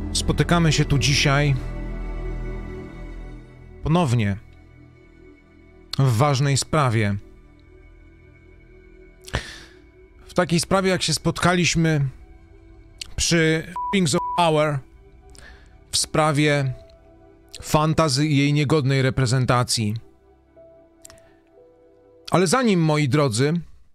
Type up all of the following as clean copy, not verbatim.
Spotykamy się tu dzisiaj ponownie w ważnej sprawie. W takiej sprawie, jak się spotkaliśmy przy Rings of Power, w sprawie fantasy i jej niegodnej reprezentacji. Ale zanim, moi drodzy,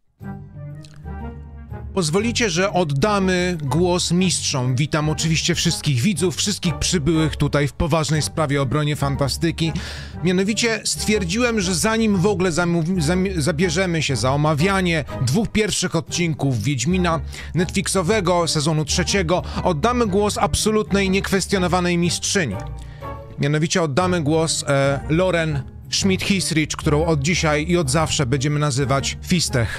pozwolicie, że oddamy głos mistrzom. Witam oczywiście wszystkich widzów, wszystkich przybyłych tutaj w poważnej sprawie o obronie fantastyki. Mianowicie stwierdziłem, że zanim w ogóle zabierzemy się za omawianie dwóch pierwszych odcinków Wiedźmina Netflixowego sezonu trzeciego, oddamy głos absolutnej, niekwestionowanej mistrzyni. Mianowicie oddamy głos Lauren Schmidt-Hissrich, którą od dzisiaj i od zawsze będziemy nazywać Fistech.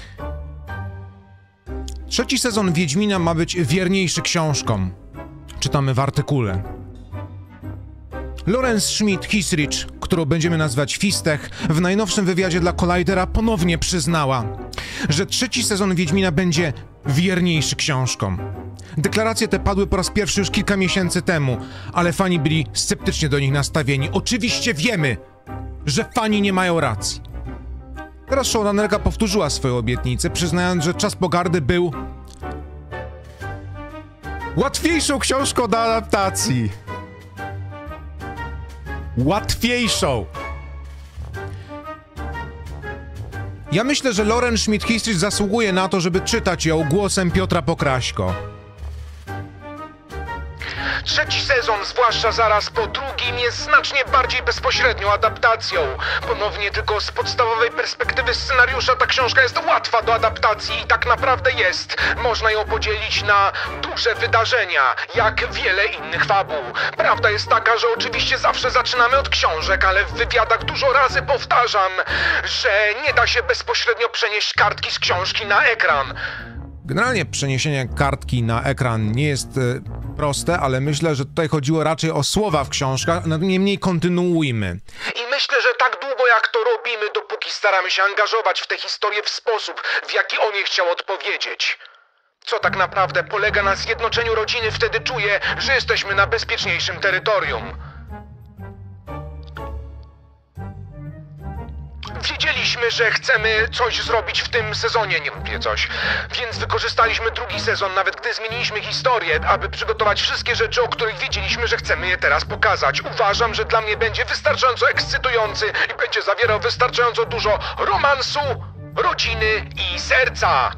Trzeci sezon Wiedźmina ma być wierniejszy książkom. Czytamy w artykule. Lauren Schmidt-Hissrich, którą będziemy nazywać Fistech, w najnowszym wywiadzie dla Collidera ponownie przyznała, że trzeci sezon Wiedźmina będzie wierniejszy książkom. Deklaracje te padły po raz pierwszy już kilka miesięcy temu, ale fani byli sceptycznie do nich nastawieni. Oczywiście wiemy, że fani nie mają racji. Teraz showrunnerka powtórzyła swoją obietnicę, przyznając, że Czas Pogardy był łatwiejszą książką do adaptacji. Łatwiejszą. Ja myślę, że Lauren Schmidt-Hissrich zasługuje na to, żeby czytać ją głosem Piotra Pokraśko. Trzeci sezon, zwłaszcza zaraz po drugim, jest znacznie bardziej bezpośrednią adaptacją. Ponownie tylko z podstawowej perspektywy scenariusza ta książka jest łatwa do adaptacji i tak naprawdę jest. Można ją podzielić na duże wydarzenia, jak wiele innych fabuł. Prawda jest taka, że oczywiście zawsze zaczynamy od książek, ale w wywiadach dużo razy powtarzam, że nie da się bezpośrednio przenieść kartki z książki na ekran. Generalnie przeniesienie kartki na ekran nie jest proste, ale myślę, że tutaj chodziło raczej o słowa w książkach, niemniej kontynuujmy. I myślę, że tak długo jak to robimy, dopóki staramy się angażować w tę historię w sposób, w jaki on je chciał odpowiedzieć. Co tak naprawdę polega na zjednoczeniu rodziny, wtedy czuję, że jesteśmy na bezpieczniejszym terytorium. Wiedzieliśmy, że chcemy coś zrobić w tym sezonie, nie mówię coś, więc wykorzystaliśmy drugi sezon, nawet gdy zmieniliśmy historię, aby przygotować wszystkie rzeczy, o których wiedzieliśmy, że chcemy je teraz pokazać. Uważam, że dla mnie będzie wystarczająco ekscytujący i będzie zawierał wystarczająco dużo romansu, rodziny i serca.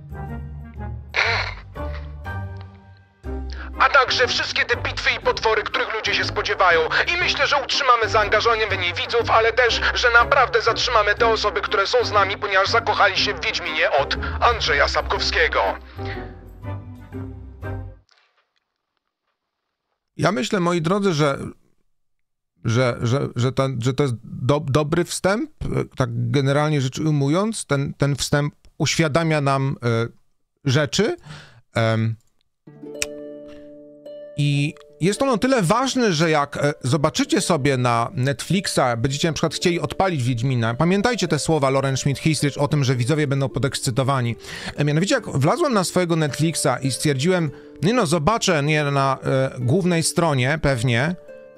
A także wszystkie te bitwy i potwory, których ludzie się spodziewają. I myślę, że utrzymamy zaangażowanie w niej widzów, ale też, że naprawdę zatrzymamy te osoby, które są z nami, ponieważ zakochali się w Wiedźminie od Andrzeja Sapkowskiego. Ja myślę, moi drodzy, że to jest dobry wstęp. Tak generalnie rzecz ujmując, ten wstęp uświadamia nam rzeczy. I jest on o tyle ważny, że jak zobaczycie sobie na Netflixa, będziecie na przykład chcieli odpalić Wiedźmina, pamiętajcie te słowa Lauren Schmidt-Hissrich o tym, że widzowie będą podekscytowani. Mianowicie jak wlazłem na swojego Netflixa i stwierdziłem, zobaczę na głównej stronie pewnie,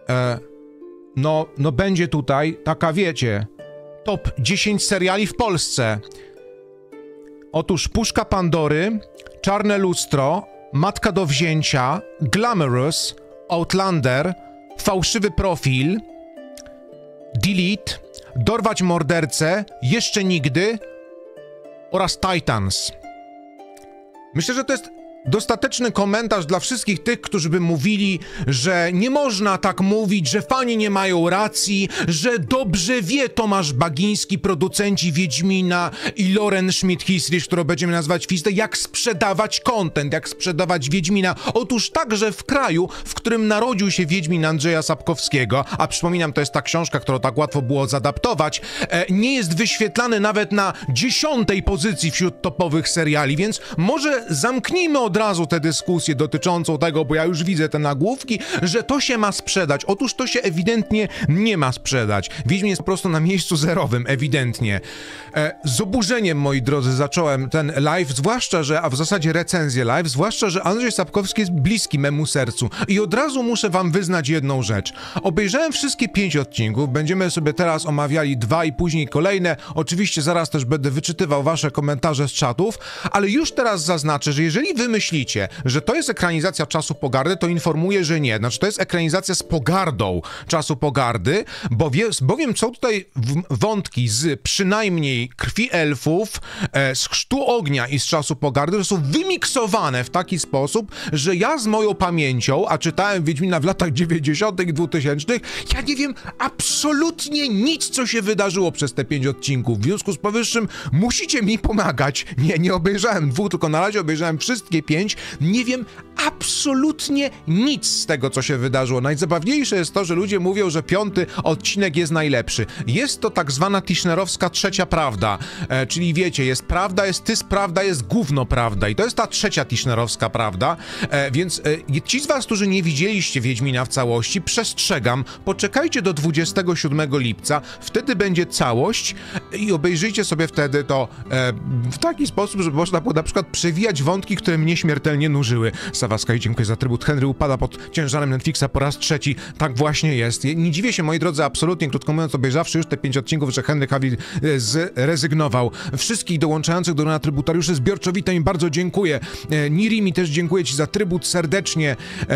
no będzie tutaj taka, wiecie, top 10 seriali w Polsce. Otóż Puszka Pandory, Czarne Lustro, Matka do wzięcia, Glamorous, Outlander, Fałszywy profil, Delete, Dorwać mordercę, Jeszcze nigdy oraz Titans. Myślę, że to jest dostateczny komentarz dla wszystkich tych, którzy by mówili, że nie można tak mówić, że fani nie mają racji, że dobrze wie Tomasz Bagiński, producenci Wiedźmina i Lauren Schmidt-Hissrich, którą będziemy nazywać Fistech, jak sprzedawać content, jak sprzedawać Wiedźmina. Otóż także w kraju, w którym narodził się Wiedźmin Andrzeja Sapkowskiego, a przypominam, to jest ta książka, którą tak łatwo było zadaptować, nie jest wyświetlany nawet na 10. pozycji wśród topowych seriali, więc może zamknijmy od razu tę dyskusję dotyczącą tego, bo ja już widzę te nagłówki, że to się ma sprzedać. Otóż to się ewidentnie nie ma sprzedać. Wiedźmin jest po prostu na miejscu zerowym, ewidentnie. Z oburzeniem, moi drodzy, zacząłem ten live, a w zasadzie recenzję live, zwłaszcza, że Andrzej Sapkowski jest bliski memu sercu. I od razu muszę wam wyznać jedną rzecz. Obejrzałem wszystkie 5 odcinków, będziemy sobie teraz omawiali 2 i później kolejne. Oczywiście zaraz też będę wyczytywał wasze komentarze z czatów, ale już teraz zaznaczę, że jeżeli wy myślicie, że to jest ekranizacja Czasu Pogardy, to informuję, że nie. Znaczy, to jest ekranizacja z pogardą Czasu Pogardy, bowiem są tutaj wątki z przynajmniej Krwi Elfów, z Chrztu Ognia i z Czasu Pogardy, które są wymiksowane w taki sposób, że ja z moją pamięcią, a czytałem Wiedźmina w latach 90. i 2000, ja nie wiem absolutnie nic, co się wydarzyło przez te 5 odcinków. W związku z powyższym musicie mi pomagać. Nie obejrzałem 2, tylko na razie obejrzałem wszystkie 5. Nie wiem absolutnie nic z tego, co się wydarzyło. Najzabawniejsze jest to, że ludzie mówią, że 5. odcinek jest najlepszy. Jest to tak zwana tischnerowska trzecia prawda, czyli wiecie, jest prawda, jest prawda, jest gówno prawda i to jest ta trzecia tischnerowska prawda, więc ci z was, którzy nie widzieliście Wiedźmina w całości, przestrzegam, poczekajcie do 27 lipca, wtedy będzie całość i obejrzyjcie sobie wtedy to w taki sposób, żeby można było na przykład przewijać wątki, które mnie śmiertelnie nużyły. Sawaskaj, dziękuję za trybut. Henry upada pod ciężarem Netflixa po raz 3. Tak właśnie jest. Nie dziwię się, moi drodzy, absolutnie, krótko mówiąc, obejrzawszy już te 5 odcinków, że Henry Cavill zrezygnował. Wszystkich dołączających do na trybutariuszy zbiorczo witam i bardzo dziękuję. Nirimi też dziękuję ci za trybut serdecznie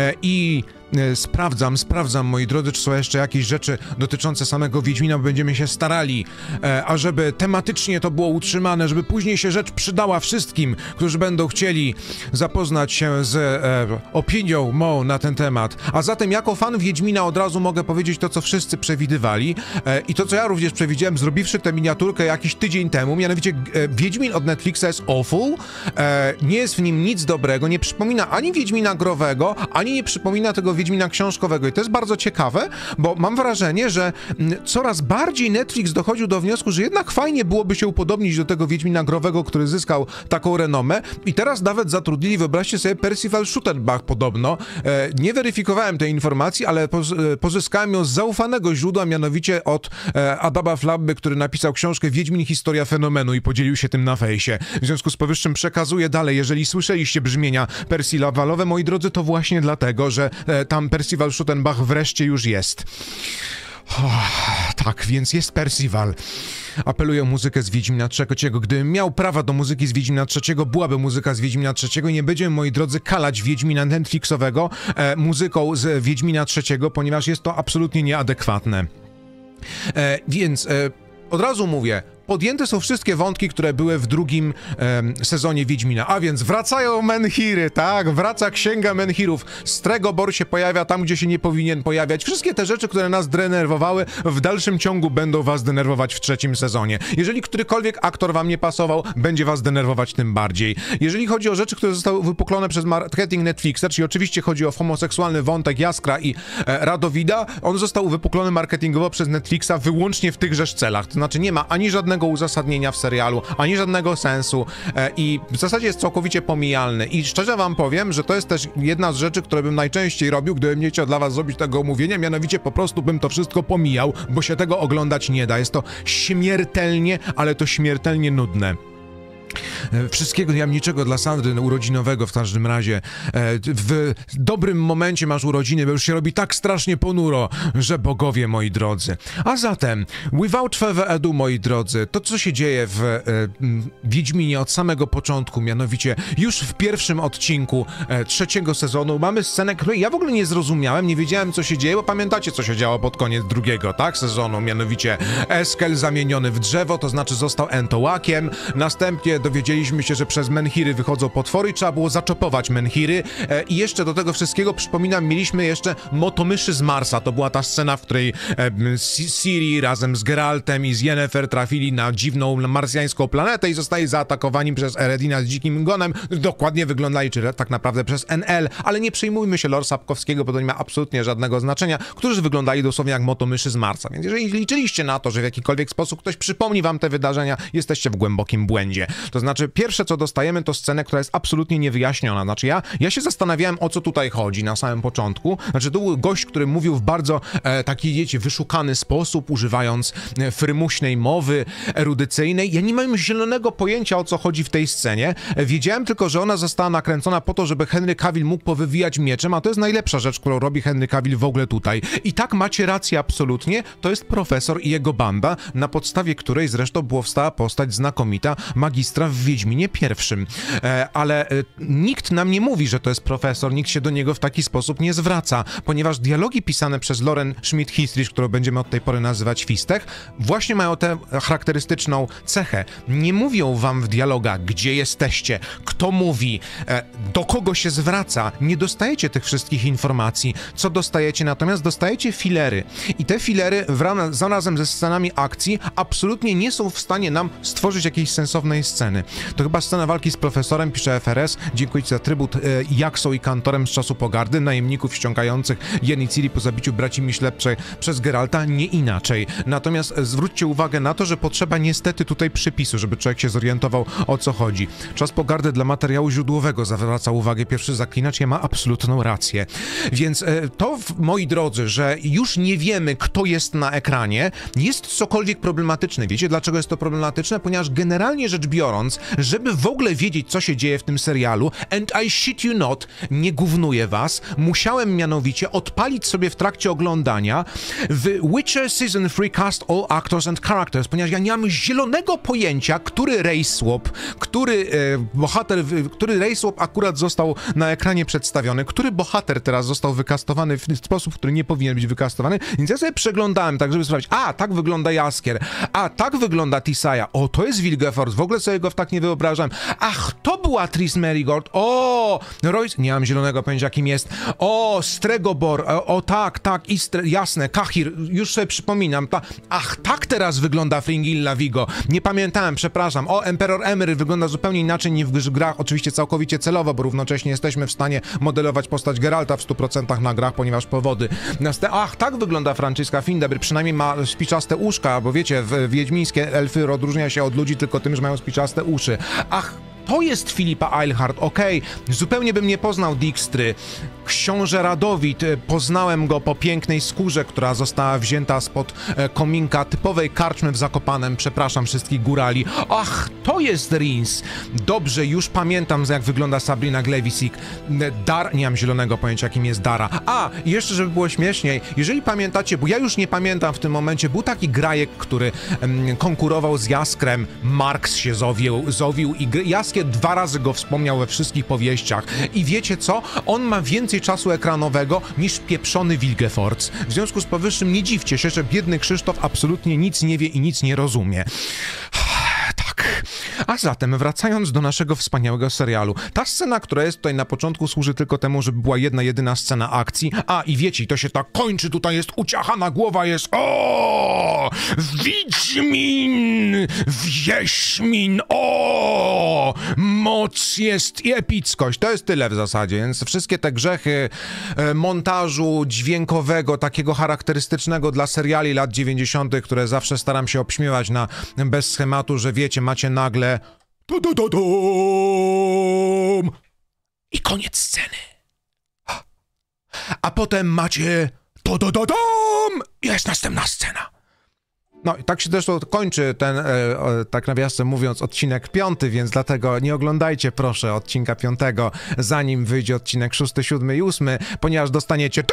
i sprawdzam, moi drodzy, czy są jeszcze jakieś rzeczy dotyczące samego Wiedźmina, bo będziemy się starali, ażeby tematycznie to było utrzymane, żeby później się rzecz przydała wszystkim, którzy będą chcieli zapoznać się z opinią mą na ten temat. A zatem jako fan Wiedźmina od razu mogę powiedzieć to, co wszyscy przewidywali i to, co ja również przewidziałem, zrobiwszy tę miniaturkę jakiś tydzień temu, mianowicie Wiedźmin od Netflixa jest awful, nie jest w nim nic dobrego, nie przypomina ani Wiedźmina growego, ani nie przypomina tego Wiedźmina książkowego i to jest bardzo ciekawe, bo mam wrażenie, że coraz bardziej Netflix dochodził do wniosku, że jednak fajnie byłoby się upodobnić do tego Wiedźmina growego, który zyskał taką renomę i teraz nawet zatrudnili, wyobraźcie sobie, Percival Schuttenbach podobno. Nie weryfikowałem tej informacji, ale pozyskałem ją z zaufanego źródła, mianowicie od Adama Flabby, który napisał książkę Wiedźmin Historia Fenomenu i podzielił się tym na fejsie. W związku z powyższym przekazuję dalej. Jeżeli słyszeliście brzmienia Percivalowe, moi drodzy, to właśnie dlatego, że tam Percival Schuttenbach wreszcie już jest. Tak, więc jest Percival. Apeluję o muzykę z Wiedźmina III. Gdybym miał prawa do muzyki z Wiedźmina III, byłaby muzyka z Wiedźmina III i nie będziemy, moi drodzy, kalać Wiedźmina Netflixowego muzyką z Wiedźmina III, ponieważ jest to absolutnie nieadekwatne. Więc od razu mówię, podjęte są wszystkie wątki, które były w drugim sezonie Wiedźmina, a więc wracają menhiry, tak? Wraca księga menhirów. Stregobor się pojawia tam, gdzie się nie powinien pojawiać. Wszystkie te rzeczy, które nas denerwowały, w dalszym ciągu będą was denerwować w 3. sezonie. Jeżeli którykolwiek aktor wam nie pasował, będzie was denerwować tym bardziej. Jeżeli chodzi o rzeczy, które zostały wypuklone przez marketing Netflixa, czyli oczywiście chodzi o homoseksualny wątek Jaskra i Radowida, on został wypuklony marketingowo przez Netflixa wyłącznie w tychże celach. To znaczy nie ma ani żadnego uzasadnienia w serialu, ani żadnego sensu i w zasadzie jest całkowicie pomijalny. I szczerze wam powiem, że to jest też jedna z rzeczy, które bym najczęściej robił, gdybym nie chciał dla was zrobić tego omówienia, mianowicie po prostu bym to wszystko pomijał, bo się tego oglądać nie da. Jest to śmiertelnie, ale to śmiertelnie nudne. Wszystkiego tajemniczego dla Sandry urodzinowego w każdym razie. W dobrym momencie masz urodziny, bo już się robi tak strasznie ponuro, że bogowie, moi drodzy. A zatem, without further ado, moi drodzy, to co się dzieje w Wiedźminie od samego początku, mianowicie już w pierwszym odcinku 3. sezonu mamy scenę, której ja w ogóle nie zrozumiałem, nie wiedziałem co się dzieje, bo pamiętacie co się działo pod koniec 2. tak, sezonu, mianowicie Eskel zamieniony w drzewo, to znaczy został entołakiem, następnie dowiedzieliśmy się, że przez menhiry wychodzą potwory i trzeba było zaczopować menhiry i jeszcze do tego wszystkiego, przypominam, mieliśmy jeszcze motomyszy z Marsa. To była ta scena, w której Ciri razem z Geraltem i z Yennefer trafili na dziwną marsjańską planetę i zostali zaatakowani przez Eredina z dzikim gonem. Dokładnie wyglądali, czy tak naprawdę przez NL, ale nie przejmujmy się lore Sapkowskiego, bo to nie ma absolutnie żadnego znaczenia, którzy wyglądali dosłownie jak motomyszy z Marsa. Więc jeżeli liczyliście na to, że w jakikolwiek sposób ktoś przypomni wam te wydarzenia, jesteście w głębokim błędzie. To znaczy znaczy pierwsze co dostajemy to scenę, która jest absolutnie niewyjaśniona. Znaczy ja się zastanawiałem, o co tutaj chodzi na samym początku. Znaczy to był gość, który mówił w bardzo taki, wiecie, wyszukany sposób, używając frymuśnej mowy erudycyjnej. Ja nie mam zielonego pojęcia, o co chodzi w tej scenie. Wiedziałem tylko, że ona została nakręcona po to, żeby Henry Cavill mógł powywijać mieczem, a to jest najlepsza rzecz, którą robi Henry Cavill w ogóle tutaj. I tak macie rację absolutnie, to jest profesor i jego banda, na podstawie której zresztą powstała postać znakomita magistra w Wiedźminie I. Ale nikt nam nie mówi, że to jest profesor, nikt się do niego w taki sposób nie zwraca, ponieważ dialogi pisane przez Lauren Schmidt-Hissrich, którą będziemy od tej pory nazywać Fistech, właśnie mają tę charakterystyczną cechę. Nie mówią wam w dialogach, gdzie jesteście, kto mówi, do kogo się zwraca. Nie dostajecie tych wszystkich informacji. Co dostajecie? Natomiast dostajecie filery. I te filery razem ze scenami akcji absolutnie nie są w stanie nam stworzyć jakiejś sensownej sceny. To chyba scena walki z profesorem, pisze FRS. Dziękuję ci za trybut Jaksą i Kantorem z czasu pogardy, najemników ściągających Yen i Ciri po zabiciu braci Myślepczej przez Geralta, nie inaczej. Natomiast zwróćcie uwagę na to, że potrzeba niestety tutaj przypisu, żeby człowiek się zorientował, o co chodzi. Czas pogardy dla materiału źródłowego zwraca uwagę pierwszy zaklinacz, ja ma absolutną rację. Więc to, moi drodzy, że już nie wiemy, kto jest na ekranie, jest cokolwiek problematyczne. Wiecie, dlaczego jest to problematyczne? Ponieważ generalnie rzecz biorąc, żeby w ogóle wiedzieć, co się dzieje w tym serialu, and I shit you not, nie gównuję was, musiałem mianowicie odpalić sobie w trakcie oglądania w Witcher Season 3 Cast All Actors and Characters, ponieważ ja nie mam zielonego pojęcia, który race swap, który race swap akurat został na ekranie przedstawiony, który bohater teraz został wykastowany w sposób, który nie powinien być wykastowany, więc ja sobie przeglądałem tak, żeby sprawdzić, tak wygląda Jaskier, tak wygląda Tissaia, to jest Wilgefortz, w ogóle sobie go tak nie wyobrażam, to była Triss Merigold, Royce, nie mam zielonego pojęcia, kim jest, Stregobor, tak, jasne, Kahir, już sobie przypominam, tak teraz wygląda Fringilla Vigo, nie pamiętałem, przepraszam, Emperor Emery wygląda zupełnie inaczej niż w grach, oczywiście całkowicie celowo, bo równocześnie jesteśmy w stanie modelować postać Geralta w 100% na grach, ponieważ powody. Tak wygląda Franciska Findabair, przynajmniej ma spiczaste uszka, bo wiecie, wiedźmińskie elfy odróżnia się od ludzi tylko tym, że mają spiczaste uszy. To jest Filipa Eilhart, zupełnie bym nie poznał Dijkstry. Książę Radowid, poznałem go po pięknej skórze, która została wzięta spod kominka typowej karczmy w Zakopanem, przepraszam wszystkich górali. To jest Rins. Dobrze, już pamiętam, jak wygląda Sabrina Glewisik. Nie mam zielonego pojęcia, kim jest Dara. I jeszcze, żeby było śmieszniej, jeżeli pamiętacie, bo ja już nie pamiętam w tym momencie, był taki grajek, który konkurował z Jaskrem, Marks się zowił i Jaskier 2 razy go wspomniał we wszystkich powieściach. I wiecie co? On ma więcej czasu ekranowego niż pieprzony Wilgefortz. W związku z powyższym nie dziwcie się, że biedny Krzysztof absolutnie nic nie wie i nic nie rozumie. Tak. A zatem, wracając do naszego wspaniałego serialu. Ta scena, która jest tutaj na początku, służy tylko temu, żeby była jedyna scena akcji. I wiecie, to się tak kończy, tutaj jest uciachana głowa, jest Wiedźmin! Wieśmin! Moc jest i epickość. To jest tyle w zasadzie, więc wszystkie te grzechy montażu dźwiękowego, takiego charakterystycznego dla seriali lat 90., które zawsze staram się obśmiewać bez schematu, że wiecie, macie nagle i koniec sceny. A potem macie jest następna scena. I tak się zresztą kończy ten, tak nawiasem mówiąc, odcinek 5, więc dlatego nie oglądajcie proszę odcinka 5, zanim wyjdzie odcinek 6, 7 i 8, ponieważ dostaniecie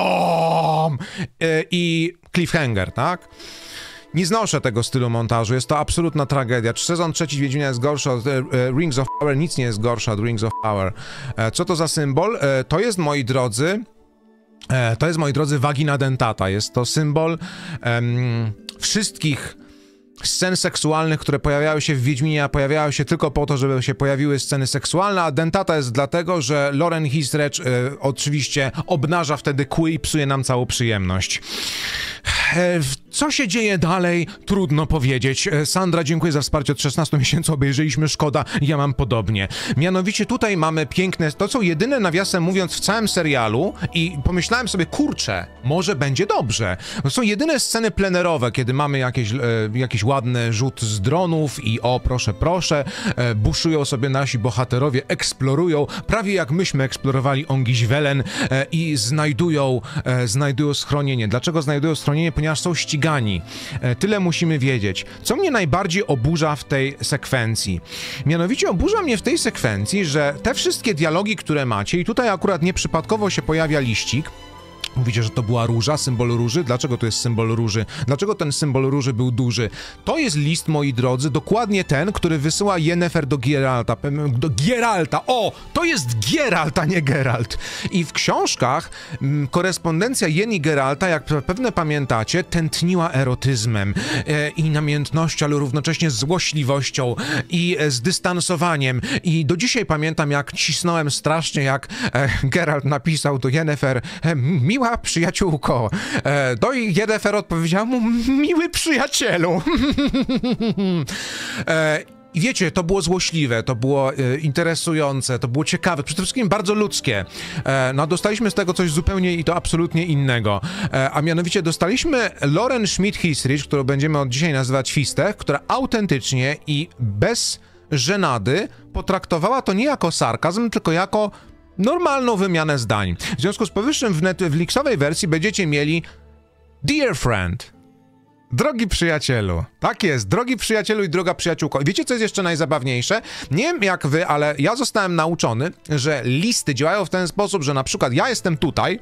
i cliffhanger, tak? Nie znoszę tego stylu montażu, jest to absolutna tragedia. Sezon 3 Wiedźmina jest gorszy od Rings of Power, nic nie jest gorsze od Rings of Power. Co to za symbol? To jest, moi drodzy, vagina dentata. Jest to symbol wszystkich scen seksualnych, które pojawiały się w Wiedźminie, a pojawiały się tylko po to, żeby się pojawiły sceny seksualne, a dentata jest dlatego, że Lauren Hissrich oczywiście obnaża wtedy kły i psuje nam całą przyjemność. Co się dzieje dalej? Trudno powiedzieć. Sandra, dziękuję za wsparcie od 16 miesięcy, obejrzeliśmy, szkoda, ja mam podobnie. Mianowicie tutaj mamy piękne, to są jedyne, nawiasem mówiąc, w całym serialu i pomyślałem sobie, kurczę, może będzie dobrze. To są jedyne sceny plenerowe, kiedy mamy jakiś ładny rzut z dronów i o, proszę, buszują sobie nasi bohaterowie, eksplorują, prawie jak myśmy eksplorowali Ongiś-Welen i znajdują schronienie. Dlaczego znajdują schronienie? Ponieważ są ścigani. Tyle musimy wiedzieć. Co mnie najbardziej oburza w tej sekwencji? Mianowicie oburza mnie w tej sekwencji, że te wszystkie dialogi, które macie, i tutaj akurat nieprzypadkowo się pojawia liścik. Mówicie, że to była róża, symbol róży? Dlaczego to jest symbol róży? Dlaczego ten symbol róży był duży? To jest list, moi drodzy, dokładnie ten, który wysyła Yennefer do Geralta. O! To jest Geralt, a nie Geralt. I w książkach korespondencja Yen i Geralta, jak pewnie pamiętacie, tętniła erotyzmem i namiętnością, ale równocześnie złośliwością i dystansowaniem. I do dzisiaj pamiętam, jak cisnąłem strasznie, jak Geralt napisał do Yennefer, miła przyjaciółko. No i Yennefer odpowiedział mu, miły przyjacielu. I wiecie, to było złośliwe, to było interesujące, to było ciekawe, przede wszystkim bardzo ludzkie. No dostaliśmy z tego coś zupełnie i to absolutnie innego. A mianowicie dostaliśmy Lauren Schmidt-Hissrich, którą będziemy od dzisiaj nazywać Fistech, która autentycznie i bez żenady potraktowała to nie jako sarkazm, tylko jako normalną wymianę zdań. W związku z powyższym w Netflixowej wersji będziecie mieli Dear friend. Drogi przyjacielu. Tak jest, drogi przyjacielu i droga przyjaciółko. I wiecie, co jest jeszcze najzabawniejsze? Nie wiem jak wy, ale ja zostałem nauczony, że listy działają w ten sposób, że na przykład ja jestem tutaj,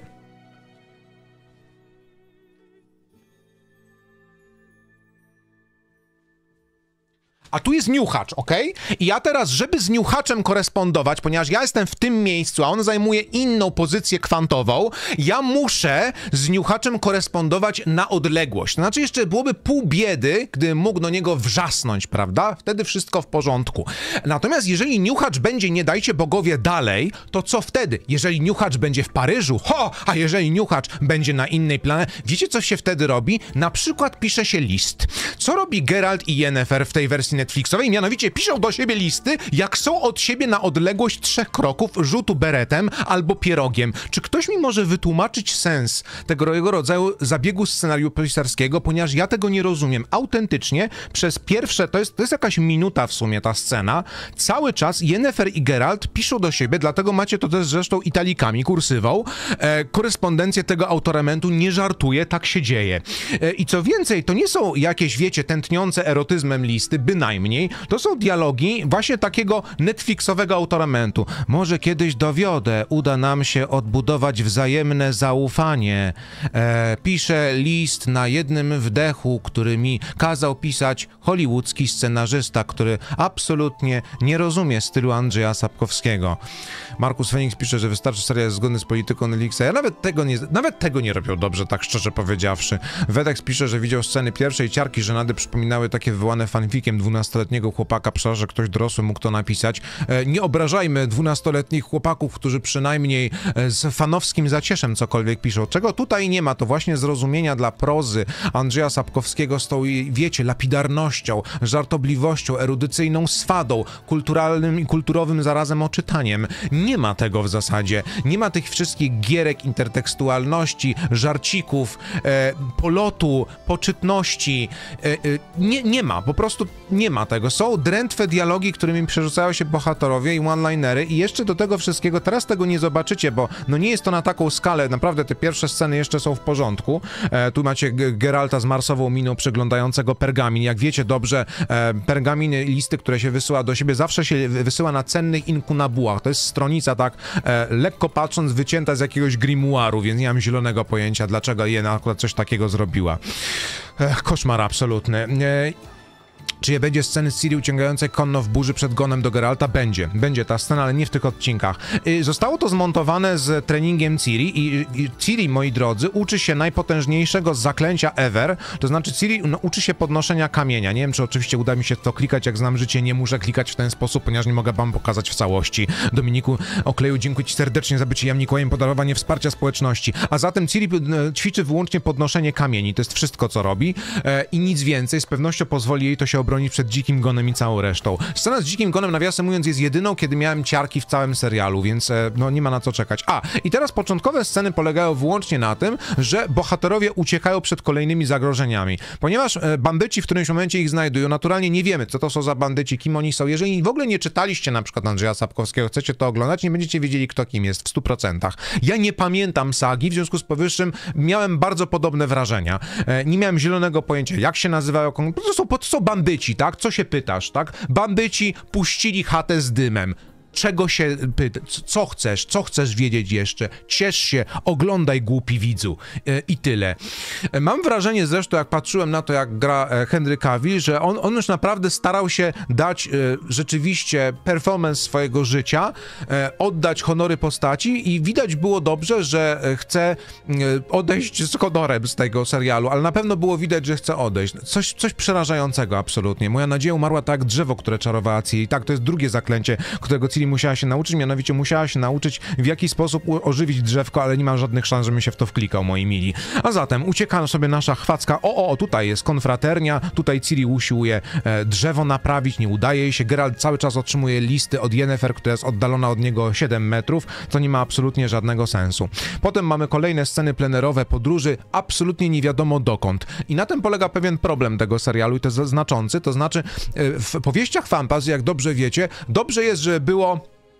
a tu jest niuchacz, okej? I ja teraz, żeby z niuchaczem korespondować, ponieważ ja jestem w tym miejscu, a on zajmuje inną pozycję kwantową, ja muszę z niuchaczem korespondować na odległość. To znaczy jeszcze byłoby pół biedy, gdybym mógł do niego wrzasnąć, prawda? Wtedy wszystko w porządku. Natomiast jeżeli niuchacz będzie, nie dajcie bogowie, dalej, to co wtedy? Jeżeli niuchacz będzie w Paryżu, a jeżeli niuchacz będzie na innej planecie, wiecie co się wtedy robi? Na przykład pisze się list. Co robi Geralt i Yennefer w tej wersji Netflixowej? Mianowicie piszą do siebie listy, jak są od siebie na odległość 3 kroków rzutu beretem albo pierogiem. Czy ktoś mi może wytłumaczyć sens tego rodzaju zabiegu scenariuszarskiego, ponieważ ja tego nie rozumiem. Autentycznie przez pierwsze, to jest jakaś minuta w sumie ta scena, cały czas Yennefer i Geralt piszą do siebie, dlatego macie to też zresztą italikami, kursywą, korespondencję tego autoramentu, nie żartuję, tak się dzieje. I co więcej, to nie są jakieś, wiecie, tętniące erotyzmem listy, bynajmniej. To są dialogi właśnie takiego Netflixowego autoramentu. Może kiedyś dowiodę, uda nam się odbudować wzajemne zaufanie. Piszę list na jednym wdechu, który mi kazał pisać hollywoodzki scenarzysta, który absolutnie nie rozumie stylu Andrzeja Sapkowskiego. Markus Fenix pisze, że wystarczy serial zgodny z polityką Netflixa. Ja nawet tego nie robią dobrze, tak szczerze powiedziawszy. Wedex pisze, że widział sceny pierwszej ciarki żenady, przypominały takie wywołane fanfikiem 12-letniego chłopaka, przepraszam, że ktoś dorosły mógł to napisać. Nie obrażajmy 12-letnich chłopaków, którzy przynajmniej z fanowskim zacieszem cokolwiek piszą. Czego tutaj nie ma, to właśnie zrozumienia dla prozy Andrzeja Sapkowskiego z tą, wiecie, lapidarnością, żartobliwością, erudycyjną swadą, kulturalnym i kulturowym zarazem oczytaniem. Nie ma tego w zasadzie. Nie ma tych wszystkich gierek intertekstualności, żarcików, polotu, poczytności. Nie ma, po prostu nie ma tego. Są drętwe dialogi, którymi przerzucają się bohaterowie i one-linery i jeszcze do tego wszystkiego, teraz tego nie zobaczycie, bo no nie jest to na taką skalę, naprawdę te pierwsze sceny jeszcze są w porządku. Tu macie Geralta z marsową miną przeglądającego pergamin. Jak wiecie dobrze, pergaminy, listy, które się wysyła do siebie, zawsze się wysyła na cennych inkunabułach. To jest stronica, tak, lekko patrząc, wycięta z jakiegoś grimoiru, więc nie mam zielonego pojęcia, dlaczego Jena akurat coś takiego zrobiła. Koszmar absolutny. Czy będzie sceny z Ciri uciekającej konno w burzy przed gonem do Geralta? Będzie ta scena, ale nie w tych odcinkach. Zostało to zmontowane z treningiem Ciri i Ciri, moi drodzy, uczy się najpotężniejszego zaklęcia ever, to znaczy Ciri uczy się podnoszenia kamienia. Nie wiem, czy oczywiście uda mi się to klikać, jak znam życie, nie muszę klikać w ten sposób, ponieważ nie mogę wam pokazać w całości. Dominiku Okleju, dziękuję ci serdecznie za bycie Jamnikołem, podarowanie wsparcia społeczności. A zatem Ciri ćwiczy wyłącznie podnoszenie kamieni, to jest wszystko, co robi i nic więcej, z pewnością pozwoli jej to się obronić przed Dzikim Gonem i całą resztą. Scena z Dzikim Gonem, nawiasem mówiąc, jest jedyną, kiedy miałem ciarki w całym serialu, więc no nie ma na co czekać. I teraz początkowe sceny polegają wyłącznie na tym, że bohaterowie uciekają przed kolejnymi zagrożeniami. Ponieważ bandyci w którymś momencie ich znajdują, naturalnie nie wiemy, co to są za bandyci, kim oni są. Jeżeli w ogóle nie czytaliście na przykład Andrzeja Sapkowskiego, chcecie to oglądać, nie będziecie wiedzieli, kto kim jest w 100%. Ja nie pamiętam sagi, w związku z powyższym miałem bardzo podobne wrażenia. Nie miałem zielonego pojęcia, jak się nazywają. To są bandyci, tak? Co się pytasz, tak? Bandyci puścili chatę z dymem. Czego się pyta? Co chcesz wiedzieć jeszcze? Ciesz się, oglądaj, głupi widzu. I tyle. Mam wrażenie zresztą, jak patrzyłem na to, jak gra Henry Cavill, że on już naprawdę starał się dać rzeczywiście performance swojego życia, oddać honory postaci i widać było dobrze, że chce odejść z honorem z tego serialu, ale na pewno było widać, że chce odejść. Coś przerażającego absolutnie. Moja nadzieja umarła tak jak drzewo, które czarowała Ciri. Tak, to jest drugie zaklęcie, którego Ciri musiała się nauczyć, mianowicie musiała się nauczyć, w jaki sposób ożywić drzewko, ale nie mam żadnych szans, żebym się w to wklikał, moi mili. A zatem ucieka sobie nasza chwacka. Tutaj jest konfraternia, tutaj Ciri usiłuje drzewo naprawić, nie udaje jej się. Geralt cały czas otrzymuje listy od Yennefer, która jest oddalona od niego 7 metrów, co nie ma absolutnie żadnego sensu. Potem mamy kolejne sceny plenerowe podróży, absolutnie nie wiadomo dokąd. I na tym polega pewien problem tego serialu i to jest znaczący, to znaczy w powieściach fantasy, jak dobrze wiecie, dobrze jest, że było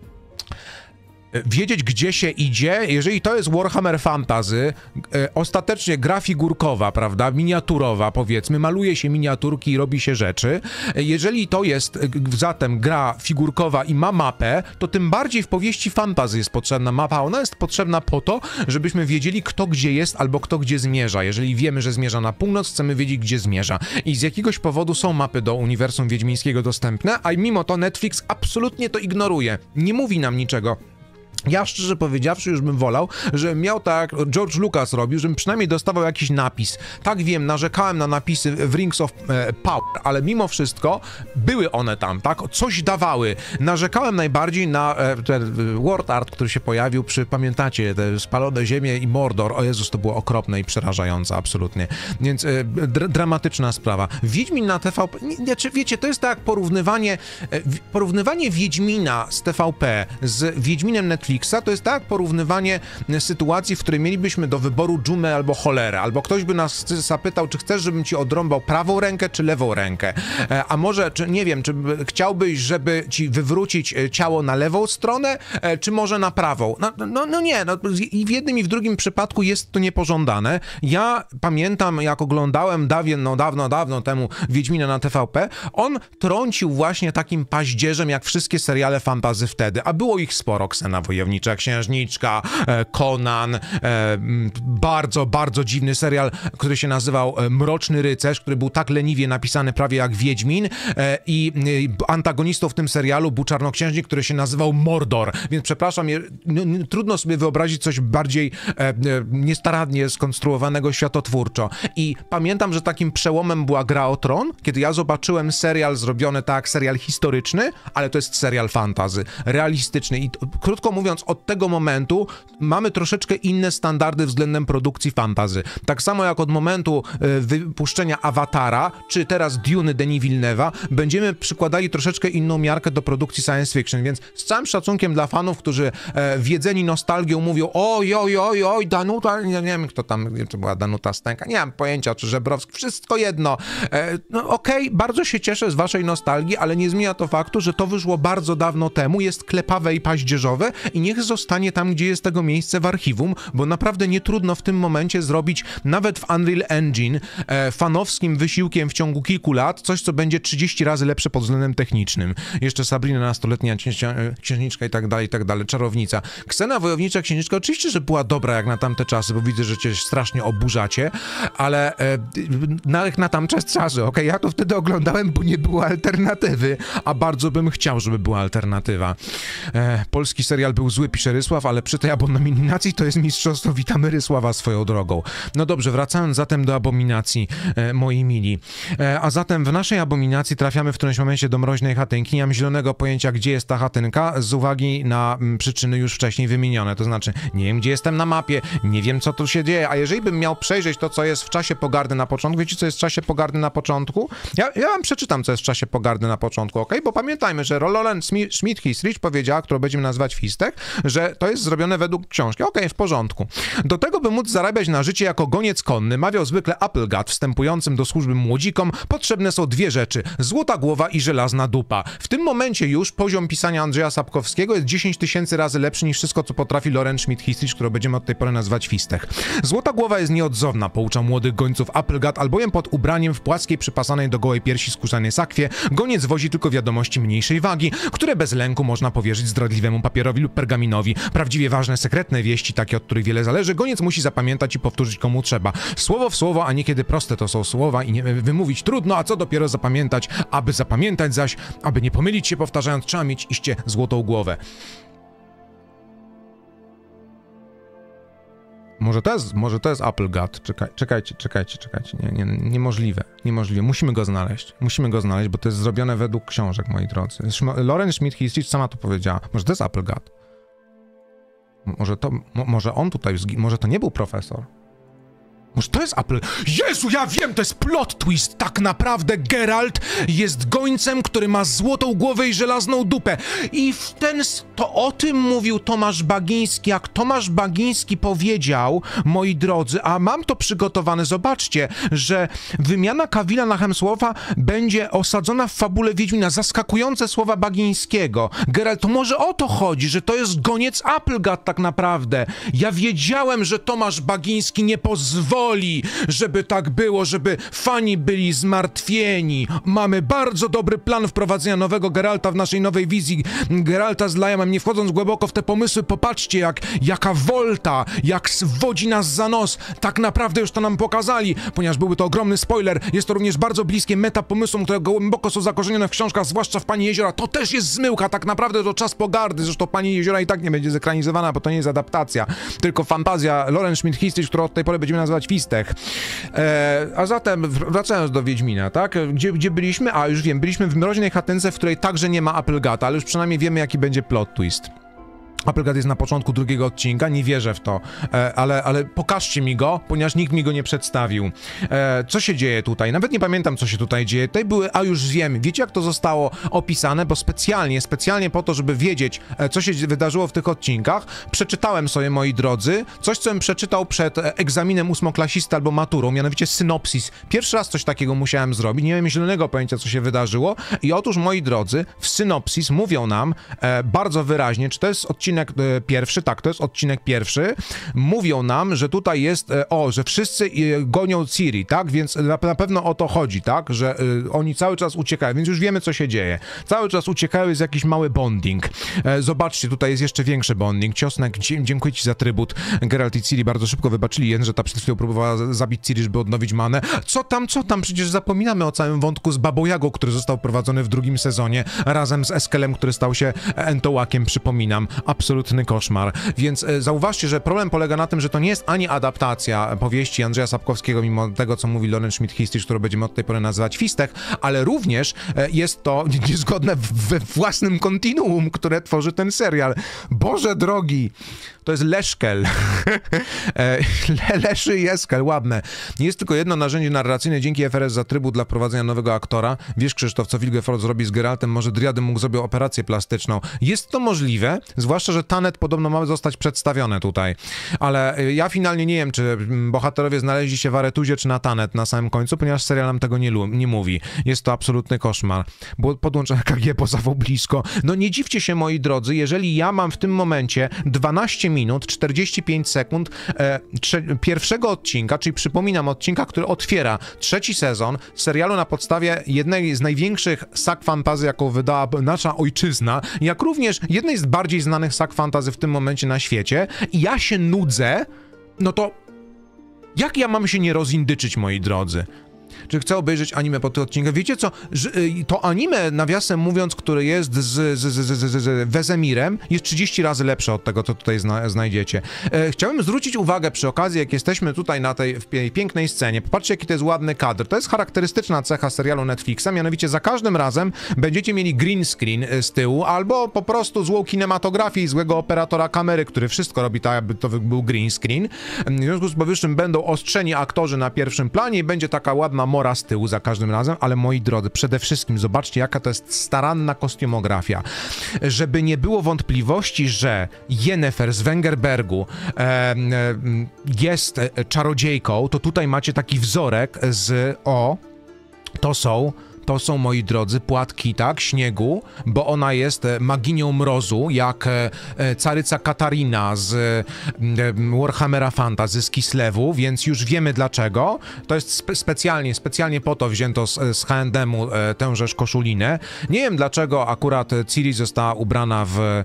wiedzieć, gdzie się idzie. Jeżeli to jest Warhammer Fantasy, ostatecznie gra figurkowa, prawda, miniaturowa, powiedzmy, maluje się miniaturki i robi się rzeczy. Jeżeli to jest zatem gra figurkowa i ma mapę, to tym bardziej w powieści fantasy jest potrzebna mapa. Ona jest potrzebna po to, żebyśmy wiedzieli, kto gdzie jest albo kto gdzie zmierza. Jeżeli wiemy, że zmierza na północ, chcemy wiedzieć, gdzie zmierza. I z jakiegoś powodu są mapy do uniwersum wiedźmińskiego dostępne, a mimo to Netflix absolutnie to ignoruje. Nie mówi nam niczego. Ja szczerze powiedziawszy już bym wolał, że miał tak jak George Lucas robił, żebym przynajmniej dostawał jakiś napis. Tak wiem, narzekałem na napisy w Rings of Power, ale mimo wszystko były one tam, tak? Coś dawały. Narzekałem najbardziej na ten word art, który się pojawił przy, pamiętacie, te spalone ziemie i Mordor. O Jezus, to było okropne i przerażające, absolutnie. Więc dramatyczna sprawa. Wiedźmin na TVP, wiecie, to jest tak jak porównywanie Wiedźmina z TVP z Wiedźminem Netflixa, to jest tak porównywanie sytuacji, w której mielibyśmy do wyboru dżumę albo cholerę, albo ktoś by nas zapytał, czy chcesz, żebym ci odrąbał prawą rękę, czy lewą rękę, a może, czy nie wiem, czy chciałbyś, żeby ci wywrócić ciało na lewą stronę, czy może na prawą. No nie, i w jednym i w drugim przypadku jest to niepożądane. Ja pamiętam, jak oglądałem dawno temu Wiedźmina na TVP, on trącił właśnie takim paździerzem, jak wszystkie seriale fantasy wtedy, a było ich sporo. Ksena Wojownicza Księżniczka, Conan, bardzo, bardzo dziwny serial, który się nazywał Mroczny Rycerz, który był tak leniwie napisany prawie jak Wiedźmin i antagonistą w tym serialu był czarnoksiężnik, który się nazywał Mordor, więc przepraszam, trudno sobie wyobrazić coś bardziej niestarannie skonstruowanego światotwórczo. I pamiętam, że takim przełomem była Gra o Tron, kiedy ja zobaczyłem serial zrobiony tak, serial historyczny, ale to jest serial fantasy, realistyczny i krótko mówiąc, od tego momentu mamy troszeczkę inne standardy względem produkcji fantasy. Tak samo jak od momentu wypuszczenia Awatara, czy teraz Dune Denis Villeneuve'a, będziemy przykładali troszeczkę inną miarkę do produkcji science fiction, więc z całym szacunkiem dla fanów, którzy wiedzeni nostalgią mówią oj, Danuta, nie wiem kto tam, to była Danuta Stęka, nie mam pojęcia, czy Żebrowski, wszystko jedno. No okej, bardzo się cieszę z waszej nostalgii, ale nie zmienia to faktu, że to wyszło bardzo dawno temu, jest klepawe i paździerzowe i niech zostanie tam, gdzie jest tego miejsce w archiwum, bo naprawdę nie trudno w tym momencie zrobić nawet w Unreal Engine fanowskim wysiłkiem w ciągu kilku lat coś, co będzie 30 razy lepsze pod względem technicznym. Jeszcze Sabrina, nastoletnia księżniczka i tak dalej, czarownica. Ksena, wojownicza księżniczka, oczywiście, że była dobra jak na tamte czasy, bo widzę, że cię strasznie oburzacie, ale jak na tamte czasy, okej? Ja to wtedy oglądałem, bo nie było alternatywy, a bardzo bym chciał, żeby była alternatywa. Polski serial był zły, pisze Rysław, ale przy tej abominacji to jest mistrzostwo. Witamy Rysława swoją drogą. No dobrze, wracając zatem do abominacji, moi mili. A zatem w naszej abominacji trafiamy w którymś momencie do mroźnej chatynki. Nie mam zielonego pojęcia, gdzie jest ta chatynka, z uwagi na przyczyny już wcześniej wymienione. To znaczy, nie wiem, gdzie jestem na mapie, nie wiem, co tu się dzieje, a jeżeli bym miał przejrzeć to, co jest w czasie pogardy na początku, wiecie, co jest w czasie pogardy na początku? Ja wam przeczytam, co jest w czasie pogardy na początku, okej? Bo pamiętajmy, że Roland Schmidt-Hissrich powiedziała, którą będziemy nazywać Fistek, że to jest zrobione według książki. Okej, w porządku. Do tego, by móc zarabiać na życie jako goniec konny, mawiał zwykle Applegat wstępującym do służby młodzikom, potrzebne są dwie rzeczy: złota głowa i żelazna dupa. W tym momencie już poziom pisania Andrzeja Sapkowskiego jest 10 000 razy lepszy niż wszystko, co potrafi Loren Schmidt-Hissrich, którą będziemy od tej pory nazywać Fistech. Złota głowa jest nieodzowna, poucza młodych gońców Applegat, albowiem pod ubraniem w płaskiej, przypasanej do gołej piersi skórzanej sakwie goniec wozi tylko wiadomości mniejszej wagi, które bez lęku można powierzyć zdradliwemu papierowi lub pergaminowi. Prawdziwie ważne, sekretne wieści, takie, od których wiele zależy, goniec musi zapamiętać i powtórzyć komu trzeba. Słowo w słowo, a niekiedy proste to są słowa i nie wymówić trudno, a co dopiero zapamiętać. Aby zapamiętać zaś, aby nie pomylić się powtarzając, trzeba mieć iście złotą głowę. Może to jest Applegat. Czekajcie. Niemożliwe. Musimy go znaleźć, bo to jest zrobione według książek, moi drodzy. Loren Schmidt-Hissrich sama to powiedziała. Może to jest Applegat. Może on tutaj, może to nie był profesor. Może to jest Apple... Jezu, ja wiem, to jest plot twist! Tak naprawdę Geralt jest gońcem, który ma złotą głowę i żelazną dupę. I to o tym mówił Tomasz Bagiński. Jak Tomasz Bagiński powiedział, moi drodzy, a mam to przygotowane, zobaczcie, że wymiana Cavilla na Hemswortha będzie osadzona w fabule Wiedźmina. Zaskakujące słowa Bagińskiego. Geralt, to może o to chodzi, że to jest goniec Applegat tak naprawdę. Ja wiedziałem, że Tomasz Bagiński nie pozwoli, żeby tak było, żeby fani byli zmartwieni. Mamy bardzo dobry plan wprowadzenia nowego Geralta w naszej nowej wizji Geralta z Liamem. Nie wchodząc głęboko w te pomysły, popatrzcie, jaka wolta, jak wodzi nas za nos. Tak naprawdę już to nam pokazali, ponieważ byłby to ogromny spoiler. Jest to również bardzo bliskie meta pomysłom, które głęboko są zakorzenione w książkach, zwłaszcza w Pani Jeziora. To też jest zmyłka, tak naprawdę to czas pogardy. Zresztą Pani Jeziora i tak nie będzie zekranizowana, bo to nie jest adaptacja, tylko fantazja Loren Schmidt-Hissrich, którą od tej pory będziemy nazywać Fistech. A zatem, wracając do Wiedźmina, tak? Gdzie byliśmy? A, już wiem, byliśmy w mroźnej chatynce, w której także nie ma Applegata, ale już przynajmniej wiemy, jaki będzie plot twist. Applegat jest na początku drugiego odcinka, nie wierzę w to, ale pokażcie mi go, ponieważ nikt mi go nie przedstawił. Co się dzieje tutaj? Nawet nie pamiętam, co się tutaj dzieje. Tutaj były, a już wiem, wiecie, jak to zostało opisane, bo specjalnie po to, żeby wiedzieć, co się wydarzyło w tych odcinkach, przeczytałem sobie, moi drodzy, coś, co bym przeczytał przed egzaminem ósmoklasisty albo maturą, mianowicie synopsis. Pierwszy raz coś takiego musiałem zrobić, nie miałem zielonego pojęcia, co się wydarzyło i otóż, moi drodzy, w synopsis mówią nam bardzo wyraźnie, czy to jest odcinek pierwszy, tak, to jest odcinek pierwszy. Mówią nam, że tutaj jest, że wszyscy gonią Ciri, tak? Więc na pewno o to chodzi, tak? Że oni cały czas uciekają, więc już wiemy, co się dzieje. Cały czas uciekają, jest jakiś mały bonding. Zobaczcie, tutaj jest jeszcze większy bonding. Ciosnek, dziękuję ci za trybut. Geralt i Ciri bardzo szybko wybaczyli, że ta przed chwilą próbowała zabić Ciri, żeby odnowić manę. Co tam? Przecież zapominamy o całym wątku z Babą Jagą, który został prowadzony w drugim sezonie, razem z Eskelem, który stał się Entołakiem, przypominam. Absolutny koszmar. Więc zauważcie, że problem polega na tym, że to nie jest ani adaptacja powieści Andrzeja Sapkowskiego, mimo tego, co mówi Loren Schmidt-Hissrich, którą będziemy od tej pory nazywać Fistech, ale również jest to niezgodne we własnym kontinuum, które tworzy ten serial. Boże drogi! To jest Leszkel. Leszy i Eskel, ładne. Jest tylko jedno narzędzie narracyjne, dzięki FRS za trybut dla prowadzenia nowego aktora. Wiesz, Krzysztof, co Wilgefortz zrobi z Geraltem? Może Driady mógł zrobić operację plastyczną. Jest to możliwe, zwłaszcza, że Tanet podobno ma zostać przedstawione tutaj, ale ja finalnie nie wiem, czy bohaterowie znaleźli się w Aretuzie, czy na Tanet na samym końcu, ponieważ serial nam tego nie mówi. Jest to absolutny koszmar. Było podłączone KG poza blisko. No nie dziwcie się, moi drodzy, jeżeli ja mam w tym momencie 12 minut, 45 sekund pierwszego odcinka, czyli przypominam, odcinka, który otwiera 3. sezon serialu na podstawie jednej z największych sag fantasy, jaką wydała nasza ojczyzna, jak również jednej z bardziej znanych sag fantasy w tym momencie na świecie, i ja się nudzę, no to jak ja mam się nie rozindyczyć, moi drodzy? Czy chcę obejrzeć anime po tym odcinku? Wiecie co? To anime, nawiasem mówiąc, które jest z Wezemirem, jest 30 razy lepsze od tego, co tutaj znajdziecie. Chciałem zwrócić uwagę przy okazji, jak jesteśmy tutaj na tej pięknej scenie. Popatrzcie, jaki to jest ładny kadr. To jest charakterystyczna cecha serialu Netflixa, mianowicie za każdym razem będziecie mieli green screen z tyłu, albo po prostu złą kinematografię i złego operatora kamery, który wszystko robi tak, jakby to był green screen. W związku z powyższym będą ostrzeni aktorzy na pierwszym planie i będzie taka ładna mora z tyłu za każdym razem, ale moi drodzy, przede wszystkim zobaczcie, jaka to jest staranna kostiumografia. Żeby nie było wątpliwości, że Yennefer z Wengerbergu jest czarodziejką, to tutaj macie taki wzorek z to są, moi drodzy, płatki, tak, śniegu, bo ona jest maginią mrozu, jak caryca Katarina z Warhammera Fantasy, z Kislewu, więc już wiemy dlaczego. To jest specjalnie po to wzięto z H&M-u tężeż koszulinę. Nie wiem dlaczego akurat Ciri została ubrana w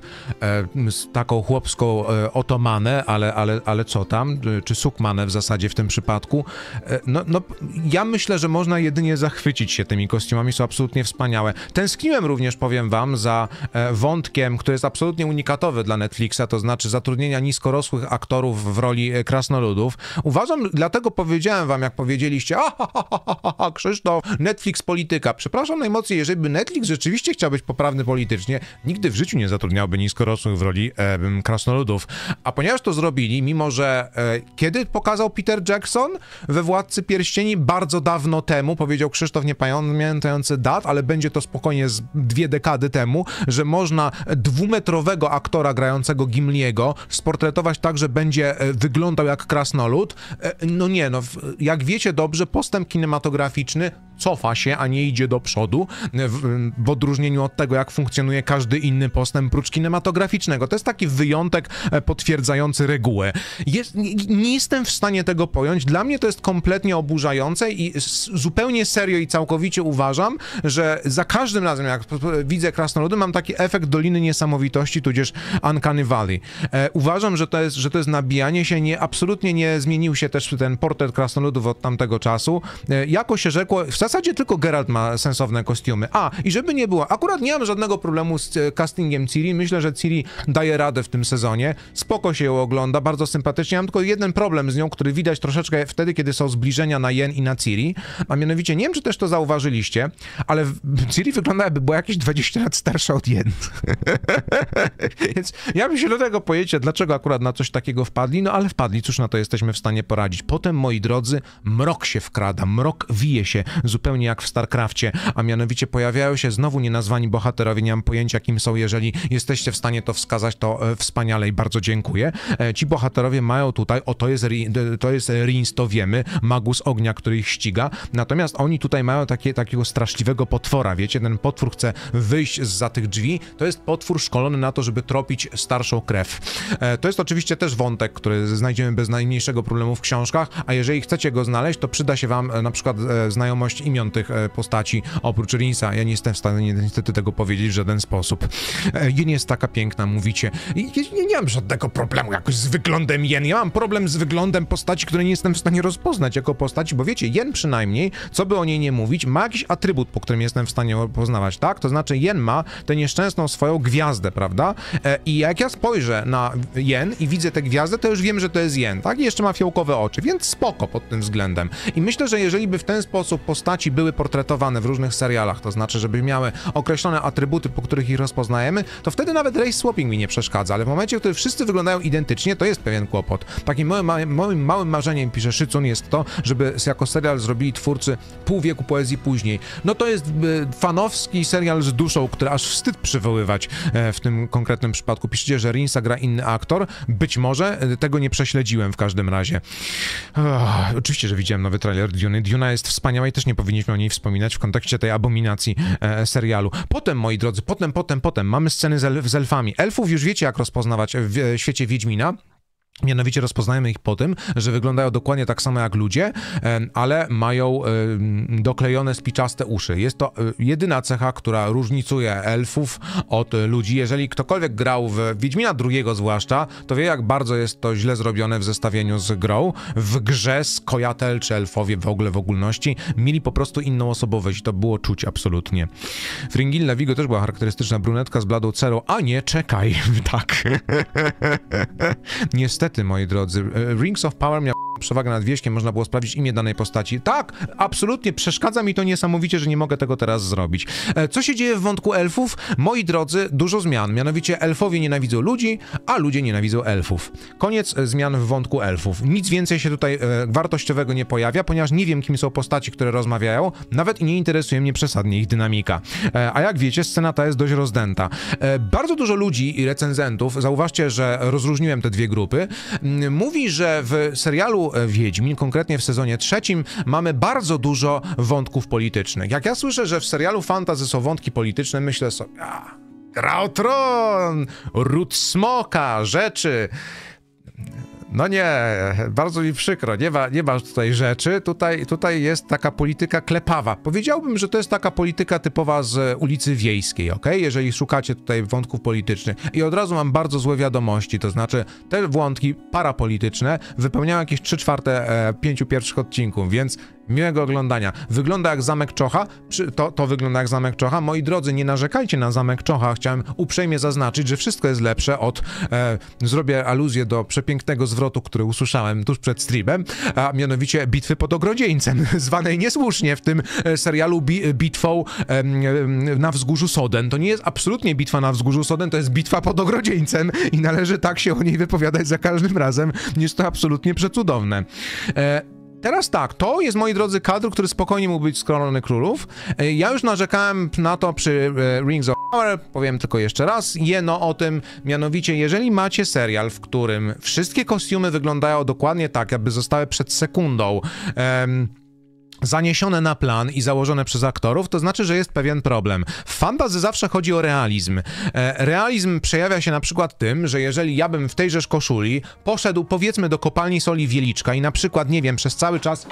taką chłopską otomanę, ale co tam, czy sukmanę w zasadzie w tym przypadku. No, ja myślę, że można jedynie zachwycić się tymi kostiumami, są absolutnie wspaniałe. Tęskniłem również, powiem wam, za wątkiem, który jest absolutnie unikatowy dla Netflixa, to znaczy zatrudnienia niskorosłych aktorów w roli krasnoludów. Uważam, dlatego powiedziałem wam, jak powiedzieliście, Krzysztof, Netflix polityka. Przepraszam najmocniej, jeżeli by Netflix rzeczywiście chciał być poprawny politycznie, nigdy w życiu nie zatrudniałby niskorosłych w roli krasnoludów. A ponieważ to zrobili, mimo że kiedy pokazał Peter Jackson we Władcy Pierścieni? Bardzo dawno temu, powiedział Krzysztof, nie pamiętający dat, ale będzie to spokojnie z 2 dekady temu, że można 2-metrowego aktora grającego Gimliego sportretować tak, że będzie wyglądał jak krasnolud. No nie, no jak wiecie dobrze, postęp kinematograficzny cofa się, a nie idzie do przodu, w odróżnieniu od tego, jak funkcjonuje każdy inny postęp prócz kinematograficznego. To jest taki wyjątek potwierdzający regułę. Nie jestem w stanie tego pojąć. Dla mnie to jest kompletnie oburzające i zupełnie serio i całkowicie uważam, że za każdym razem, jak widzę krasnoludy, mam taki efekt Doliny Niesamowitości, tudzież Uncanny Valley. Uważam, że to jest nabijanie się, absolutnie nie zmienił się też ten portret krasnoludów od tamtego czasu. Jako się rzekło, w zasadzie tylko Geralt ma sensowne kostiumy. I żeby nie było, akurat nie mam żadnego problemu z castingiem Ciri. Myślę, że Ciri daje radę w tym sezonie. Spoko się ją ogląda, bardzo sympatycznie. Mam tylko jeden problem z nią, który widać troszeczkę wtedy, kiedy są zbliżenia na Yen i na Ciri. A mianowicie, nie wiem, czy też to zauważyliście, ale Ciri wygląda, jakby była jakieś 20 lat starsza od Yen. Więc ja bym się do tego pojęcia, dlaczego akurat na coś takiego wpadli, no ale wpadli, cóż na to jesteśmy w stanie poradzić. Potem, moi drodzy, mrok się wkrada, mrok wije się, zupełnie jak w StarCrafcie, a mianowicie pojawiają się znowu nienazwani bohaterowie, nie mam pojęcia kim są, jeżeli jesteście w stanie to wskazać, to wspaniale i bardzo dziękuję. Ci bohaterowie mają tutaj, to jest Rins, to wiemy, magus ognia, który ich ściga, natomiast oni tutaj mają takiego straszliwego potwora, wiecie, ten potwór chce wyjść zza tych drzwi, to jest potwór szkolony na to, żeby tropić starszą krew. To jest oczywiście też wątek, który znajdziemy bez najmniejszego problemu w książkach, a jeżeli chcecie go znaleźć, to przyda się wam na przykład znajomość imion tych postaci, oprócz Rinsa. Ja nie jestem w stanie niestety tego powiedzieć w żaden sposób. Jen jest taka piękna, mówicie. Ja nie mam żadnego problemu jakoś z wyglądem Jen. Ja mam problem z wyglądem postaci, której nie jestem w stanie rozpoznać jako postaci, bo wiecie, Jen przynajmniej, co by o niej nie mówić, ma jakiś atrybut, po którym jestem w stanie poznawać, tak? To znaczy Jen ma tę nieszczęsną swoją gwiazdę, prawda? I jak ja spojrzę na Jen i widzę tę gwiazdę, to już wiem, że to jest Jen, tak? I jeszcze ma fiołkowe oczy, więc spoko pod tym względem. I myślę, że jeżeli by w ten sposób postawić postaci były portretowane w różnych serialach, to znaczy, żeby miały określone atrybuty, po których ich rozpoznajemy, to wtedy nawet race swapping mi nie przeszkadza, ale w momencie, w którym wszyscy wyglądają identycznie, to jest pewien kłopot. Takim moim małym marzeniem, pisze Szycun, jest to, żeby jako serial zrobili twórcy pół wieku poezji później. No to jest fanowski serial z duszą, który aż wstyd przywoływać w tym konkretnym przypadku. Piszecie, że Rinsa gra inny aktor. Być może, tego nie prześledziłem w każdym razie. Oczywiście, że widziałem nowy trailer Duny. Duna jest wspaniała i też nie powinniśmy o niej wspominać w kontekście tej abominacji serialu. Potem, moi drodzy, potem mamy sceny z elfami. Elfów już wiecie, jak rozpoznawać w świecie Wiedźmina. Mianowicie rozpoznajemy ich po tym, że wyglądają dokładnie tak samo jak ludzie, ale mają doklejone spiczaste uszy. Jest to jedyna cecha, która różnicuje elfów od ludzi. Jeżeli ktokolwiek grał w Wiedźmina II zwłaszcza, to wie, jak bardzo jest to źle zrobione w zestawieniu z grą. W grze Skojatel czy elfowie w ogólności mieli po prostu inną osobowość. To było czuć absolutnie. Fringilla Vigo też była charakterystyczna brunetka z bladą cerą. A nie, czekaj. Tak. Niestety, moi drodzy, Rings of Power miał przewagę nad wieśkiem, można było sprawdzić imię danej postaci. Tak, absolutnie, przeszkadza mi to niesamowicie, że nie mogę tego teraz zrobić. Co się dzieje w wątku elfów? Moi drodzy, dużo zmian, mianowicie elfowie nienawidzą ludzi, a ludzie nienawidzą elfów. Koniec zmian w wątku elfów. Nic więcej się tutaj wartościowego nie pojawia, ponieważ nie wiem, kim są postaci, które rozmawiają, nawet i nie interesuje mnie przesadnie ich dynamika. A jak wiecie, scena ta jest dość rozdęta. Bardzo dużo ludzi i recenzentów, zauważcie, że rozróżniłem te dwie grupy, mówi, że w serialu Wiedźmin, konkretnie w sezonie 3, mamy bardzo dużo wątków politycznych. Jak ja słyszę, że w serialu fantasy są wątki polityczne, myślę sobie, Gra o Tron, ród smoka, rzeczy. No nie, bardzo mi przykro, nie ma tutaj rzeczy, tutaj jest taka polityka klepawa. Powiedziałbym, że to jest taka polityka typowa z ulicy Wiejskiej, okej? Jeżeli szukacie tutaj wątków politycznych. I od razu mam bardzo złe wiadomości, to znaczy te wątki parapolityczne wypełniają jakieś 3/4 5 pierwszych odcinków, więc miłego oglądania. Wygląda jak Zamek Czocha, to wygląda jak Zamek Czocha. Moi drodzy, nie narzekajcie na Zamek Czocha, chciałem uprzejmie zaznaczyć, że wszystko jest lepsze od, zrobię aluzję do przepięknego zwrotu, który usłyszałem tuż przed streamem, a mianowicie bitwy pod Ogrodzieńcem, zwanej niesłusznie w tym serialu bitwą na wzgórzu Soden. To nie jest absolutnie bitwa na wzgórzu Soden, to jest bitwa pod Ogrodzieńcem i należy tak się o niej wypowiadać za każdym razem. Jest to absolutnie przecudowne. Teraz tak, to jest, moi drodzy, kadr, który spokojnie mógł być z Korony Królów. Ja już narzekałem na to przy Rings of Power, powiem tylko jeszcze raz, jeno o tym, mianowicie, jeżeli macie serial, w którym wszystkie kostiumy wyglądają dokładnie tak, jakby zostały przed sekundą zaniesione na plan i założone przez aktorów, to znaczy, że jest pewien problem. W fantasy zawsze chodzi o realizm. Realizm przejawia się na przykład tym, że jeżeli ja bym w tejżeż koszuli poszedł, powiedzmy, do kopalni soli Wieliczka i na przykład, nie wiem, przez cały czas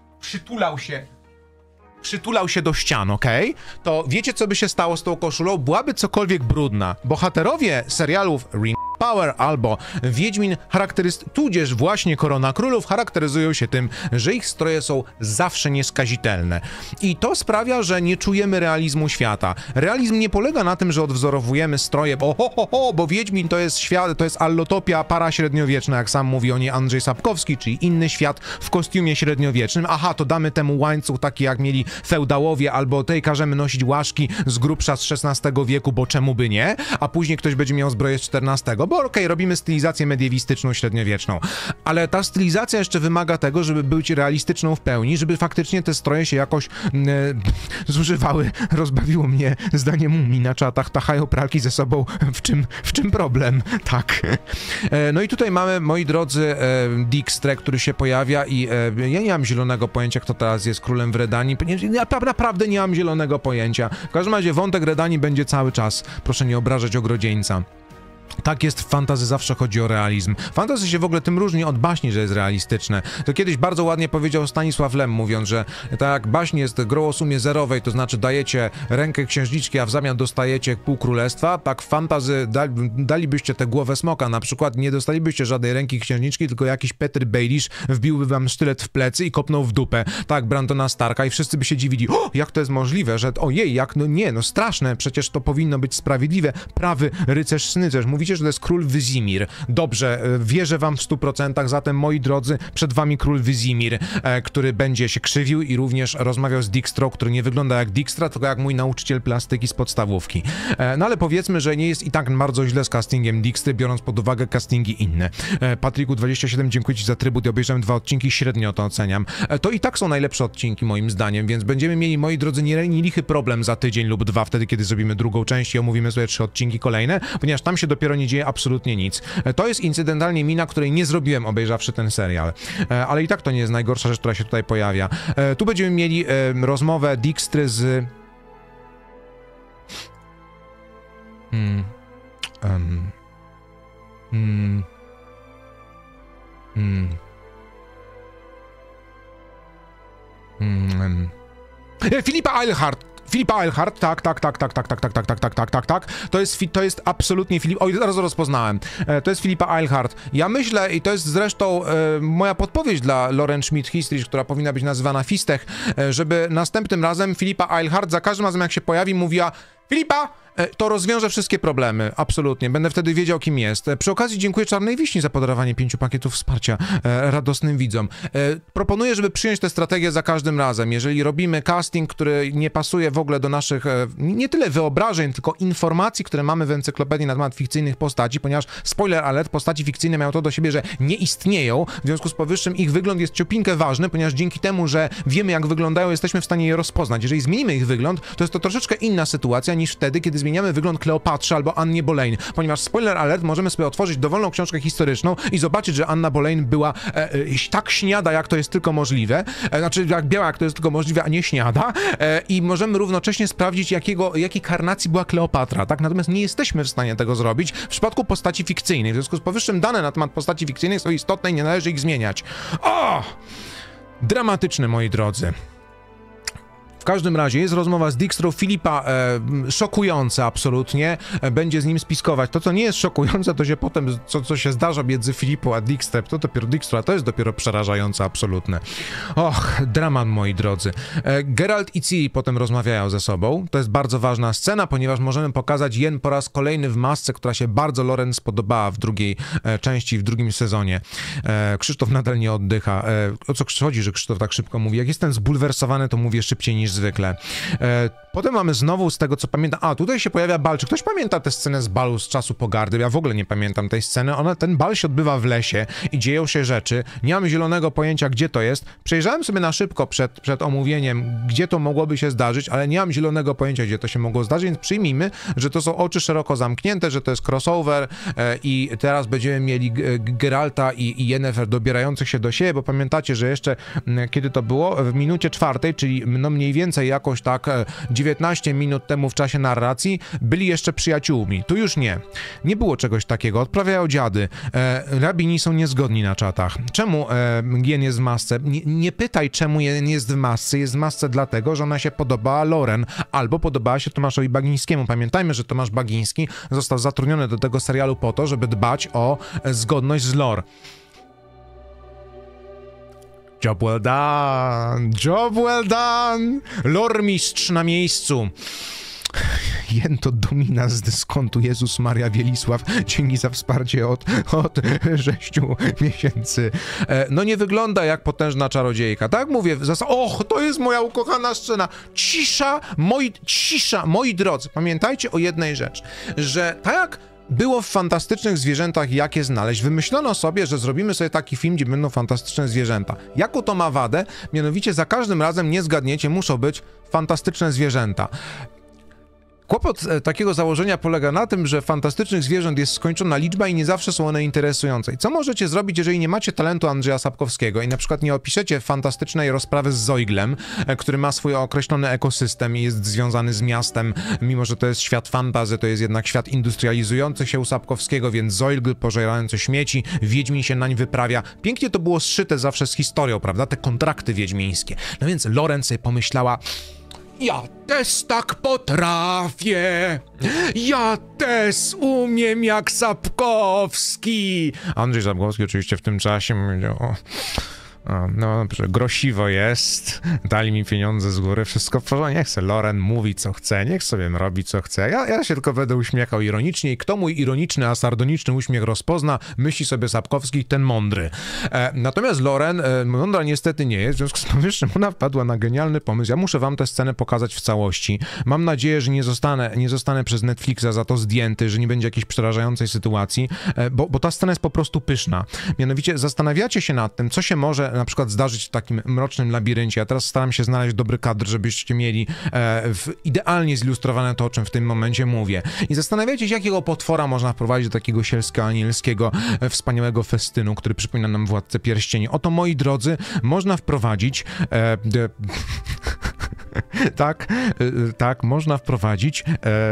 przytulał się do ścian, okej? To wiecie, co by się stało z tą koszulą? Byłaby cokolwiek brudna. Bohaterowie serialów Ring Power albo Wiedźmin tudzież właśnie Korona Królów charakteryzują się tym, że ich stroje są zawsze nieskazitelne. I to sprawia, że nie czujemy realizmu świata. Realizm nie polega na tym, że odwzorowujemy stroje, bo Wiedźmin to jest świat, to jest allotopia paraśredniowieczna, jak sam mówi o niej Andrzej Sapkowski, czyli inny świat w kostiumie średniowiecznym. Aha, to damy temu łańcuch taki, jak mieli feudałowie, albo tej każemy nosić łaszki z grubsza z XVI wieku, bo czemu by nie? A później ktoś będzie miał zbroję z XIV, bo okej, robimy stylizację mediewistyczną, średniowieczną. Ale ta stylizacja jeszcze wymaga tego, żeby być realistyczną w pełni, żeby faktycznie te stroje się jakoś zużywały. Rozbawiło mnie zdanie Mumii na czatach, tachają pralki ze sobą, w czym problem? Tak. No i tutaj mamy, moi drodzy, Dijkstrę, który się pojawia i ja nie mam zielonego pojęcia, kto teraz jest królem w Redanii. Ja naprawdę nie mam zielonego pojęcia. W każdym razie wątek Redanii będzie cały czas. Proszę nie obrażać Ogrodzieńca. Tak jest w fantasy, zawsze chodzi o realizm. Fantasy się w ogóle tym różni od baśni, że jest realistyczne. To kiedyś bardzo ładnie powiedział Stanisław Lem, mówiąc, że tak jak baśń jest grą o sumie zerowej, to znaczy dajecie rękę księżniczki, a w zamian dostajecie pół królestwa, tak w fantasy dalibyście tę głowę smoka, na przykład nie dostalibyście żadnej ręki księżniczki, tylko jakiś Petr Baelish wbiłby wam sztylet w plecy i kopnął w dupę. Tak, Brandona Starka i wszyscy by się dziwili, jak to jest możliwe, że ojej, jak, no nie, no straszne, przecież to powinno być sprawiedliwe. Prawy rycerz Snycerz mówi, mówicie, że to jest król Wyzimir. Dobrze, wierzę wam w 100%, zatem moi drodzy, przed wami król Wyzimir, który będzie się krzywił i również rozmawiał z Dijkstrą, który nie wygląda jak Dijkstra, tylko jak mój nauczyciel plastyki z podstawówki. No ale powiedzmy, że nie jest i tak bardzo źle z castingiem Dijkstry, biorąc pod uwagę castingi inne. Patriku27, dziękuję ci za trybut, obejrzałem 2 odcinki, średnio to oceniam. To i tak są najlepsze odcinki moim zdaniem, więc będziemy mieli, moi drodzy, nielichy problem za tydzień lub 2, wtedy kiedy zrobimy drugą część i omówimy sobie 3 odcinki kolejne, ponieważ tam się dopiero nie dzieje absolutnie nic. To jest incydentalnie mina, której nie zrobiłem, obejrzawszy ten serial. Ale i tak to nie jest najgorsza rzecz, która się tutaj pojawia. Tu będziemy mieli rozmowę Dijkstry z... Filipa Eilhart, tak. To jest absolutnie Filip... Oj, zaraz rozpoznałem. To jest Filipa Eilhart. Ja myślę, i to jest zresztą moja podpowiedź dla Lauren Schmidt Histories, która powinna być nazywana Fistech, żeby następnym razem Filipa Eilhart za każdym razem, jak się pojawi, mówiła: Filipa! To rozwiąże wszystkie problemy, absolutnie. Będę wtedy wiedział, kim jest. Przy okazji dziękuję Czarnej Wiśni za podarowanie 5 pakietów wsparcia radosnym widzom. Proponuję, żeby przyjąć tę strategię za każdym razem. Jeżeli robimy casting, który nie pasuje w ogóle do naszych, nie tyle wyobrażeń, tylko informacji, które mamy w encyklopedii na temat fikcyjnych postaci, ponieważ, spoiler alert, postaci fikcyjne mają to do siebie, że nie istnieją, w związku z powyższym ich wygląd jest ciupinkę ważny, ponieważ dzięki temu, że wiemy, jak wyglądają, jesteśmy w stanie je rozpoznać. Jeżeli zmienimy ich wygląd, to jest to troszeczkę inna sytuacja niż wtedy, kiedy zmieniamy wygląd Kleopatrze albo Annie Boleyn, ponieważ, spoiler alert, możemy sobie otworzyć dowolną książkę historyczną i zobaczyć, że Anna Boleyn była tak śniada, jak to jest tylko możliwe, znaczy jak biała, jak to jest tylko możliwe, a nie śniada, i możemy równocześnie sprawdzić, jakiej karnacji była Kleopatra, tak? Natomiast nie jesteśmy w stanie tego zrobić w przypadku postaci fikcyjnych. W związku z powyższym dane na temat postaci fikcyjnych są istotne i nie należy ich zmieniać. O! Dramatyczne, moi drodzy. W każdym razie jest rozmowa z Dijkstrą. Filipa szokująca absolutnie, będzie z nim spiskować. To, co nie jest szokujące, to się potem, co się zdarza między Filipą a Dijkstrą, to dopiero Dijkstra, to jest dopiero przerażające absolutne. Och, dramat, moi drodzy. Geralt i Ciri potem rozmawiają ze sobą. To jest bardzo ważna scena, ponieważ możemy pokazać Jen po raz kolejny w masce, która się bardzo Lauren spodobała w drugiej części, w drugim sezonie. Krzysztof nadal nie oddycha. O co chodzi, że Krzysztof tak szybko mówi? Jak jestem zbulwersowany, to mówię szybciej niż zwykle. Potem mamy znowu, z tego co pamiętam, tutaj się pojawia bal. Czy ktoś pamięta tę scenę z balu z czasu pogardy? Ja w ogóle nie pamiętam tej sceny. Ten bal się odbywa w lesie i dzieją się rzeczy. Nie mam zielonego pojęcia, gdzie to jest. Przejrzałem sobie na szybko przed omówieniem, gdzie to mogłoby się zdarzyć, ale nie mam zielonego pojęcia, gdzie to się mogło zdarzyć, więc przyjmijmy, że to są oczy szeroko zamknięte, że to jest crossover i teraz będziemy mieli Geralta i Yennefer dobierających się do siebie, bo pamiętacie, że jeszcze kiedy to było? W minucie 4, czyli no mniej więcej jakoś tak 19 minut temu w czasie narracji byli jeszcze przyjaciółmi. Tu już nie. Nie było czegoś takiego. Odprawiają dziady. Rabini są niezgodni na czatach. Czemu Jen jest w masce? Nie pytaj, czemu Jen jest w masce. Jest w masce dlatego, że ona się podobała Lauren albo podobała się Tomaszowi Bagińskiemu. Pamiętajmy, że Tomasz Bagiński został zatrudniony do tego serialu po to, żeby dbać o zgodność z lore. Job well done! Job well done! Lormistrz na miejscu. Jen to domina z dyskontu. Jezus Maria Wielisław, dzięki za wsparcie od 6 miesięcy. No nie wygląda jak potężna czarodziejka. Tak mówię, och, to jest moja ukochana scena. Cisza, moi drodzy. Pamiętajcie o jednej rzeczy, że tak jak było w Fantastycznych Zwierzętach Jak je znaleźć, wymyślono sobie, że zrobimy sobie taki film, gdzie będą fantastyczne zwierzęta. Jaką to ma wadę? Mianowicie za każdym razem, nie zgadniecie, muszą być fantastyczne zwierzęta. Kłopot takiego założenia polega na tym, że fantastycznych zwierząt jest skończona liczba i nie zawsze są one interesujące. I co możecie zrobić, jeżeli nie macie talentu Andrzeja Sapkowskiego i na przykład nie opiszecie fantastycznej rozprawy z Zoiglem, który ma swój określony ekosystem i jest związany z miastem, mimo że to jest świat fantasy, to jest jednak świat industrializujący się u Sapkowskiego, więc Zoigl pożerający śmieci, Wiedźmin się nań wyprawia. Pięknie to było zszyte zawsze z historią, prawda? Te kontrakty wiedźmińskie. No więc Lauren sobie pomyślała: ja też tak potrafię! Ja też umiem jak Sapkowski! Andrzej Sapkowski oczywiście w tym czasie powiedział: No, grosiwo jest, dali mi pieniądze z góry, wszystko w porządku, niech se Loren mówi co chce, niech sobie robi co chce, ja się tylko będę uśmiechał ironicznie i kto mój ironiczny, a sardoniczny uśmiech rozpozna, myśli sobie Sapkowski, ten mądry. Natomiast Loren mądra niestety nie jest, w związku z powyższym ona wpadła na genialny pomysł, ja muszę wam tę scenę pokazać w całości, mam nadzieję, że nie zostanę przez Netflixa za to zdjęty, że nie będzie jakiejś przerażającej sytuacji, bo ta scena jest po prostu pyszna. Mianowicie zastanawiacie się nad tym, co się może na przykład zdarzyć w takim mrocznym labiryncie. Ja teraz staram się znaleźć dobry kadr, żebyście mieli idealnie zilustrowane to, o czym w tym momencie mówię. I zastanawiacie się, jakiego potwora można wprowadzić do takiego sielsko-anielskiego, wspaniałego festynu, który przypomina nam Władcę Pierścieni. Oto, moi drodzy, można wprowadzić... tak, można wprowadzić...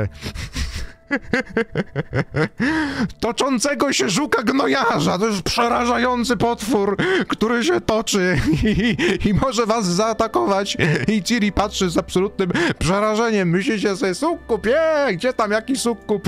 toczącego się żuka gnojarza. To jest przerażający potwór, który się toczy i może was zaatakować. I Ciri patrzy z absolutnym przerażeniem. Myślicie sobie, sukkup, gdzie tam jaki sukkup?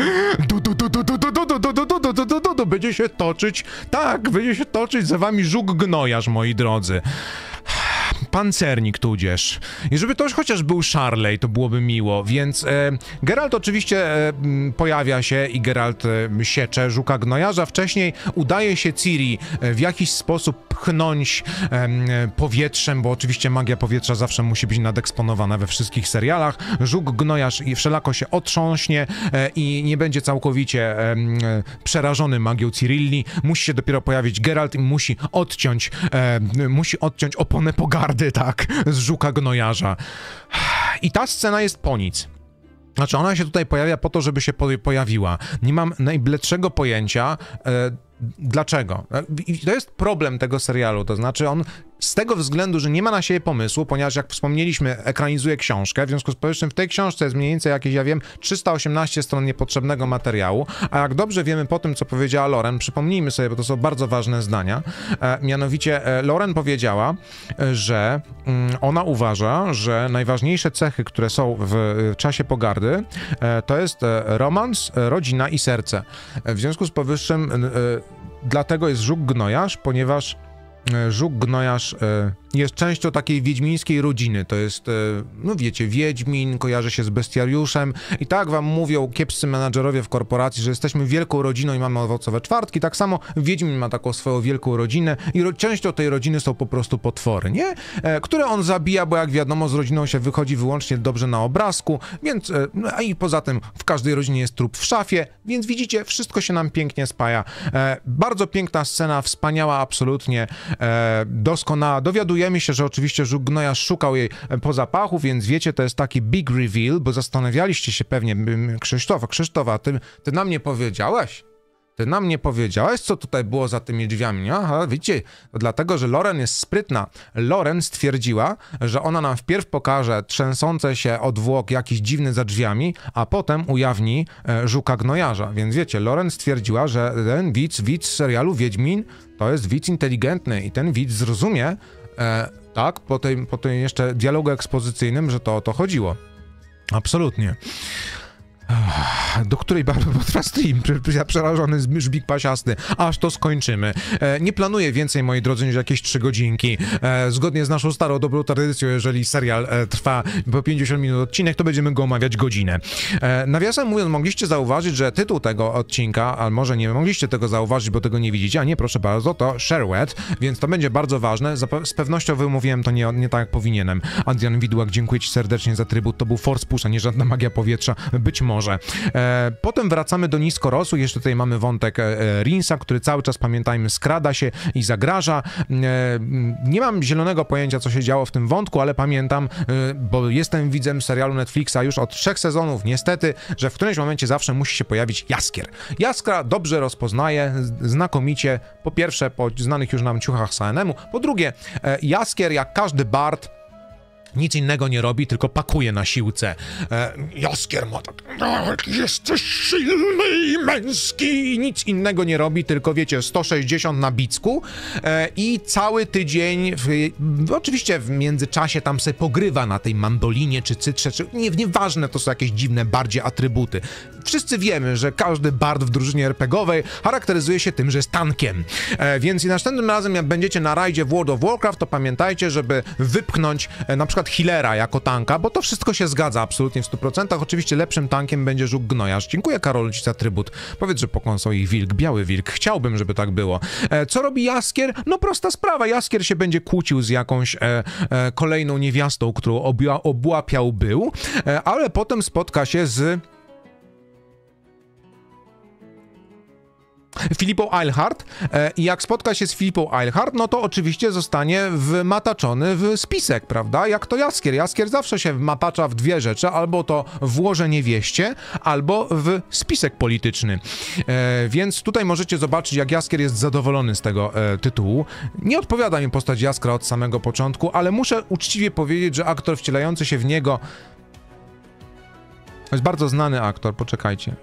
Będzie się toczyć. Tak, będzie się toczyć za wami żuk gnojarz, moi drodzy. Pancernik tudzież. I żeby to już chociaż był Sharley, to byłoby miło, więc Geralt oczywiście pojawia się i Geralt siecze żuka gnojarza. Wcześniej udaje się Ciri w jakiś sposób pchnąć powietrzem, bo oczywiście magia powietrza zawsze musi być nadeksponowana we wszystkich serialach. Żuk gnojarz i wszelako się otrząśnie i nie będzie całkowicie przerażony magią Cirilli. Musi się dopiero pojawić Geralt i musi odciąć oponę pogardy, tak, z żuka gnojarza. I ta scena jest po nic. Znaczy, ona się tutaj pojawia po to, żeby się pojawiła. Nie mam najbledszego pojęcia, dlaczego. I to jest problem tego serialu, to znaczy on z tego względu, że nie ma na siebie pomysłu, ponieważ jak wspomnieliśmy, ekranizuje książkę, w związku z powyższym w tej książce jest mniej więcej jakieś, ja wiem, 318 stron niepotrzebnego materiału, a jak dobrze wiemy po tym, co powiedziała Loren, przypomnijmy sobie, bo to są bardzo ważne zdania, mianowicie Loren powiedziała, że ona uważa, że najważniejsze cechy, które są w czasie pogardy, to jest romans, rodzina i serce. W związku z powyższym dlatego jest żuk gnojarz, ponieważ żuk gnojarz jest częścią takiej wiedźmińskiej rodziny. To jest, no wiecie, Wiedźmin kojarzy się z bestiariuszem i tak wam mówią kiepscy menadżerowie w korporacji, że jesteśmy wielką rodziną i mamy owocowe czwartki. Tak samo Wiedźmin ma taką swoją wielką rodzinę i częścią tej rodziny są po prostu potwory, nie? Które on zabija, bo jak wiadomo, z rodziną się wychodzi wyłącznie dobrze na obrazku, więc, a i poza tym w każdej rodzinie jest trup w szafie, więc widzicie, wszystko się nam pięknie spaja. Bardzo piękna scena, wspaniała, absolutnie, doskonała. Dowiadujemy się, że oczywiście żuk gnojarz szukał jej po zapachu, więc wiecie, to jest taki big reveal, bo zastanawialiście się pewnie, Krzysztofa, ty nam nie powiedziałeś? Ty nam nie powiedziałeś, co tutaj było za tymi drzwiami? Aha, widzicie, to dlatego, że Loren jest sprytna. Loren stwierdziła, że ona nam wpierw pokaże trzęsące się od zwłok jakiś dziwny za drzwiami, a potem ujawni żuka gnojarza. Więc wiecie, Loren stwierdziła, że ten widz serialu Wiedźmin to jest widz inteligentny i ten widz zrozumie, tak, po tym jeszcze dialogu ekspozycyjnym, że to o to chodziło. Absolutnie. Do której bardzo potrwa stream, przerażony żbik pasiasty, aż to skończymy. Nie planuję więcej, moi drodzy, niż jakieś 3 godzinki. Zgodnie z naszą starą, dobrą tradycją, jeżeli serial trwa po 50 minut odcinek, to będziemy go omawiać godzinę. Nawiasem mówiąc, mogliście zauważyć, że tytuł tego odcinka, ale może nie mogliście tego zauważyć, bo tego nie widzicie, a nie, proszę bardzo, to Sherwood, więc to będzie bardzo ważne. Z pewnością wymówiłem to nie tak, jak powinienem. Adrian Widłak, dziękuję ci serdecznie za trybut, to był force push, a nie żadna magia powietrza, być może. Potem wracamy do niskorosłych, jeszcze tutaj mamy wątek Rinsa, który cały czas, pamiętajmy, skrada się i zagraża. Nie mam zielonego pojęcia, co się działo w tym wątku, ale pamiętam, bo jestem widzem serialu Netflixa już od 3 sezonów, niestety, że w którymś momencie zawsze musi się pojawić Jaskier. Jaskra dobrze rozpoznaje, znakomicie, po pierwsze po znanych już nam ciuchach Saenemu, po drugie Jaskier, jak każdy bard, nic innego nie robi, tylko pakuje na siłce. Jaskier ma tak, jesteś silny i męski i nic innego nie robi, tylko wiecie, 160 na bicku i cały tydzień, oczywiście w międzyczasie tam sobie pogrywa na tej mandolinie, czy cytrze, czy nieważne, to są jakieś dziwne bardziej atrybuty. wszyscy wiemy, że każdy bard w drużynie RPGowej charakteryzuje się tym, że jest tankiem. Więc i następnym razem, jak będziecie na rajdzie w World of Warcraft, to pamiętajcie, żeby wypchnąć na przykład healera jako tanka, bo to wszystko się zgadza absolutnie w 100%. Oczywiście lepszym tankiem będzie żuk gnojarz. Dziękuję, Karol, ci za trybut. Powiedz, że pokąsał ich wilk, biały wilk. Chciałbym, żeby tak było. Co robi Jaskier? No prosta sprawa. Jaskier się będzie kłócił z jakąś kolejną niewiastą, którą obłapiał był, ale potem spotka się z Filipą Eilhart i jak spotka się z Filipą Eilhart, no to oczywiście zostanie wmataczony w spisek, prawda? Jak to Jaskier. Jaskier zawsze się wmatacza w dwie rzeczy, albo to w łoże niewieście, albo w spisek polityczny. Więc tutaj możecie zobaczyć, jak Jaskier jest zadowolony z tego tytułu. Nie odpowiada mi postać Jaskra od samego początku, ale muszę uczciwie powiedzieć, że aktor wcielający się w niego... To jest bardzo znany aktor, poczekajcie.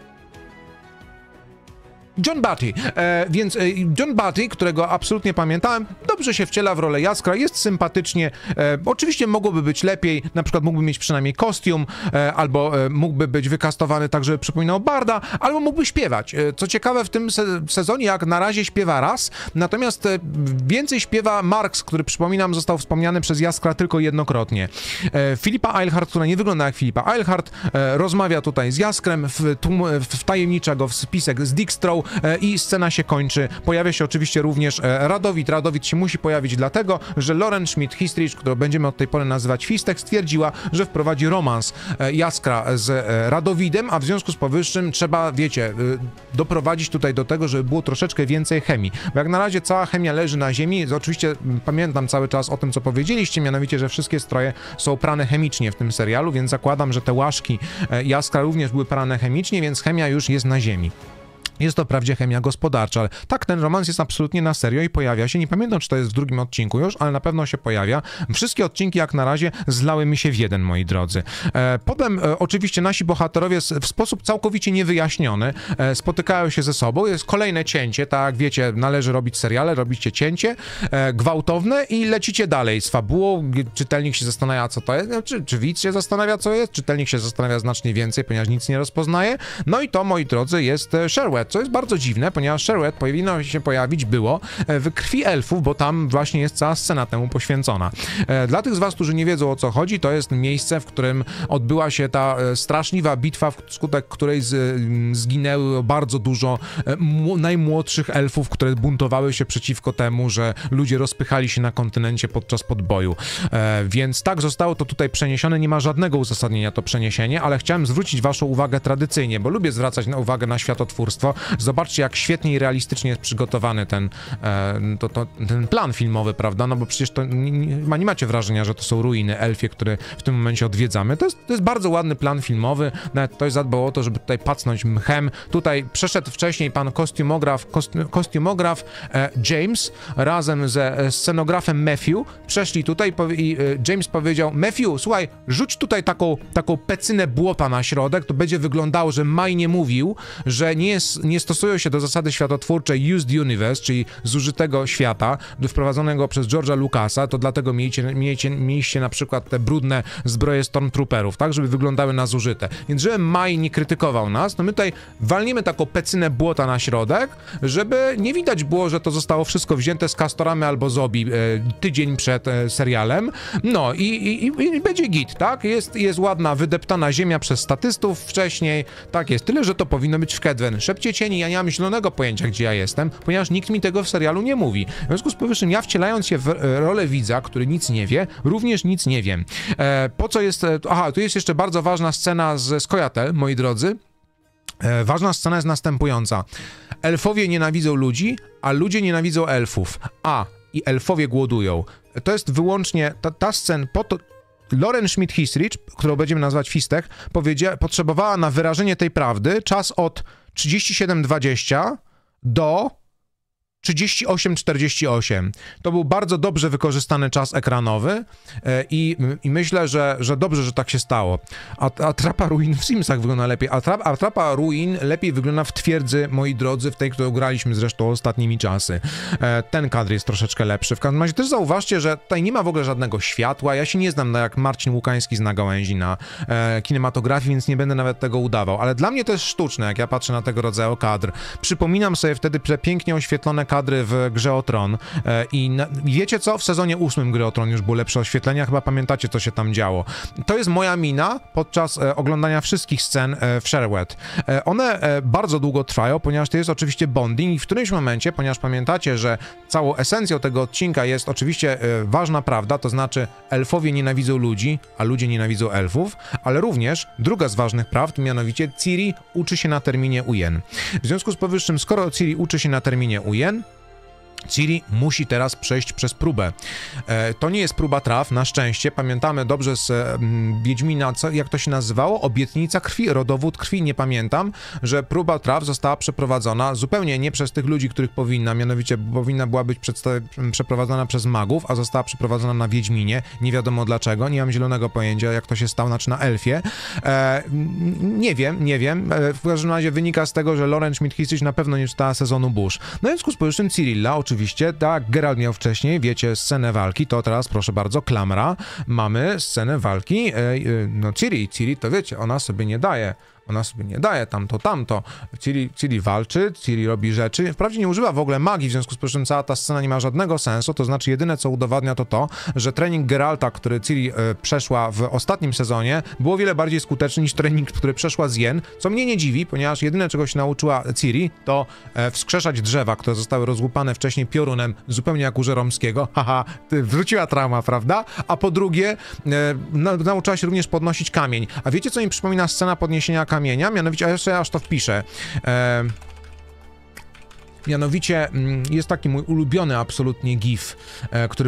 John Batty, więc John Batty, którego absolutnie pamiętałem, dobrze się wciela w rolę Jaskra, jest sympatycznie, oczywiście mogłoby być lepiej, na przykład mógłby mieć przynajmniej kostium, albo mógłby być wykastowany tak, żeby przypominał barda, albo mógłby śpiewać. Co ciekawe, w tym sezonie jak na razie śpiewa raz, natomiast więcej śpiewa Marks, który, przypominam, został wspomniany przez Jaskra tylko jednokrotnie. Filipa Eilhart, która nie wygląda jak Filipa Eilhart, rozmawia tutaj z Jaskrem, wtajemnicza go w spisek z Dijkstrą, i scena się kończy. Pojawia się oczywiście również Radowid. Radowid się musi pojawić dlatego, że Lauren Schmidt-Histrich, którą będziemy od tej pory nazywać Fistek, stwierdziła, że wprowadzi romans Jaskra z Radowidem, a w związku z powyższym trzeba, wiecie, doprowadzić tutaj do tego, żeby było troszeczkę więcej chemii. Bo jak na razie cała chemia leży na ziemi, oczywiście pamiętam cały czas o tym, co powiedzieliście, mianowicie, że wszystkie stroje są prane chemicznie w tym serialu, więc zakładam, że te łaszki Jaskra również były prane chemicznie, więc chemia już jest na ziemi. Jest to wprawdzie chemia gospodarcza, ale tak, ten romans jest absolutnie na serio i pojawia się, nie pamiętam, czy to jest w drugim odcinku już, ale na pewno się pojawia. Wszystkie odcinki jak na razie zlały mi się w jeden, moi drodzy. Potem oczywiście nasi bohaterowie w sposób całkowicie niewyjaśniony spotykają się ze sobą, jest kolejne cięcie, tak jak wiecie, należy robić seriale, robicie cięcie gwałtowne i lecicie dalej z fabułą, czytelnik się zastanawia, co to jest, czy widz się zastanawia, co jest, czytelnik się zastanawia znacznie więcej, ponieważ nic nie rozpoznaje, no i to, moi drodzy, jest Sherwood, co jest bardzo dziwne, ponieważ Sherwood powinno się pojawić w Krwi Elfów, bo tam właśnie jest cała scena temu poświęcona. Dla tych z was, którzy nie wiedzą, o co chodzi, to jest miejsce, w którym odbyła się ta straszliwa bitwa, wskutek której zginęło bardzo dużo najmłodszych elfów, które buntowały się przeciwko temu, że ludzie rozpychali się na kontynencie podczas podboju. Więc tak zostało to tutaj przeniesione, nie ma żadnego uzasadnienia to przeniesienie, ale chciałem zwrócić waszą uwagę tradycyjnie, bo lubię zwracać uwagę na światotwórstwo. Zobaczcie, jak świetnie i realistycznie jest przygotowany ten plan filmowy, prawda? No bo przecież to nie macie wrażenia, że to są ruiny elfie, które w tym momencie odwiedzamy. To jest bardzo ładny plan filmowy. Nawet ktoś zadbał o to, żeby tutaj pacnąć mchem. Tutaj przeszedł wcześniej pan kostiumograf James razem ze scenografem Matthew. Przeszli tutaj i James powiedział: Matthew, słuchaj, rzuć tutaj taką pecynę błota na środek, to będzie wyglądało, że Maj nie mówił, że nie stosują się do zasady światotwórczej Used Universe, czyli zużytego świata, wprowadzonego przez George'a Lucasa, to dlatego mieliście na przykład te brudne zbroje Stormtrooperów, tak, żeby wyglądały na zużyte. Więc żeby Maj nie krytykował nas, no my tutaj walniemy taką pecynę błota na środek, żeby nie widać było, że to zostało wszystko wzięte z Castoramy albo Zobi tydzień przed serialem. No i będzie git, tak? Jest ładna, wydeptana ziemia przez statystów wcześniej, tak jest. Tyle, że to powinno być w Kedwen. Szepcie cieni, ja nie mam zielonego pojęcia, gdzie ja jestem, ponieważ nikt mi tego w serialu nie mówi. W związku z powyższym, ja wcielając się w rolę widza, który nic nie wie, również nic nie wiem. Po co jest... Aha, tu jest jeszcze bardzo ważna scena z Scoia'tael, moi drodzy. Ważna scena jest następująca. Elfowie nienawidzą ludzi, a ludzie nienawidzą elfów. I elfowie głodują. To jest wyłącznie... Ta scena... Lauren Schmidt-Histrich, którą będziemy nazywać Fistek, potrzebowała na wyrażenie tej prawdy czas od 37:20 do 38-48. To był bardzo dobrze wykorzystany czas ekranowy i myślę, że dobrze, że tak się stało. Atrapa Ruin w Simsach wygląda lepiej. Atrapa Ruin lepiej wygląda w twierdzy, moi drodzy, w tej, którą graliśmy zresztą ostatnimi czasy. Ten kadr jest troszeczkę lepszy. W każdym razie też zauważcie, że tutaj nie ma w ogóle żadnego światła. Ja się nie znam jak Marcin Łukański zna gałęzi na kinematografii, więc nie będę nawet tego udawał. Ale dla mnie to jest sztuczne, jak ja patrzę na tego rodzaju kadr. Przypominam sobie wtedy pięknie oświetlone kadry w Grze o Tron i wiecie co? W sezonie 8 Gry o Tron już było lepsze oświetlenia, chyba pamiętacie, co się tam działo. To jest moja mina podczas oglądania wszystkich scen w Sherwood. One bardzo długo trwają, ponieważ to jest oczywiście bonding i w którymś momencie, ponieważ pamiętacie, że całą esencją tego odcinka jest oczywiście ważna prawda, to znaczy elfowie nienawidzą ludzi, a ludzie nienawidzą elfów, ale również druga z ważnych prawd, mianowicie Ciri uczy się na terminie Ujen. W związku z powyższym, skoro Ciri uczy się na terminie Ujen, Ciri musi teraz przejść przez próbę. To nie jest próba traw, na szczęście. Pamiętamy dobrze z Wiedźmina, jak to się nazywało? Obietnica krwi, rodowód krwi, nie pamiętam, że próba traw została przeprowadzona zupełnie nie przez tych ludzi, których powinna, mianowicie powinna była być przeprowadzona przez magów, a została przeprowadzona na Wiedźminie. Nie wiadomo dlaczego, nie mam zielonego pojęcia, jak to się stało, znaczy na Elfie. Nie wiem. W każdym razie wynika z tego, że Lauren Schmidt-Hissrich na pewno nie czytała sezonu Bush. No i w związku z powyższym Cyrilla, oczywiście, tak, Geralt miał wcześniej, wiecie, scenę walki, to teraz, proszę bardzo, klamra, mamy scenę walki, no Ciri, to wiecie, ona sobie nie daje tamto. Ciri walczy, Ciri robi rzeczy, wprawdzie nie używa w ogóle magii, w związku z czym cała ta scena nie ma żadnego sensu, to znaczy jedyne, co udowadnia to, że trening Geralta, który Ciri przeszła w ostatnim sezonie, było wiele bardziej skuteczny niż trening, który przeszła z Yen, co mnie nie dziwi, ponieważ jedyne, czego się nauczyła Ciri, to wskrzeszać drzewa, które zostały rozłupane wcześniej piorunem, zupełnie jak u Żeromskiego, wróciła trauma, prawda? A po drugie, nauczyła się również podnosić kamień. A wiecie, co mi przypomina scena podniesienia kamienia? Mianowicie, a jeszcze aż to wpiszę. Mianowicie jest taki mój ulubiony absolutnie gif, który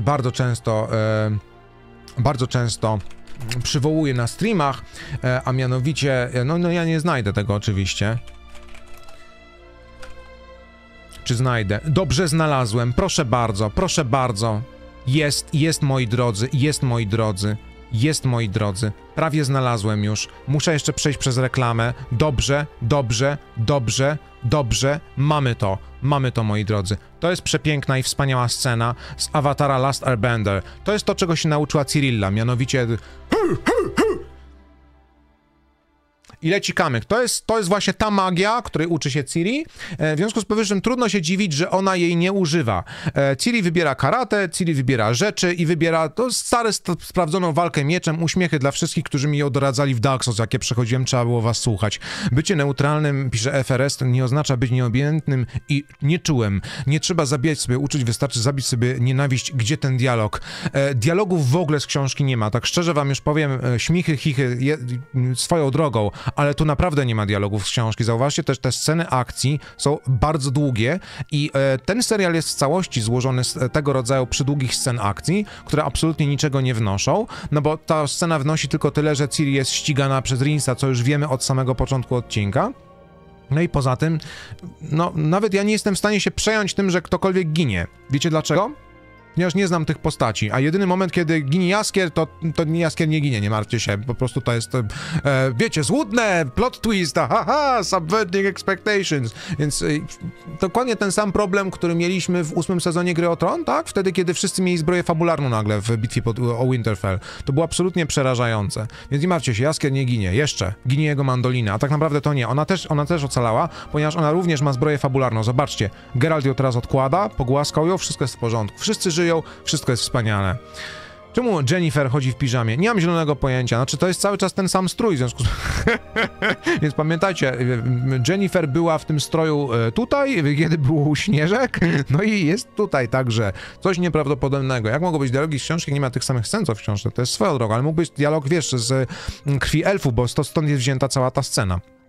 bardzo często przywołuję na streamach, a mianowicie, no ja nie znajdę tego oczywiście. Czy znajdę? Dobrze znalazłem, proszę bardzo. Jest, moi drodzy. Prawie znalazłem już. Muszę jeszcze przejść przez reklamę. Dobrze. Mamy to, moi drodzy. To jest przepiękna i wspaniała scena z Awatara Last Airbender. To jest to, czego się nauczyła Cyrilla, mianowicie... I leci kamyk. To jest właśnie ta magia, której uczy się Ciri. W związku z powyższym trudno się dziwić, że ona jej nie używa. Ciri wybiera karate, Ciri wybiera rzeczy i wybiera sprawdzoną walkę mieczem, uśmiechy dla wszystkich, którzy mi ją doradzali w Dark Souls, jakie przechodziłem, trzeba było was słuchać. Bycie neutralnym, pisze FRS, nie oznacza być nieobojętnym i nieczułym. Nie trzeba zabijać sobie uczuć, wystarczy zabić sobie nienawiść. Gdzie ten dialog? Dialogów w ogóle z książki nie ma. Tak szczerze wam już powiem, śmichy, chichy swoją drogą, ale tu naprawdę nie ma dialogów z książki. Zauważcie też, te sceny akcji są bardzo długie i ten serial jest w całości złożony z tego rodzaju przydługich scen akcji, które absolutnie niczego nie wnoszą, no bo ta scena wnosi tylko tyle, że Ciri jest ścigana przez Rinsa, co już wiemy od samego początku odcinka. No i poza tym, no nawet ja nie jestem w stanie się przejąć tym, że ktokolwiek ginie. Wiecie dlaczego? Ponieważ nie znam tych postaci, a jedyny moment, kiedy ginie Jaskier, to Jaskier nie ginie, nie martwcie się, po prostu to jest, wiecie, złudne, plot twist, subverting expectations, więc dokładnie ten sam problem, który mieliśmy w 8 sezonie Gry o Tron, tak? Wtedy, kiedy wszyscy mieli zbroję fabularną nagle w bitwie o Winterfell. To było absolutnie przerażające, więc nie martwcie się, Jaskier nie ginie, jeszcze, ginie jego mandolina, a tak naprawdę to nie, ona też ocalała, ponieważ ona również ma zbroję fabularną, zobaczcie, Geralt ją teraz odkłada, pogłaskał ją, wszystko jest w porządku, wszyscy żyją, wszystko jest wspaniale. Czemu Jennifer chodzi w piżamie? Nie mam zielonego pojęcia. Znaczy, to jest cały czas ten sam strój, w związku z... Więc pamiętajcie, Jennifer była w tym stroju tutaj, kiedy było śnieżek, no i jest tutaj także. Coś nieprawdopodobnego. Jak mogą być dialogi z książki, jak nie ma tych samych scen, co w książce? To jest swoją drogą, ale mógł być dialog, wiesz, z Krwi Elfów, bo stąd jest wzięta cała ta scena.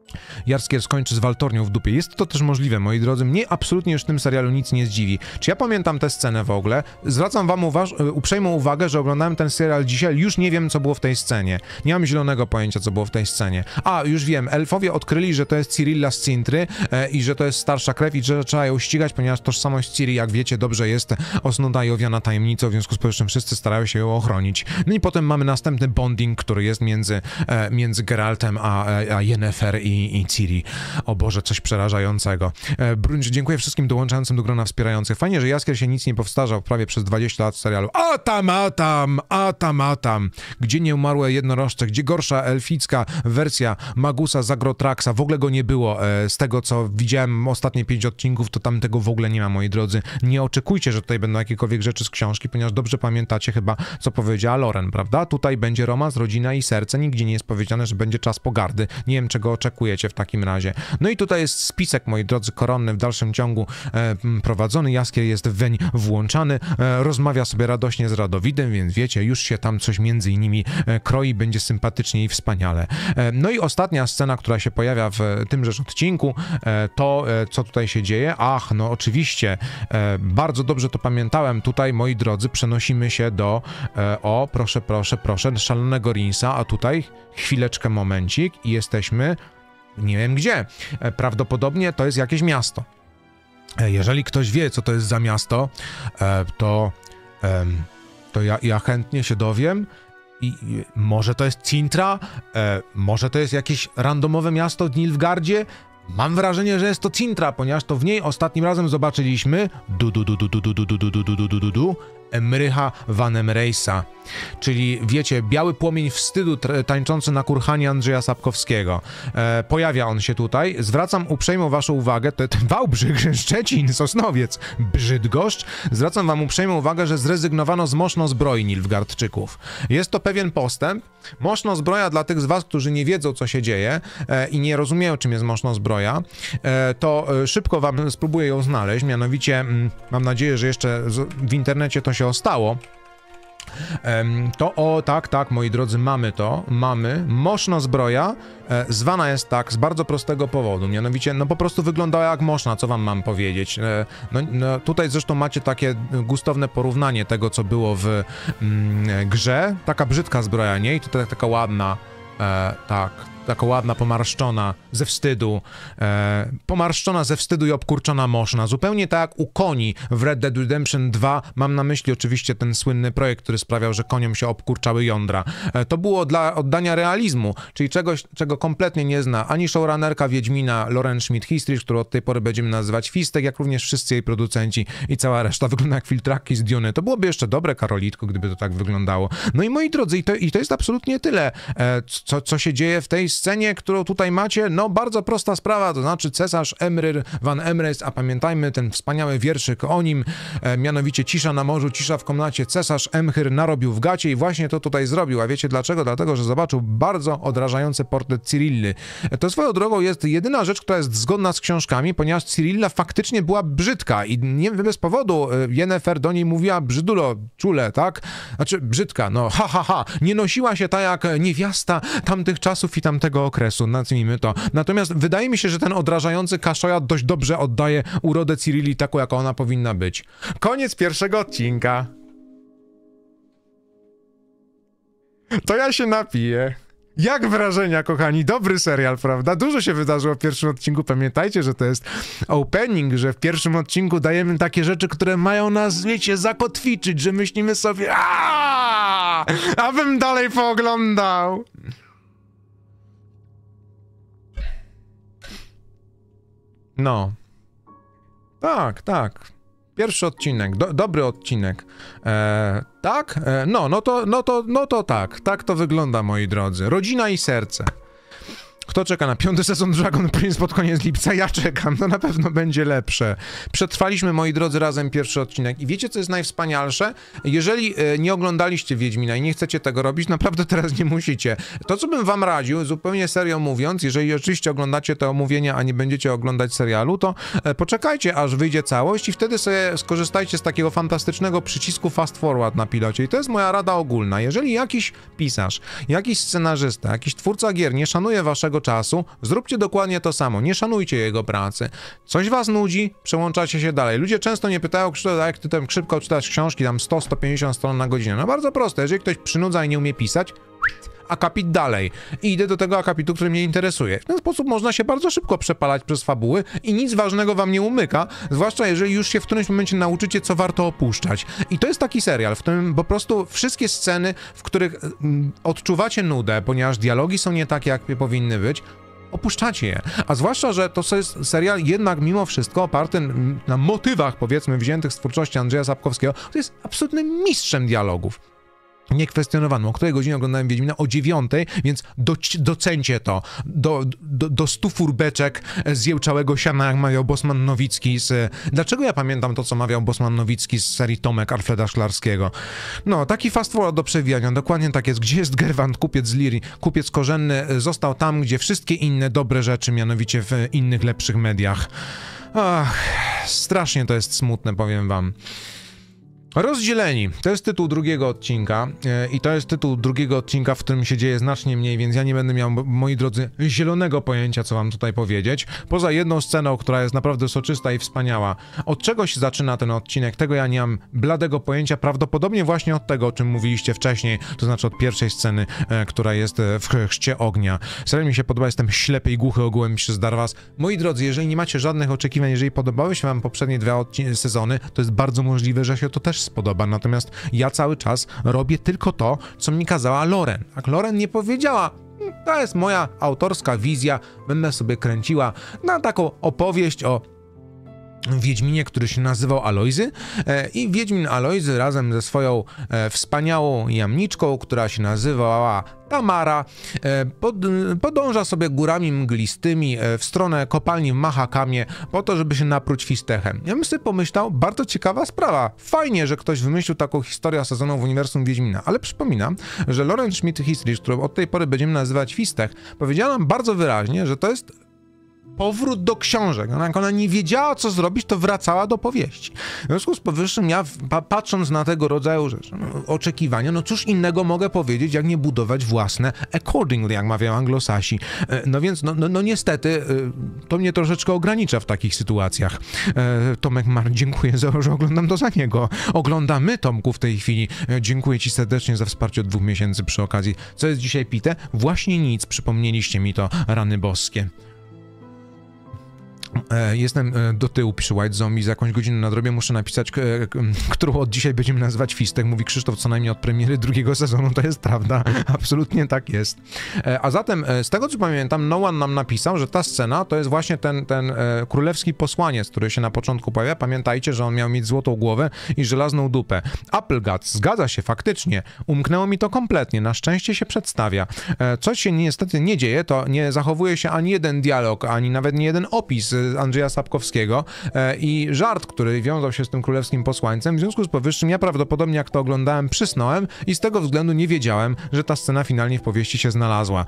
Jaskier skończy z Waltornią w dupie. Jest to też możliwe, moi drodzy. Mnie absolutnie już w tym serialu nic nie zdziwi. Czy ja pamiętam tę scenę w ogóle? Zwracam wam uprzejmą uwagę, że oglądałem ten serial dzisiaj, już nie wiem, co było w tej scenie. Nie mam zielonego pojęcia, co było w tej scenie. A, już wiem, elfowie odkryli, że to jest Cyrilla z Cintry i że to jest starsza krew i że trzeba ją ścigać, ponieważ tożsamość Ciri, jak wiecie, dobrze jest osnuta i owiana tajemnicą, w związku z powyższym wszyscy starają się ją ochronić. No i potem mamy następny bonding, który jest między Geraltem a Yennefer i Ciri. O Boże, coś przerażającego. Dziękuję wszystkim dołączającym do grona wspierających. Fajnie, że Jaskier się nic nie powtarzał prawie przez 20 lat w serialu. A tam. Gdzie nieumarłe jednorożce? Gdzie gorsza elficka wersja Magusa Zagrotraxa? W ogóle go nie było. Z tego, co widziałem ostatnie 5 odcinków, to tam tego w ogóle nie ma, moi drodzy. Nie oczekujcie, że tutaj będą jakiekolwiek rzeczy z książki, ponieważ dobrze pamiętacie chyba, co powiedziała Lauren, prawda? Tutaj będzie romans, rodzina i serce. Nigdzie nie jest powiedziane, że będzie czas pogardy. Nie wiem, czego oczekujecie w takim razie. No i tutaj jest spisek, moi drodzy, koronny w dalszym ciągu prowadzony. Jaskier jest weń włączany, rozmawia sobie radośnie z Radowidem, więc wiecie, już się tam coś między innymi kroi, będzie sympatycznie i wspaniale. No i ostatnia scena, która się pojawia w tymże odcinku, to co tutaj się dzieje. Ach, no oczywiście, bardzo dobrze to pamiętałem. Tutaj, moi drodzy, przenosimy się do proszę, szalonego Rinsa, a tutaj chwileczkę, momencik i jesteśmy nie wiem gdzie. Prawdopodobnie to jest jakieś miasto. Jeżeli ktoś wie, co to jest za miasto, to ja chętnie się dowiem. I może to jest Cintra, może to jest jakieś randomowe miasto w Nilfgaardzie. Mam wrażenie, że jest to Cintra, ponieważ to w niej ostatnim razem zobaczyliśmy Emrycha van Emrejsa, czyli wiecie, biały płomień wstydu tańczący na kurhanie Andrzeja Sapkowskiego. Pojawia on się tutaj. Zwracam uprzejmą waszą uwagę, to Wałbrzych, Szczecin, Sosnowiec, Brzydgoszcz. Zwracam wam uprzejmą uwagę, że zrezygnowano z Moszno zbroi Nilfgaardczyków. Jest to pewien postęp. Moszno zbroja, dla tych z was, którzy nie wiedzą, co się dzieje i nie rozumieją, czym jest Moszno zbroja, to szybko wam spróbuję ją znaleźć. Mianowicie, mam nadzieję, że jeszcze w internecie to się ostało. Tak, moi drodzy, mamy Moszno zbroja, zwana jest tak z bardzo prostego powodu, mianowicie, no po prostu wyglądała jak moszna, co wam mam powiedzieć. Tutaj zresztą macie takie gustowne porównanie tego, co było w grze, taka brzydka zbroja, nie? I tutaj taka ładna, taka ładna, pomarszczona ze wstydu, i obkurczona moszna. Zupełnie tak jak u koni w Red Dead Redemption 2, mam na myśli oczywiście ten słynny projekt, który sprawiał, że koniom się obkurczały jądra. To było dla oddania realizmu, czyli czegoś, czego kompletnie nie zna ani showrunnerka Wiedźmina Lauren Schmidt Histories, którą od tej pory będziemy nazywać Fistek, jak również wszyscy jej producenci i cała reszta. Wygląda jak filtraki z Duny. To byłoby jeszcze dobre, Karolitko, gdyby to tak wyglądało. No i moi drodzy, i to jest absolutnie tyle, co się dzieje w tej scenie, którą tutaj macie. No, bardzo prosta sprawa, to znaczy cesarz Emryr van Emrys, a pamiętajmy ten wspaniały wierszyk o nim, mianowicie cisza na morzu, cisza w komnacie, cesarz Emhyr narobił w gacie i właśnie to tutaj zrobił. A wiecie dlaczego? Dlatego, że zobaczył bardzo odrażający portret Cyrilly. To swoją drogą jest jedyna rzecz, która jest zgodna z książkami, ponieważ Cyrilla faktycznie była brzydka i nie bez powodu Yennefer do niej mówiła brzydulo, czule, tak? Znaczy brzydka, no nie nosiła się tak jak niewiasta tamtych czasów i tamtego okresu, nazwijmy to. Natomiast wydaje mi się, że ten odrażający Kaszoja dość dobrze oddaje urodę Cyrilli taką, jaka ona powinna być. Koniec pierwszego odcinka. To ja się napiję. Jak wrażenia, kochani? Dobry serial, prawda? Dużo się wydarzyło w pierwszym odcinku. Pamiętajcie, że to jest opening, że w pierwszym odcinku dajemy takie rzeczy, które mają nas, wiecie, zakotwiczyć, że myślimy sobie abym dalej pooglądał. No. Tak. Pierwszy odcinek, dobry odcinek. Tak? No to tak. Tak to wygląda, moi drodzy. Rodzina i serce. Kto czeka na 5. sezon Dragon Prince pod koniec lipca? Ja czekam, to na pewno będzie lepsze. Przetrwaliśmy, moi drodzy, razem pierwszy odcinek i wiecie, co jest najwspanialsze? Jeżeli nie oglądaliście Wiedźmina i nie chcecie tego robić, naprawdę teraz nie musicie. To, co bym wam radził, zupełnie serio mówiąc, jeżeli oczywiście oglądacie te omówienia, a nie będziecie oglądać serialu, to poczekajcie, aż wyjdzie całość i wtedy sobie skorzystajcie z takiego fantastycznego przycisku fast forward na pilocie. I to jest moja rada ogólna. Jeżeli jakiś pisarz, jakiś scenarzysta, jakiś twórca gier nie szanuje waszego swojego czasu, zróbcie dokładnie to samo, nie szanujcie jego pracy. Coś was nudzi, przełączacie się dalej. Ludzie często nie pytają, Krzysztof, jak ty tam szybko czytasz książki, tam 100-150 stron na godzinę. No bardzo proste, jeżeli ktoś przynudza i nie umie pisać, akapit dalej. I idę do tego akapitu, który mnie interesuje. W ten sposób można się bardzo szybko przepalać przez fabuły i nic ważnego wam nie umyka, zwłaszcza jeżeli już się w którymś momencie nauczycie, co warto opuszczać. I to jest taki serial, w którym po prostu wszystkie sceny, w których odczuwacie nudę, ponieważ dialogi są nie takie, jak powinny być, opuszczacie je. A zwłaszcza, że to jest serial jednak mimo wszystko oparty na motywach, powiedzmy, wziętych z twórczości Andrzeja Sapkowskiego, to jest absolutnym mistrzem dialogów. Niekwestionowany. O której godzinie oglądałem Wiedźmina? O 9, więc docencie to. Do 100 furbeczek z jełczałego siana, jak mawiał Bosman Nowicki z... Dlaczego ja pamiętam to, co mawiał Bosman Nowicki z serii Tomek Alfreda Szklarskiego? No, taki fast forward do przewijania. Dokładnie tak jest. Gdzie jest Gerwant, kupiec z Lirii? Kupiec korzenny został tam, gdzie wszystkie inne dobre rzeczy, mianowicie w innych, lepszych mediach. Ach, strasznie to jest smutne, powiem wam. Rozdzieleni. To jest tytuł drugiego odcinka i to jest tytuł drugiego odcinka, w którym się dzieje znacznie mniej, więc ja nie będę miał, moi drodzy, zielonego pojęcia, co wam tutaj powiedzieć. Poza jedną sceną, która jest naprawdę soczysta i wspaniała. Od czego się zaczyna ten odcinek? Tego ja nie mam bladego pojęcia. Prawdopodobnie właśnie od tego, o czym mówiliście wcześniej, to znaczy od pierwszej sceny, która jest w chrzcie ognia. Serio mi się podoba, jestem ślepy i głuchy, ogółem mi się zdarł was. Moi drodzy, jeżeli nie macie żadnych oczekiwań, jeżeli podobały się wam poprzednie dwa sezony, to jest bardzo możliwe, że się to też spodoba, natomiast ja cały czas robię tylko to, co mi kazała Loren. Tak, Loren nie powiedziała, to jest moja autorska wizja, będę sobie kręciła na taką opowieść o Wiedźminie, który się nazywał Alojzy i Wiedźmin Alojzy razem ze swoją wspaniałą jamniczką, która się nazywała Tamara, podąża sobie górami mglistymi w stronę kopalni w Mahakamie po to, żeby się napruć fistechem. Ja bym sobie pomyślał, bardzo ciekawa sprawa. Fajnie, że ktoś wymyślił taką historię sezonu w uniwersum Wiedźmina, ale przypominam, że Lauren Schmidt Historii, którą od tej pory będziemy nazywać Fistech, powiedziała nam bardzo wyraźnie, że to jest powrót do książek. Jak ona nie wiedziała, co zrobić, to wracała do powieści. W związku z powyższym ja, patrząc na tego rodzaju rzeczy, oczekiwania, no cóż innego mogę powiedzieć, jak nie budować własne accordingly, jak mawiają anglosasi. No więc, no niestety, to mnie troszeczkę ogranicza w takich sytuacjach. Tomek Mar, dziękuję, że oglądam to za niego. Oglądamy, Tomku, w tej chwili. Dziękuję ci serdecznie za wsparcie od 2 miesięcy przy okazji. Co jest dzisiaj pite? Właśnie nic, przypomnieliście mi to, rany boskie. Jestem do tyłu, pisze White Zombie, za jakąś godzinę nadrobię, muszę napisać, którą od dzisiaj będziemy nazywać Fistek. Mówi Krzysztof, co najmniej od premiery drugiego sezonu, to jest prawda, absolutnie tak jest. A zatem, z tego co pamiętam, Nolan nam napisał, że ta scena to jest właśnie ten królewski posłaniec, który się na początku pojawia. Pamiętajcie, że on miał mieć złotą głowę i żelazną dupę. Applegat, zgadza się, faktycznie, umknęło mi to kompletnie, na szczęście się przedstawia. Coś się niestety nie dzieje, to nie zachowuje się ani jeden dialog, ani nawet nie jeden opis Andrzeja Sapkowskiego i żart, który wiązał się z tym królewskim posłańcem. W związku z powyższym ja prawdopodobnie jak to oglądałem, przysnąłem i z tego względu nie wiedziałem, że ta scena finalnie w powieści się znalazła.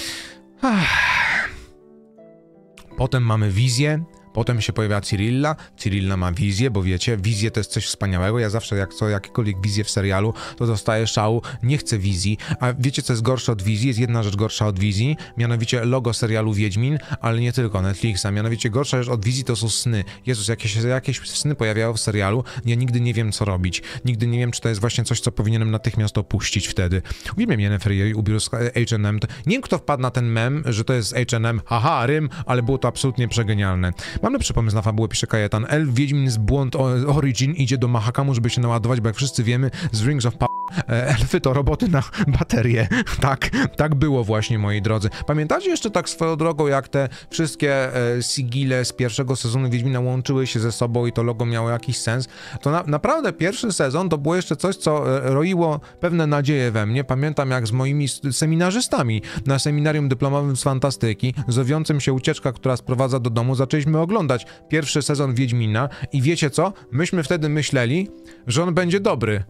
Potem mamy wizję. Potem się pojawia Cyrilla. Cyrilla ma wizję, bo wiecie, wizje to jest coś wspaniałego. Ja zawsze, jak co jakiekolwiek wizję w serialu, to dostaję szału. Nie chcę wizji. A wiecie, co jest gorsze od wizji? Jest jedna rzecz gorsza od wizji, mianowicie logo serialu Wiedźmin, ale nie tylko, Netflixa. Mianowicie gorsza rzecz od wizji to są sny. Jezus, jakieś sny pojawiają w serialu. Ja nigdy nie wiem, co robić. Nigdy nie wiem, czy to jest właśnie coś, co powinienem natychmiast opuścić wtedy. Uwielbiam Yennefer i ubiór z H&M. Nie wiem, kto wpadł na ten mem, że to jest H&M. Haha, rym, ale było to absolutnie przegenialne. Mam lepszy pomysł na fabułę, pisze Kajetan. Elf Wiedźmin z Błąd Origin idzie do Mahakamu, żeby się naładować, bo jak wszyscy wiemy, z Rings of Power elfy to roboty na baterię. Tak było właśnie, moi drodzy. Pamiętacie jeszcze tak swoją drogą, jak te wszystkie sigile z pierwszego sezonu Wiedźmina łączyły się ze sobą i to logo miało jakiś sens? To naprawdę pierwszy sezon to było jeszcze coś, co roiło pewne nadzieje we mnie. Pamiętam, jak z moimi seminarzystami na seminarium dyplomowym z fantastyki, zowiącym się Ucieczka, która sprowadza do domu, zaczęliśmy oglądać pierwszy sezon Wiedźmina i wiecie co? Myśmy wtedy myśleli, że on będzie dobry.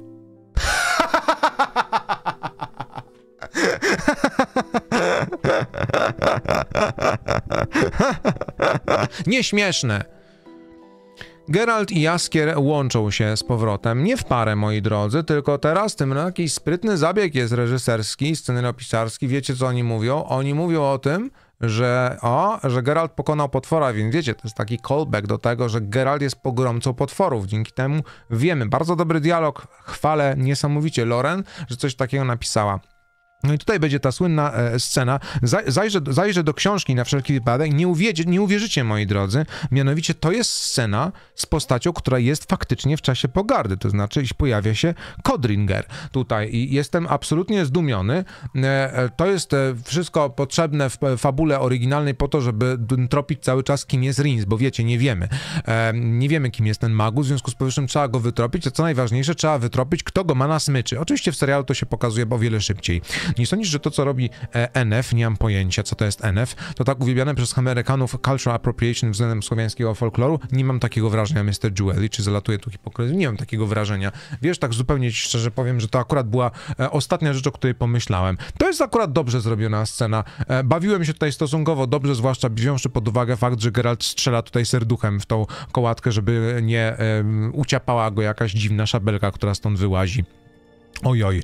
Nieśmieszne. Geralt i Jaskier łączą się z powrotem, nie w parę, moi drodzy, tylko teraz tym jakiś sprytny zabieg jest reżyserski, scenariopisarski. Wiecie, co oni mówią? Oni mówią o tym, że Geralt pokonał potwora, więc wiecie, to jest taki callback do tego, że Geralt jest pogromcą potworów. Dzięki temu wiemy, bardzo dobry dialog, chwalę niesamowicie Lauren, że coś takiego napisała. No i tutaj będzie ta słynna scena. Zajrzę do książki na wszelki wypadek. Nie uwierzycie, moi drodzy. Mianowicie to jest scena z postacią, która jest faktycznie w czasie pogardy. To znaczy pojawia się Codringer tutaj i jestem absolutnie zdumiony. To jest wszystko potrzebne w fabule oryginalnej po to, żeby tropić cały czas, kim jest Rins, bo wiecie, nie wiemy. Nie wiemy, kim jest ten magus, w związku z powyższym trzeba go wytropić, a co najważniejsze, trzeba wytropić, kto go ma na smyczy. Oczywiście w serialu to się pokazuje o wiele szybciej. Nie sądzisz, że to, co robi NF, nie mam pojęcia, co to jest NF, to tak uwielbiane przez Amerykanów cultural appropriation względem słowiańskiego folkloru? Nie mam takiego wrażenia, Mr. Jewelry, czy zalatuje tu hipokryzją? Nie mam takiego wrażenia. Wiesz, tak zupełnie ci szczerze powiem, że to akurat była ostatnia rzecz, o której pomyślałem. To jest akurat dobrze zrobiona scena. Bawiłem się tutaj stosunkowo dobrze, zwłaszcza wziąwszy pod uwagę fakt, że Geralt strzela tutaj serduchem w tą kołatkę, żeby nie uciapała go jakaś dziwna szabelka, która stąd wyłazi. Ojoj.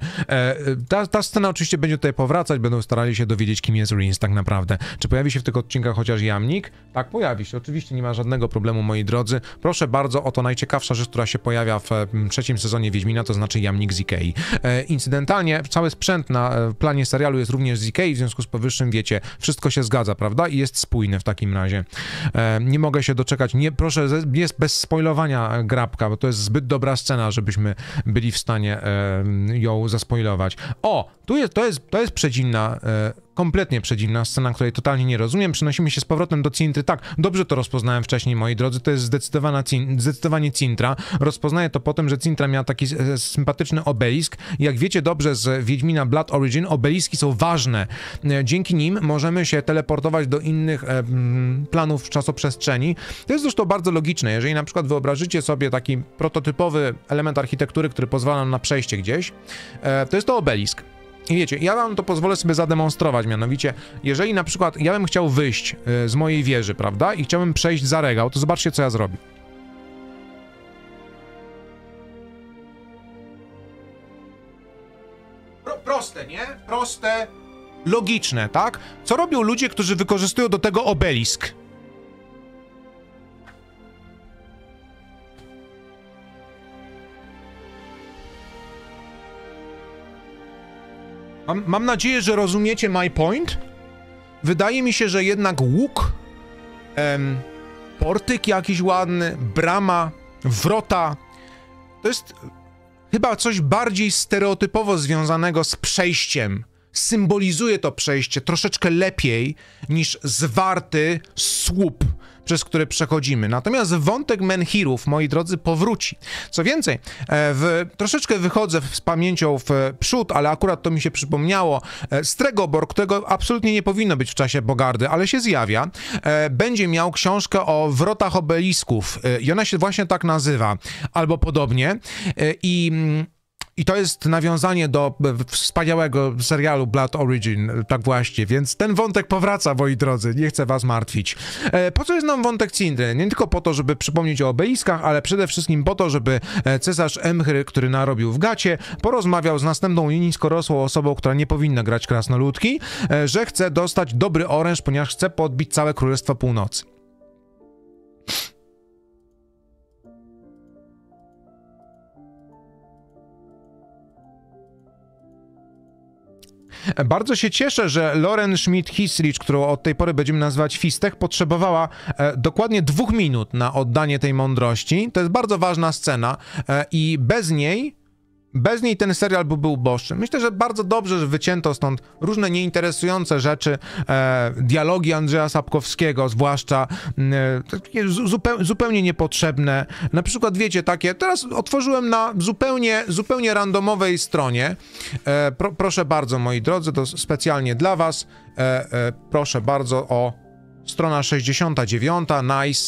Ta scena oczywiście będzie tutaj powracać, będą starali się dowiedzieć, kim jest Rins tak naprawdę. Czy pojawi się w tych odcinkach chociaż jamnik? Tak, pojawi się. Oczywiście nie ma żadnego problemu, moi drodzy. Proszę bardzo, oto najciekawsza rzecz, która się pojawia w trzecim sezonie Wiedźmina, to znaczy jamnik z Ikei. Incydentalnie cały sprzęt na planie serialu jest również z Ikei, w związku z powyższym, wiecie, wszystko się zgadza, prawda? I jest spójne w takim razie. Nie mogę się doczekać. Nie, proszę, jest bez spoilowania grabka, bo to jest zbyt dobra scena, żebyśmy byli w stanie ją zaspoilować. O, to jest przedziwna, kompletnie przedziwna scena, której totalnie nie rozumiem. Przenosimy się z powrotem do Cintry. Tak, dobrze to rozpoznałem wcześniej, moi drodzy. To jest zdecydowanie Cintra. Rozpoznaję to po tym, że Cintra miała taki sympatyczny obelisk. Jak wiecie dobrze z Wiedźmina Blood Origin, obeliski są ważne. Dzięki nim możemy się teleportować do innych planów czasoprzestrzeni. To jest zresztą bardzo logiczne. Jeżeli na przykład wyobrażycie sobie taki prototypowy element architektury, który pozwala nam na przejście gdzieś, to jest to obelisk. I wiecie, ja wam to pozwolę sobie zademonstrować, mianowicie, jeżeli na przykład ja bym chciał wyjść z mojej wieży, prawda, i chciałbym przejść za regał, to zobaczcie, co ja zrobię. Proste, nie? Proste, logiczne, tak? Co robią ludzie, którzy wykorzystują do tego obelisk? Mam nadzieję, że rozumiecie my point. Wydaje mi się, że jednak łuk, portyk jakiś ładny, brama, wrota, to jest chyba coś bardziej stereotypowo związanego z przejściem. Symbolizuje to przejście troszeczkę lepiej niż zwarty słup, przez który przechodzimy. Natomiast wątek menhirów, moi drodzy, powróci. Co więcej, troszeczkę wychodzę z pamięcią w przód, ale akurat to mi się przypomniało. Stregobor, którego absolutnie nie powinno być w czasie pogardy, ale się zjawia, będzie miał książkę o wrotach obelisków i ona się właśnie tak nazywa, albo podobnie. I to jest nawiązanie do wspaniałego serialu Blood Origin, tak właśnie, więc ten wątek powraca, moi drodzy, nie chcę was martwić. Po co jest nam wątek Cintry? Nie tylko po to, żeby przypomnieć o obeliskach, ale przede wszystkim po to, żeby cesarz Emhyr, który narobił w gacie, porozmawiał z następną niskorosłą osobą, która nie powinna grać krasnoludki, że chce dostać dobry oręż, ponieważ chce podbić całe Królestwo Północy. Bardzo się cieszę, że Lauren Schmidt-Hissrich, którą od tej pory będziemy nazywać Fistech, potrzebowała dokładnie 2 minut na oddanie tej mądrości. To jest bardzo ważna scena i bez niej ten serial by był uboższy. Myślę, że bardzo dobrze, że wycięto stąd różne nieinteresujące rzeczy, dialogi Andrzeja Sapkowskiego, zwłaszcza takie zupełnie niepotrzebne. Na przykład, wiecie, takie, teraz otworzyłem na zupełnie randomowej stronie. Proszę bardzo, moi drodzy, to specjalnie dla was. Proszę bardzo, o strona 69, nice.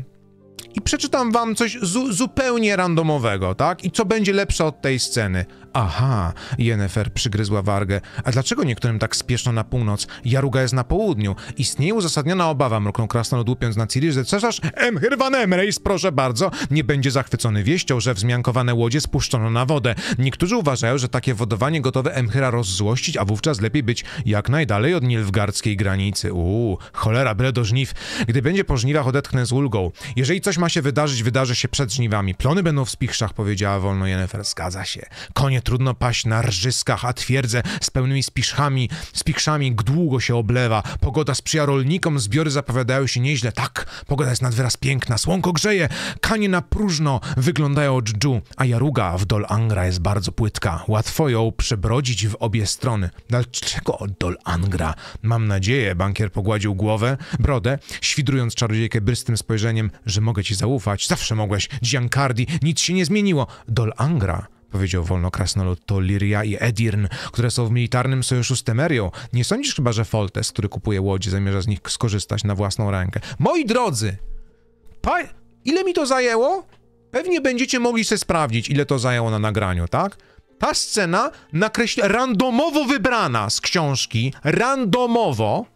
I przeczytam wam coś zupełnie randomowego, tak? I co będzie lepsze od tej sceny. Aha, Yennefer przygryzła wargę. A dlaczego niektórym tak spieszno na północ? Jaruga jest na południu. Istnieje uzasadniona obawa, mruknął krasnolud łupiąc na Ciri, że cesarz Emhyr van Emreis, proszę bardzo, nie będzie zachwycony wieścią, że wzmiankowane łodzie spuszczono na wodę. Niektórzy uważają, że takie wodowanie gotowe Emhyra rozzłościć, a wówczas lepiej być jak najdalej od nilfgaardzkiej granicy. Cholera, byle do żniw. Gdy będzie po żniwach, odetchnę z ulgą. Jeżeli coś ma się wydarzyć, wydarzy się przed żniwami. Plony będą w spichrzach, powiedziała wolno Yennefer. Zgadza się. Konie trudno paść na rżyskach, a twierdze z pełnymi spichrzami długo się oblewa. Pogoda sprzyja rolnikom, zbiory zapowiadają się nieźle. Tak, pogoda jest nad wyraz piękna, słonko grzeje, kanie na próżno wyglądają od dżdżu, a Jaruga w Dol Angra jest bardzo płytka. Łatwo ją przebrodzić w obie strony. Dlaczego od Dol Angra? Mam nadzieję, bankier pogładził brodę, świdrując czarodziejkę bystym spojrzeniem, że mogę ci zaufać. Zawsze mogłeś, Giancardi, nic się nie zmieniło. Dol Angra, powiedział wolno krasnolud, to Lyria i Edirn, które są w militarnym sojuszu z Temerią. Nie sądzisz chyba, że Foltest, który kupuje łodzie, zamierza z nich skorzystać na własną rękę? Moi drodzy! Ile mi to zajęło? Pewnie będziecie mogli sobie sprawdzić, ile to zajęło na nagraniu, tak? Ta scena randomowo wybrana z książki, randomowo,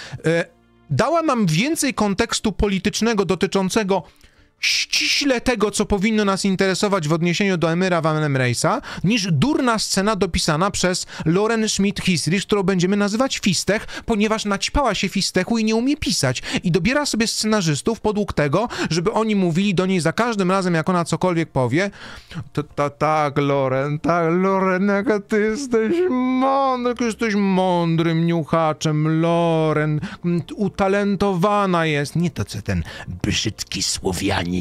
dała nam więcej kontekstu politycznego dotyczącego ściśle tego, co powinno nas interesować w odniesieniu do Emhyra van Emreisa, niż durna scena dopisana przez Lauren Schmidt-Hissrich, którą będziemy nazywać Fistech, ponieważ naćpała się Fistechu i nie umie pisać i dobiera sobie scenarzystów podług tego, żeby oni mówili do niej za każdym razem, jak ona cokolwiek powie. Tak, Lauren, jaka ty jesteś mądrym niuchaczem, Lauren, utalentowana jest. Nie to, co ten brzydki Słowianin,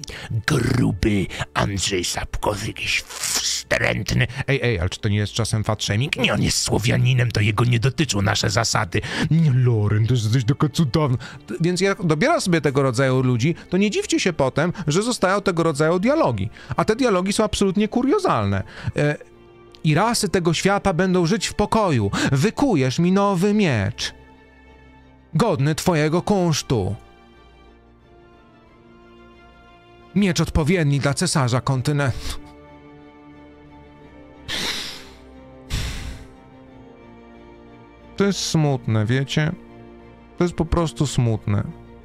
gruby Andrzej Sapkowski, jakiś wstrętny. Ej, ale czy to nie jest czasem fat-shaming? Nie, on jest Słowianinem, to jego nie dotyczą nasze zasady. Nie, Lauren, to jesteś taka cudowna. Więc jak dobiera sobie tego rodzaju ludzi, to nie dziwcie się potem, że zostają tego rodzaju dialogi. A te dialogi są absolutnie kuriozalne. I rasy tego świata będą żyć w pokoju. Wykujesz mi nowy miecz, godny twojego kunsztu. Miecz odpowiedni dla cesarza kontynentu. To jest smutne, wiecie? To jest po prostu smutne.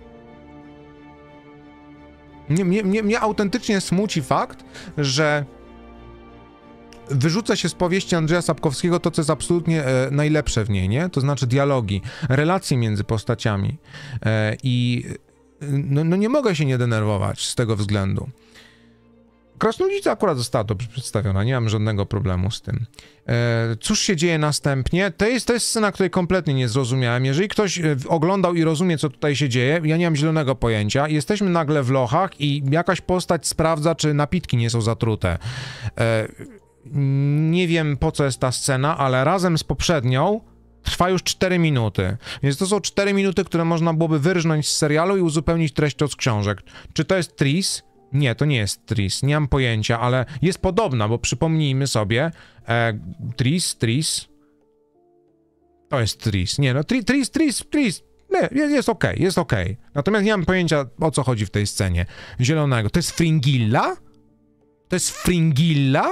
Mnie autentycznie smuci fakt, że wyrzuca się z powieści Andrzeja Sapkowskiego to, co jest absolutnie najlepsze w niej, nie? To znaczy dialogi, relacje między postaciami. No nie mogę się nie denerwować z tego względu. Krasnoludzica akurat została dobrze przedstawiona, nie mam żadnego problemu z tym. Cóż się dzieje następnie? To jest scena, której kompletnie nie zrozumiałem. Jeżeli ktoś oglądał i rozumie, co tutaj się dzieje, ja nie mam zielonego pojęcia. Jesteśmy nagle w lochach i jakaś postać sprawdza, czy napitki nie są zatrute. Nie wiem, po co jest ta scena, ale razem z poprzednią trwa już 4 minuty. Więc to są 4 minuty, które można byłoby wyrżnąć z serialu i uzupełnić treścią z książek. Czy to jest Triss? Nie, to nie jest Triss. Nie mam pojęcia, ale jest podobna, bo przypomnijmy sobie. Triss. To jest Triss. Nie, no Triss. Nie, jest okej. Natomiast nie mam pojęcia, o co chodzi w tej scenie. Zielonego. To jest Fringilla? To jest Fringilla?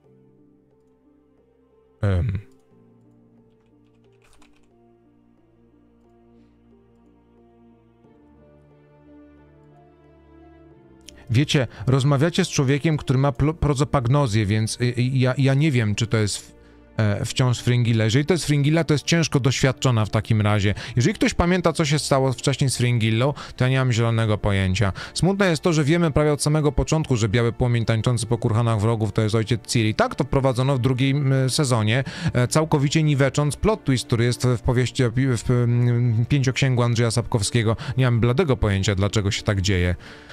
Wiecie, rozmawiacie z człowiekiem, który ma prozopagnozję, więc ja nie wiem, czy to jest wciąż Fringilla. Jeżeli to jest Fringilla, to jest ciężko doświadczona w takim razie. Jeżeli ktoś pamięta, co się stało wcześniej z Fringillą, to ja nie mam zielonego pojęcia. Smutne jest to, że wiemy prawie od samego początku, że biały płomień tańczący po kurhanach wrogów to jest ojciec Ciri. Tak to wprowadzono w drugim sezonie, całkowicie niwecząc plot twist, który jest w powieści, w Pięcioksięgu Andrzeja Sapkowskiego. Nie mam bladego pojęcia, dlaczego się tak dzieje.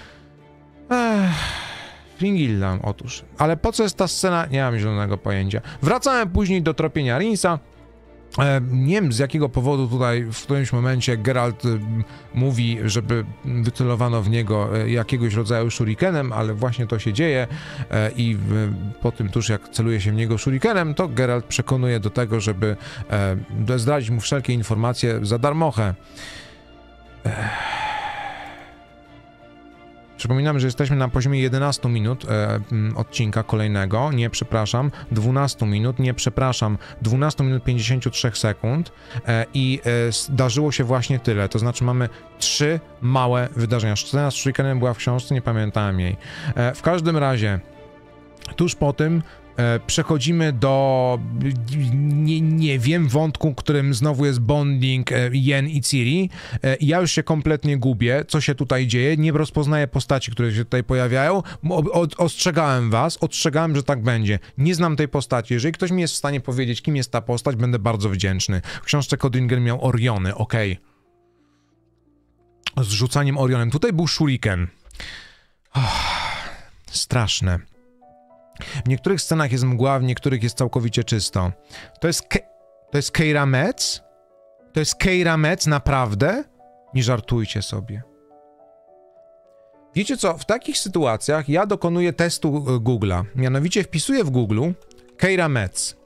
Fringilla, otóż. Ale po co jest ta scena? Nie mam zielonego pojęcia. Wracamy później do tropienia Rinsa. Nie wiem, z jakiego powodu tutaj w którymś momencie Geralt mówi, żeby wycelowano w niego jakiegoś rodzaju shurikenem, ale właśnie to się dzieje i po tym tuż jak celuje się w niego shurikenem, to Geralt przekonuje do tego, żeby zdradzić mu wszelkie informacje za darmochę. Przypominam, że jesteśmy na poziomie 11 minut odcinka kolejnego, nie przepraszam, 12 minut, nie przepraszam, 12 minut 53 sekund i zdarzyło się właśnie tyle, to znaczy mamy 3 małe wydarzenia. Scena z Shurikenem była w książce, nie pamiętałem jej. W każdym razie, tuż po tym przechodzimy do, nie wiem, wątku, którym znowu jest bonding Yen i Ciri. Ja już się kompletnie gubię, co się tutaj dzieje, nie rozpoznaję postaci, które się tutaj pojawiają. Ostrzegałem, że tak będzie. Nie znam tej postaci. Jeżeli ktoś mi jest w stanie powiedzieć, kim jest ta postać, będę bardzo wdzięczny. W książce Codringer miał Oriony, okej. Z rzucaniem Orionem. Tutaj był Shuriken. Straszne. W niektórych scenach jest mgła, w niektórych jest całkowicie czysto. To jest Keira Metz? To jest Keira Metz, naprawdę? Nie żartujcie sobie. Wiecie co, w takich sytuacjach ja dokonuję testu Google'a. Mianowicie wpisuję w Google'u Keira Metz.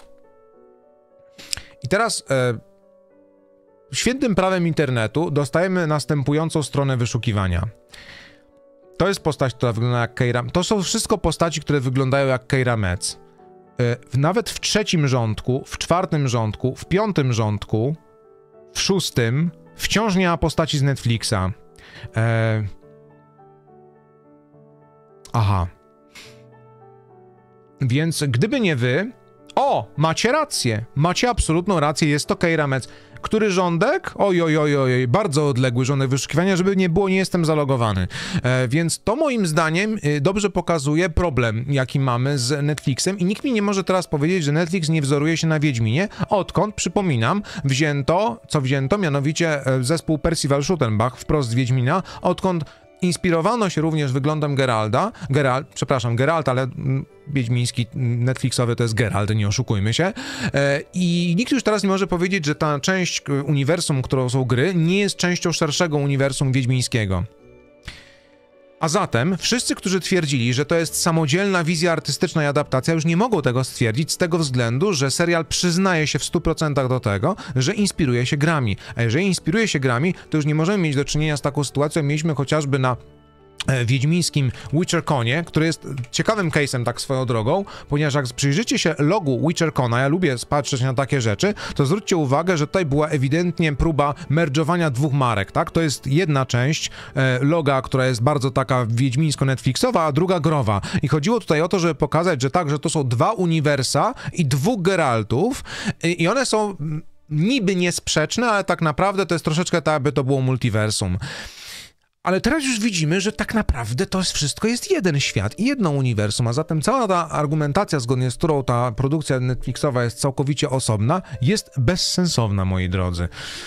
I teraz świętym prawem internetu dostajemy następującą stronę wyszukiwania. To jest postać, która wygląda jak Keira... To są wszystko postaci, które wyglądają jak Keira Metz. Nawet w 3. rządku, w 4. rządku, w 5. rządku, w 6. wciąż nie ma postaci z Netflixa. Aha. Więc gdyby nie wy... O! Macie rację. Macie absolutną rację. Jest to Keira Metz. Który rządek? Oj, bardzo odległy rządek wyszukiwania, żeby nie było, nie jestem zalogowany. Więc to moim zdaniem dobrze pokazuje problem, jaki mamy z Netflixem i nikt mi nie może teraz powiedzieć, że Netflix nie wzoruje się na Wiedźminie, odkąd, przypominam, wzięto, mianowicie zespół Percival Schuttenbach wprost z Wiedźmina, odkąd inspirowano się również wyglądem Geralt, ale wiedźmiński, Netflixowy to jest Geralt, nie oszukujmy się. I nikt już teraz nie może powiedzieć, że ta część uniwersum, którą są gry, nie jest częścią szerszego uniwersum wiedźmińskiego. A zatem wszyscy, którzy twierdzili, że to jest samodzielna wizja artystyczna i adaptacja, już nie mogą tego stwierdzić z tego względu, że serial przyznaje się w 100% do tego, że inspiruje się grami. A jeżeli inspiruje się grami, to już nie możemy mieć do czynienia z taką sytuacją, mieliśmy chociażby na wiedźmińskim WitcherConie, który jest ciekawym case'em tak swoją drogą, ponieważ jak przyjrzycie się logu WitcherCona, ja lubię patrzeć na takie rzeczy, to zwróćcie uwagę, że tutaj była ewidentnie próba merdżowania 2 marek, tak? To jest jedna część loga, która jest bardzo taka wiedźmińsko-netflixowa, a druga growa. I chodziło tutaj o to, żeby pokazać, że tak, że to są 2 uniwersa i 2 Geraltów i one są niby niesprzeczne, ale tak naprawdę to jest troszeczkę tak, aby to było multiversum. Ale teraz już widzimy, że tak naprawdę to wszystko jest jeden świat i jedno uniwersum, a zatem cała ta argumentacja, zgodnie z którą ta produkcja Netflixowa jest całkowicie osobna, jest bezsensowna, moi drodzy.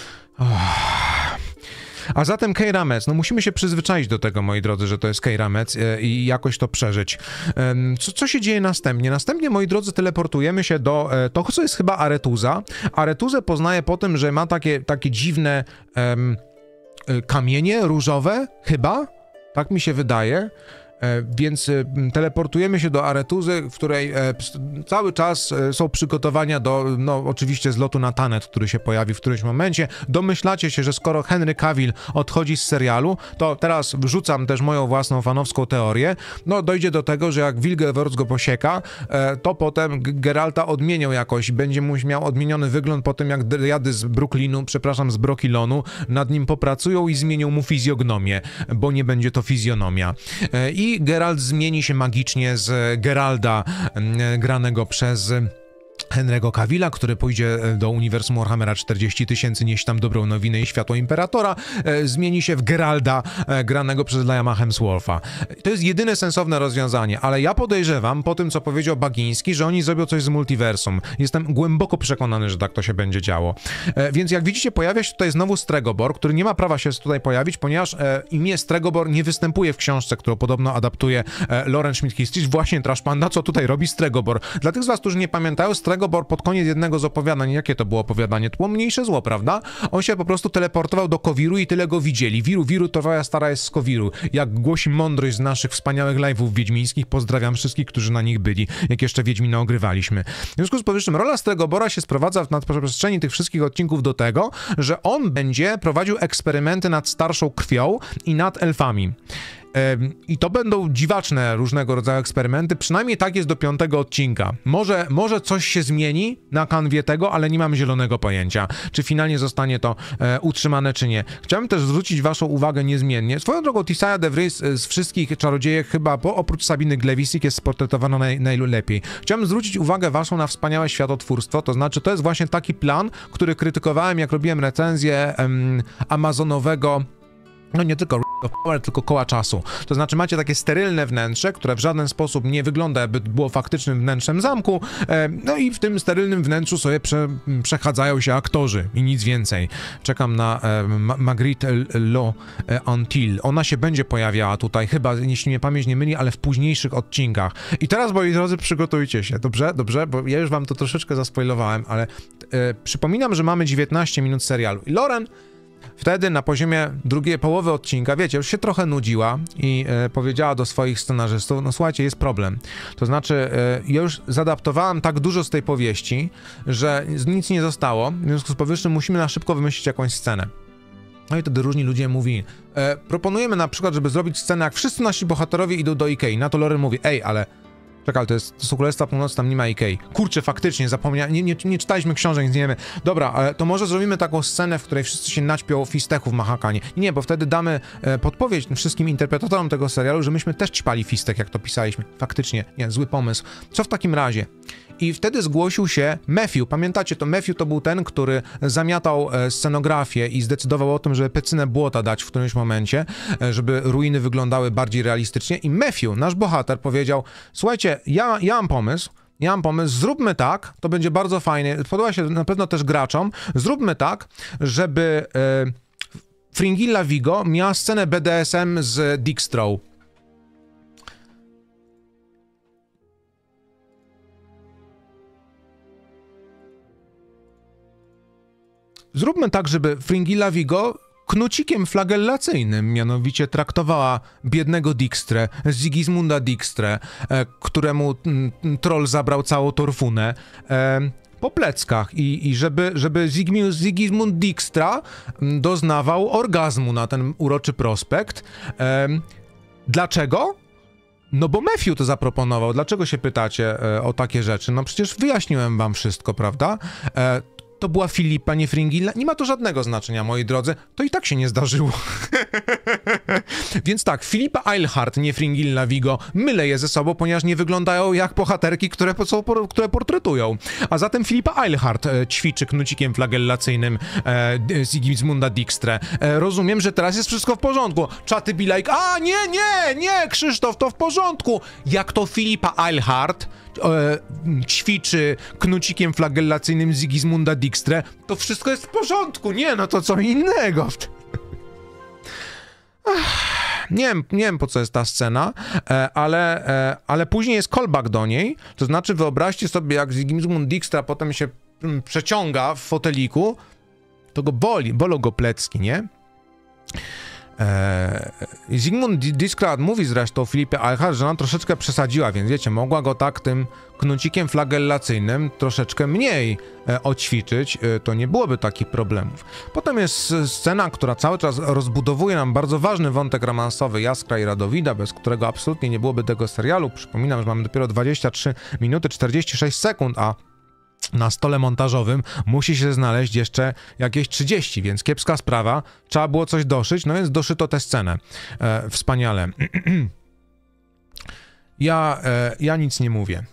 A zatem Keira Metz, no musimy się przyzwyczaić do tego, moi drodzy, że to jest Keira Metz i jakoś to przeżyć. Co się dzieje następnie? Następnie, moi drodzy, teleportujemy się do toho, co jest chyba Aretuza. Aretuzę poznaję po tym, że ma takie dziwne... kamienie różowe, chyba? Tak mi się wydaje. Więc teleportujemy się do Aretuzy, w której cały czas są przygotowania do, no oczywiście zlotu na Tannet, który się pojawi w którymś momencie. Domyślacie się, że skoro Henry Cavill odchodzi z serialu, to teraz wrzucam też moją własną fanowską teorię, no dojdzie do tego, że jak Wilgefortz go posieka, to potem Geralta odmienią jakoś, będzie miał odmieniony wygląd po tym, jak driady z Brooklynu, przepraszam, z Brokilonu nad nim popracują i zmienią mu fizjognomię, bo nie będzie to fizjonomia. I Geralt zmieni się magicznie z Geralda granego przez Henry'ego Cavilla, który pójdzie do uniwersum Warhammera 40 000, nieść tam dobrą nowinę i światło Imperatora, zmieni się w Geralda granego przez Liama Hemswortha. To jest jedyne sensowne rozwiązanie, ale ja podejrzewam, po tym co powiedział Bagiński, że oni zrobią coś z multiversum. Jestem głęboko przekonany, że tak to się będzie działo. Więc jak widzicie, pojawia się tutaj znowu Stregobor, który nie ma prawa się tutaj pojawić, ponieważ imię Stregobor nie występuje w książce, którą podobno adaptuje Lauren Schmidt-Hissrich, właśnie Trash Panda, co tutaj robi Stregobor. Dla tych z was, którzy nie pamiętają, Stregobor pod koniec jednego z opowiadań, jakie to było opowiadanie? To było Mniejsze Zło, prawda? On się po prostu teleportował do Kowiru i tyle go widzieli. Wiru, to twoja stara jest z Kowiru. Jak głosi mądrość z naszych wspaniałych live'ów wiedźmińskich, pozdrawiam wszystkich, którzy na nich byli, jak jeszcze Wiedźmina ogrywaliśmy. W związku z powyższym rola Stregobora się sprowadza na przestrzeni tych wszystkich odcinków do tego, że on będzie prowadził eksperymenty nad starszą krwią i nad elfami. I to będą dziwaczne różnego rodzaju eksperymenty, przynajmniej tak jest do 5. odcinka. Może coś się zmieni na kanwie tego, ale nie mam zielonego pojęcia, czy finalnie zostanie to utrzymane, czy nie. Chciałem też zwrócić waszą uwagę niezmiennie. Swoją drogą Tissaia de Vries z wszystkich czarodziejek chyba, oprócz Sabiny Glewisik, jest sportretowana najlepiej. Chciałem zwrócić uwagę waszą na wspaniałe światotwórstwo, to znaczy to jest właśnie taki plan, który krytykowałem, jak robiłem recenzję amazonowego, no nie tylko ale tylko koła czasu. To znaczy macie takie sterylne wnętrze, które w żaden sposób nie wygląda, jakby było faktycznym wnętrzem zamku, no i w tym sterylnym wnętrzu sobie przechadzają się aktorzy i nic więcej. Czekam na Magritte L'Antil. Ona się będzie pojawiała tutaj, chyba, jeśli mnie pamięć nie myli, ale w późniejszych odcinkach. I teraz, moi drodzy, przygotujcie się, dobrze? Dobrze? Bo ja już wam to troszeczkę zaspoilowałem, ale przypominam, że mamy 19 minut serialu. I Lauren wtedy na poziomie drugiej połowy odcinka, wiecie, już się trochę nudziła i powiedziała do swoich scenarzystów, no słuchajcie, jest problem. To znaczy, ja już zaadaptowałem tak dużo z tej powieści, że nic nie zostało, w związku z powyższym musimy na szybko wymyślić jakąś scenę. No i wtedy różni ludzie mówili, proponujemy na przykład, żeby zrobić scenę, jak wszyscy nasi bohaterowie idą do Ikei. Na to Lauren mówi, ej, ale czekaj, to są Królestwa Północy, tam nie ma Ikei. Kurczę, faktycznie, zapomniałem, nie czytaliśmy książek, nie wiemy. Dobra, to może zrobimy taką scenę, w której wszyscy się naćpią fistechu w Mahakanie. Nie, bo wtedy damy podpowiedź wszystkim interpretatorom tego serialu, że myśmy też ćpali fistek, jak to pisaliśmy. Faktycznie, nie, zły pomysł. Co w takim razie? I wtedy zgłosił się Matthew. Pamiętacie, to Matthew to był ten, który zamiatał scenografię i zdecydował o tym, żeby pecynę błota dać w którymś momencie, żeby ruiny wyglądały bardziej realistycznie. I Matthew, nasz bohater, powiedział, słuchajcie, ja mam pomysł, zróbmy tak, to będzie bardzo fajne, podoba się na pewno też graczom, zróbmy tak, żeby Fringilla Vigo miała scenę BDSM z Dijkstra. Zróbmy tak, żeby Fringilla Vigo knucikiem flagellacyjnym mianowicie traktowała biednego Dijkstrę, Sigismunda Dijkstrę, któremu troll zabrał całą torfunę, po pleckach i żeby Sigismund Dijkstra doznawał orgazmu na ten uroczy prospekt. Dlaczego? No bo Matthew to zaproponował. Dlaczego się pytacie o takie rzeczy? No przecież wyjaśniłem wam wszystko, prawda? To była Filipa, nie Fringilla. Nie ma to żadnego znaczenia, moi drodzy. To i tak się nie zdarzyło. Więc tak, Filipa Eilhart, nie Fringilla Vigo, mylę je ze sobą, ponieważ nie wyglądają jak bohaterki, które portretują. A zatem Filipa Eilhart ćwiczy knucikiem flagellacyjnym Sigismunda Dijkstrę. Rozumiem, że teraz jest wszystko w porządku. Czaty be like, a nie, Krzysztof, to w porządku. Jak to Filipa Eilhart ćwiczy knucikiem flagellacyjnym Sigismunda Dijkstrę, to wszystko jest w porządku. Nie, no to co innego. Nie wiem po co jest ta scena, ale później jest callback do niej, to znaczy wyobraźcie sobie, jak Sigismund Dijkstra potem się przeciąga w foteliku, to go bolą go plecki, nie? Sigmund Dijkstra mówi zresztą Filipie Eilhart, że ona troszeczkę przesadziła, więc wiecie, mogła go tak tym knucikiem flagellacyjnym troszeczkę mniej oćwiczyć, to nie byłoby takich problemów. Potem jest scena, która cały czas rozbudowuje nam bardzo ważny wątek romansowy Jaskra i Radowida, bez którego absolutnie nie byłoby tego serialu. Przypominam, że mamy dopiero 23 minuty 46 sekund, a na stole montażowym musi się znaleźć jeszcze jakieś 30, więc kiepska sprawa. Trzeba było coś doszyć, no więc doszyto tę scenę. Wspaniale. Ja nic nie mówię.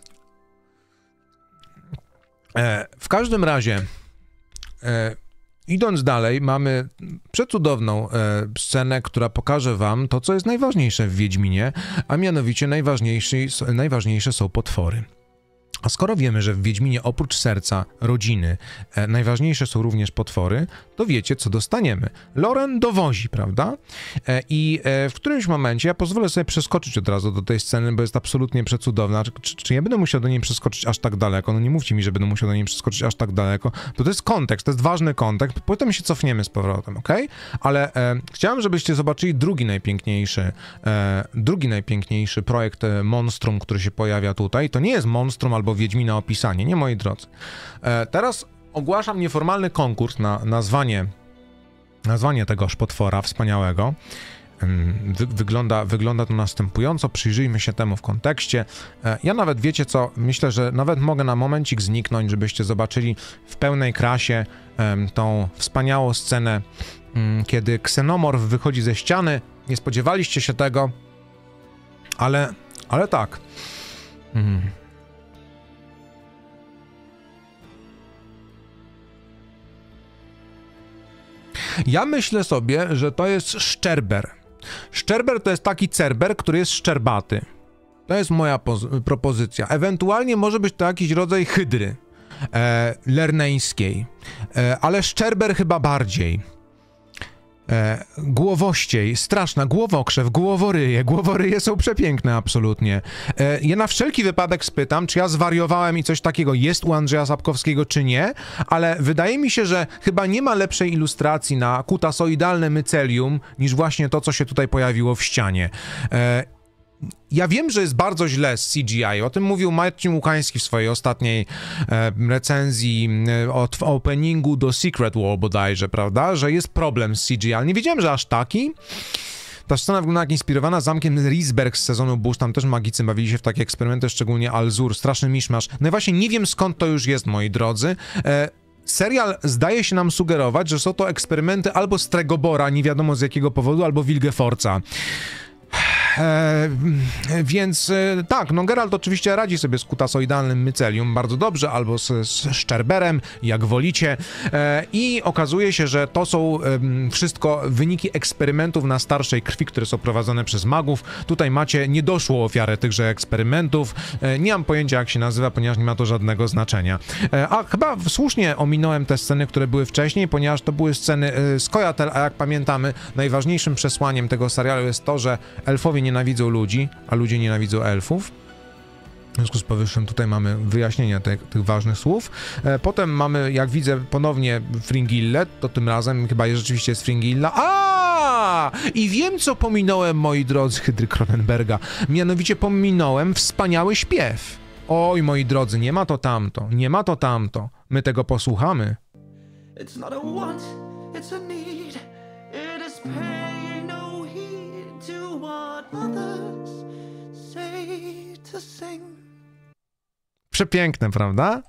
W każdym razie, idąc dalej, mamy przecudowną scenę, która pokaże wam to, co jest najważniejsze w Wiedźminie, a mianowicie najważniejsze są potwory. A skoro wiemy, że w Wiedźminie oprócz serca, rodziny, najważniejsze są również potwory, to wiecie, co dostaniemy. Lauren dowozi, prawda? I w którymś momencie, ja pozwolę sobie przeskoczyć od razu do tej sceny, bo jest absolutnie przecudowna. Czy ja będę musiał do niej przeskoczyć aż tak daleko? No nie mówcie mi, że będę musiał do niej przeskoczyć aż tak daleko, bo to jest kontekst, to jest ważny kontekst, potem się cofniemy z powrotem, ok? Ale chciałem, żebyście zobaczyli drugi najpiękniejszy projekt Monstrum, który się pojawia tutaj. To nie jest Monstrum albo Wiedźmina opisanie, nie, moi drodzy. Teraz ogłaszam nieformalny konkurs na nazwanie tegoż potwora wspaniałego. Wygląda to następująco, przyjrzyjmy się temu w kontekście. Ja nawet, wiecie co, myślę, że nawet mogę na momencik zniknąć, żebyście zobaczyli w pełnej krasie tą wspaniałą scenę, kiedy Ksenomorf wychodzi ze ściany. Nie spodziewaliście się tego, ale tak. Ja myślę sobie, że to jest Szczerber. Szczerber to jest taki cerber, który jest szczerbaty. To jest moja propozycja. Ewentualnie może być to jakiś rodzaj hydry lerneńskiej, ale Szczerber chyba bardziej. Głowościej, straszna, głowokrzew, głoworyje. Głoworyje są przepiękne, absolutnie. Ja na wszelki wypadek spytam, czy ja zwariowałem i coś takiego jest u Andrzeja Sapkowskiego, czy nie, ale wydaje mi się, że chyba nie ma lepszej ilustracji na kutasoidalne mycelium, niż właśnie to, co się tutaj pojawiło w ścianie. Ja wiem, że jest bardzo źle z CGI, o tym mówił Marcin Łukański w swojej ostatniej recenzji od openingu do Secret War bodajże, prawda, że jest problem z CGI, ale nie wiedziałem, że aż taki. Ta scena wygląda jak inspirowana zamkiem Risberg z sezonu Bush, tam też magicy bawili się w takie eksperymenty, szczególnie Alzur, straszny miszmasz. No i właśnie nie wiem, skąd to już jest, moi drodzy. Serial zdaje się nam sugerować, że są to eksperymenty albo Stregobora, nie wiadomo z jakiego powodu, albo Wilgefortza. Więc tak, no Geralt oczywiście radzi sobie z kutasoidalnym mycelium bardzo dobrze, albo z Szczerberem, jak wolicie, i okazuje się, że to są wszystko wyniki eksperymentów na starszej krwi, które są prowadzone przez magów. Tutaj macie niedoszłą ofiarę tychże eksperymentów, nie mam pojęcia jak się nazywa, ponieważ nie ma to żadnego znaczenia. A chyba słusznie ominąłem te sceny, które były wcześniej, ponieważ to były sceny Scoia'tael, a jak pamiętamy, najważniejszym przesłaniem tego serialu jest to, że elfowie nienawidzą ludzi, a ludzie nienawidzą elfów. W związku z powyższym tutaj mamy wyjaśnienie tych ważnych słów. Potem mamy, jak widzę, ponownie Fringillę, to tym razem chyba rzeczywiście jest Fringilla. I wiem, co pominąłem, moi drodzy, Hydry Cronenberga. Mianowicie pominąłem wspaniały śpiew. Oj, moi drodzy, nie ma to tamto, nie ma to tamto. My tego posłuchamy. It's not a want, it's a need. It is paying no heed to what others say to sing. Przepiękne, prawda?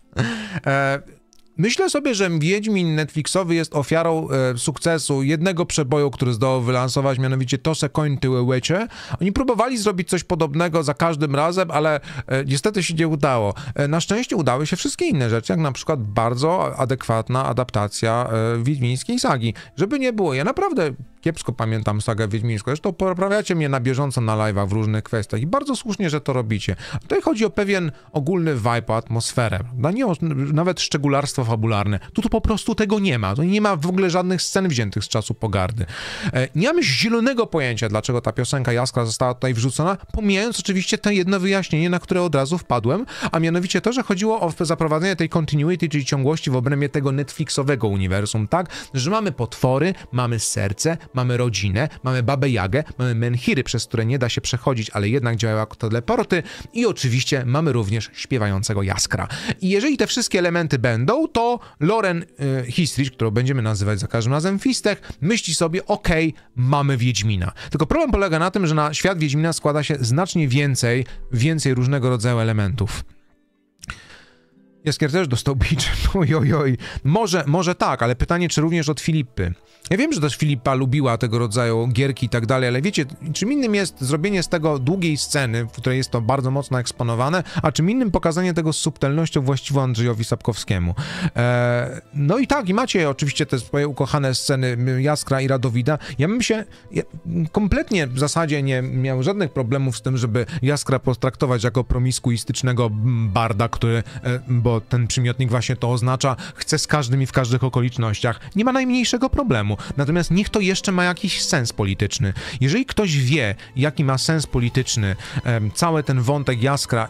Myślę sobie, że Wiedźmin Netflixowy jest ofiarą sukcesu jednego przeboju, który zdołał wylansować, mianowicie Tosse Coin Tyłełecie. Oni próbowali zrobić coś podobnego za każdym razem, ale niestety się nie udało. Na szczęście udały się wszystkie inne rzeczy, jak na przykład bardzo adekwatna adaptacja wiedźmińskiej sagi. Żeby nie było, ja naprawdę kiepsko pamiętam sagę wiedźmińską, zresztą poprawiacie mnie na bieżąco na live'ach w różnych kwestiach i bardzo słusznie, że to robicie. Tutaj chodzi o pewien ogólny vibe, o atmosferę, nie o nawet szczególarstwo fabularne. Tu po prostu tego nie ma. Tu nie ma w ogóle żadnych scen wziętych z czasu pogardy. Nie mam zielonego pojęcia, dlaczego ta piosenka Jaskra została tutaj wrzucona, pomijając oczywiście to jedno wyjaśnienie, na które od razu wpadłem, a mianowicie to, że chodziło o zaprowadzenie tej continuity, czyli ciągłości w obrębie tego Netflixowego uniwersum, tak? Że mamy potwory, mamy serce, mamy rodzinę, mamy Babę Jagę, mamy menhiry, przez które nie da się przechodzić, ale jednak działają jako teleporty i oczywiście mamy również śpiewającego Jaskra. I jeżeli te wszystkie elementy będą, to Lauren Hissrich, którą będziemy nazywać za każdym razem Fistech, myśli sobie, okej, mamy Wiedźmina. Tylko problem polega na tym, że na świat Wiedźmina składa się znacznie więcej różnego rodzaju elementów. Jaskier też dostał bicz. Ojojoj. Może tak, ale pytanie, czy również od Filipy. Ja wiem, że też Filipa lubiła tego rodzaju gierki i tak dalej, ale wiecie, czym innym jest zrobienie z tego długiej sceny, w której jest to bardzo mocno eksponowane, a czym innym pokazanie tego z subtelnością właściwą Andrzejowi Sapkowskiemu. No i tak, i macie oczywiście te swoje ukochane sceny Jaskra i Radowida. Ja kompletnie w zasadzie nie miał żadnych problemów z tym, żeby Jaskra potraktować jako promiskuistycznego barda, który, bo ten przymiotnik właśnie to oznacza, chce z każdym i w każdych okolicznościach. Nie ma najmniejszego problemu. Natomiast niech to jeszcze ma jakiś sens polityczny. Jeżeli ktoś wie, jaki ma sens polityczny cały ten wątek Jaskra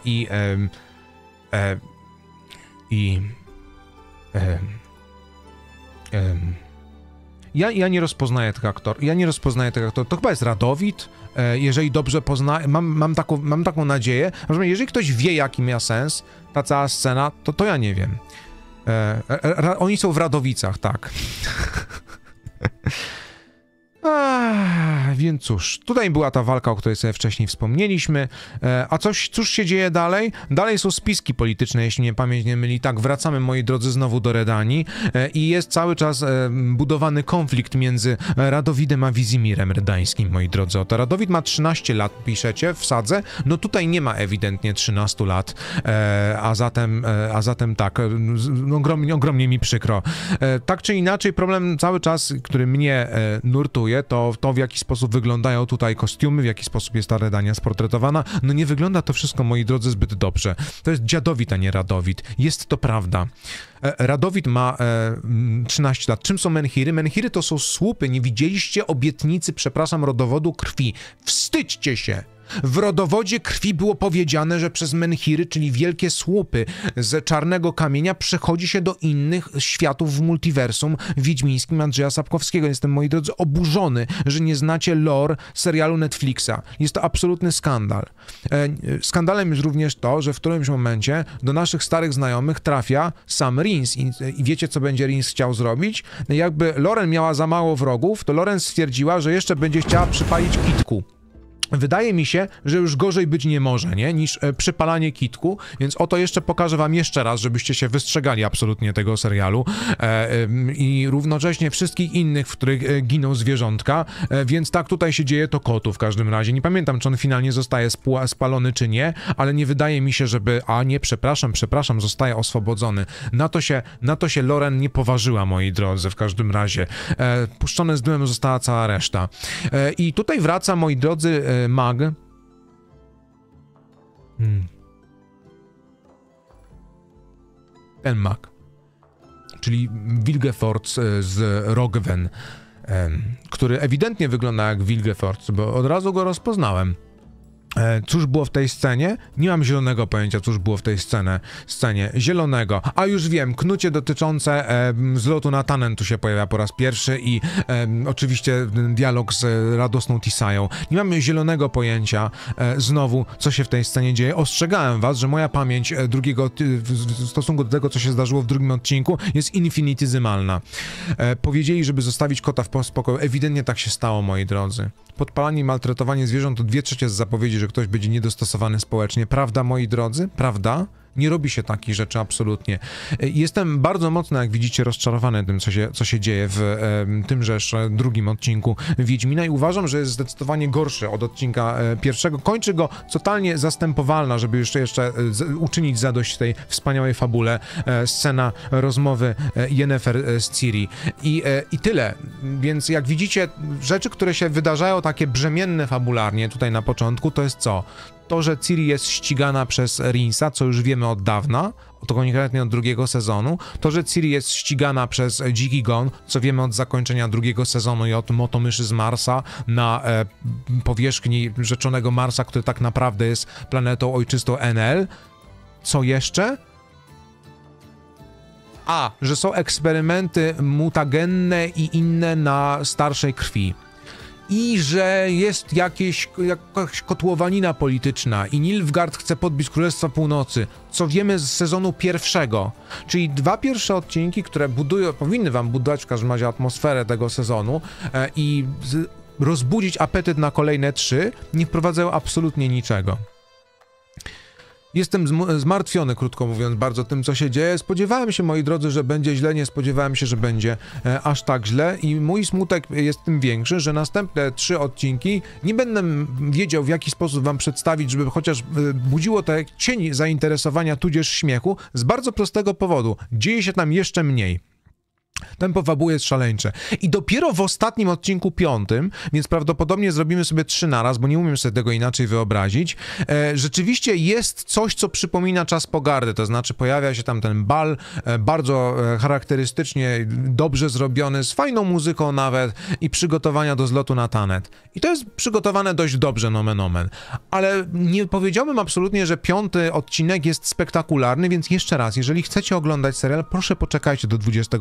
ja nie rozpoznaję tych aktorów. To chyba jest Radowid. Jeżeli dobrze poznaję, mam taką nadzieję, że jeżeli ktoś wie, jaki ma sens ta cała scena, to ja nie wiem. Oni są w Radowicach, tak. Więc cóż, tutaj była ta walka, o której sobie wcześniej wspomnieliśmy. A cóż się dzieje dalej? Dalej są spiski polityczne, jeśli mnie pamięć nie myli. Tak, wracamy, moi drodzy, znowu do Redanii i jest cały czas budowany konflikt między Radowidem a Wizimirem Redańskim, moi drodzy. Oto Radowid ma 13 lat, piszecie, w sadze. No tutaj nie ma ewidentnie 13 lat, a zatem tak, ogromnie mi przykro. Tak czy inaczej, problem cały czas, który mnie nurtuje, to w jaki sposób wyglądają tutaj kostiumy, w jaki sposób jest ta Redania sportretowana. No nie wygląda to wszystko, moi drodzy, zbyt dobrze. To jest dziadowid, a nie Radowid. Jest to prawda. Radowid ma 13 lat. Czym są menhiry? Menhiry to są słupy. Nie widzieliście obietnicy, przepraszam, rodowodu krwi. Wstydźcie się! W rodowodzie krwi było powiedziane, że przez menhiry, czyli wielkie słupy z czarnego kamienia, przechodzi się do innych światów w multiversum wiedźmińskim Andrzeja Sapkowskiego. Jestem, moi drodzy, oburzony, że nie znacie lore serialu Netflixa. Jest to absolutny skandal. Skandalem jest również to, że w którymś momencie do naszych starych znajomych trafia sam Rins. I wiecie, co będzie Rins chciał zrobić? Jakby Loren miała za mało wrogów, to Loren stwierdziła, że jeszcze będzie chciała przypalić kitku. Wydaje mi się, że już gorzej być nie może, nie? Niż przypalanie kitku, więc oto jeszcze pokażę wam jeszcze raz, żebyście się wystrzegali absolutnie tego serialu i równocześnie wszystkich innych, w których giną zwierzątka, więc tak, tutaj się dzieje to kotu w każdym razie. Nie pamiętam, czy on finalnie zostaje spalony, czy nie, ale nie wydaje mi się, żeby... A nie, przepraszam, zostaje oswobodzony. Na to się Loren nie poważyła, moi drodzy, w każdym razie. Puszczone z dymem została cała reszta. I tutaj wraca, moi drodzy, mag. Ten mag. Czyli Wilgefortz z Rogven, który ewidentnie wygląda jak Wilgefortz, bo od razu go rozpoznałem. Cóż było w tej scenie? Nie mam zielonego pojęcia, cóż było w tej scenie. Zielonego. A już wiem, knucie dotyczące zlotu na Tannen tu się pojawia po raz pierwszy i oczywiście dialog z radosną Tisają. Nie mam zielonego pojęcia znowu, co się w tej scenie dzieje. Ostrzegałem was, że moja pamięć w stosunku do tego, co się zdarzyło w drugim odcinku, jest infinityzymalna. Powiedzieli, żeby zostawić kota w spokoju. Ewidentnie tak się stało, moi drodzy. Podpalanie i maltretowanie zwierząt to 2/3 z zapowiedzi, że ktoś będzie niedostosowany społecznie. Prawda, moi drodzy? Prawda? Nie robi się takich rzeczy absolutnie. Jestem bardzo mocno, jak widzicie, rozczarowany tym, co się dzieje w tymżeż drugim odcinku Wiedźmina i uważam, że jest zdecydowanie gorszy od odcinka pierwszego. Kończy go totalnie zastępowalna, żeby jeszcze uczynić zadość tej wspaniałej fabule. Scena rozmowy Yennefer z Ciri. I tyle. Więc jak widzicie, rzeczy, które się wydarzają takie brzemienne fabularnie tutaj na początku, to jest co? To, że Ciri jest ścigana przez Rinsa, co już wiemy od dawna, to konkretnie od drugiego sezonu. To, że Ciri jest ścigana przez Dziki Gon, co wiemy od zakończenia drugiego sezonu i od motomyszy z Marsa na powierzchni rzeczonego Marsa, który tak naprawdę jest planetą ojczystą Enel. Co jeszcze? Że są eksperymenty mutagenne i inne na starszej krwi. I że jest jakaś kotłowanina polityczna i Nilfgaard chce podbić Królestwa Północy, co wiemy z sezonu pierwszego. Czyli 2 pierwsze odcinki, które powinny wam budować w każdym razie atmosferę tego sezonu i rozbudzić apetyt na kolejne 3, nie wprowadzają absolutnie niczego. Jestem zmartwiony, krótko mówiąc, bardzo tym, co się dzieje. Spodziewałem się, moi drodzy, że będzie źle, nie spodziewałem się, że będzie aż tak źle i mój smutek jest tym większy, że następne 3 odcinki nie będę wiedział, w jaki sposób wam przedstawić, żeby chociaż budziło to cień zainteresowania, tudzież śmiechu, z bardzo prostego powodu. Dzieje się tam jeszcze mniej. Tempo fabuły jest szaleńcze. I dopiero w ostatnim odcinku 5, więc prawdopodobnie zrobimy sobie 3 naraz, bo nie umiem sobie tego inaczej wyobrazić, rzeczywiście jest coś, co przypomina Czas Pogardy, to znaczy pojawia się tam ten bal, bardzo charakterystycznie, dobrze zrobiony, z fajną muzyką nawet i przygotowania do zlotu na Tannen. I to jest przygotowane dość dobrze, nomen omen. Ale nie powiedziałbym absolutnie, że 5. odcinek jest spektakularny, więc jeszcze raz, jeżeli chcecie oglądać serial, proszę poczekajcie do 27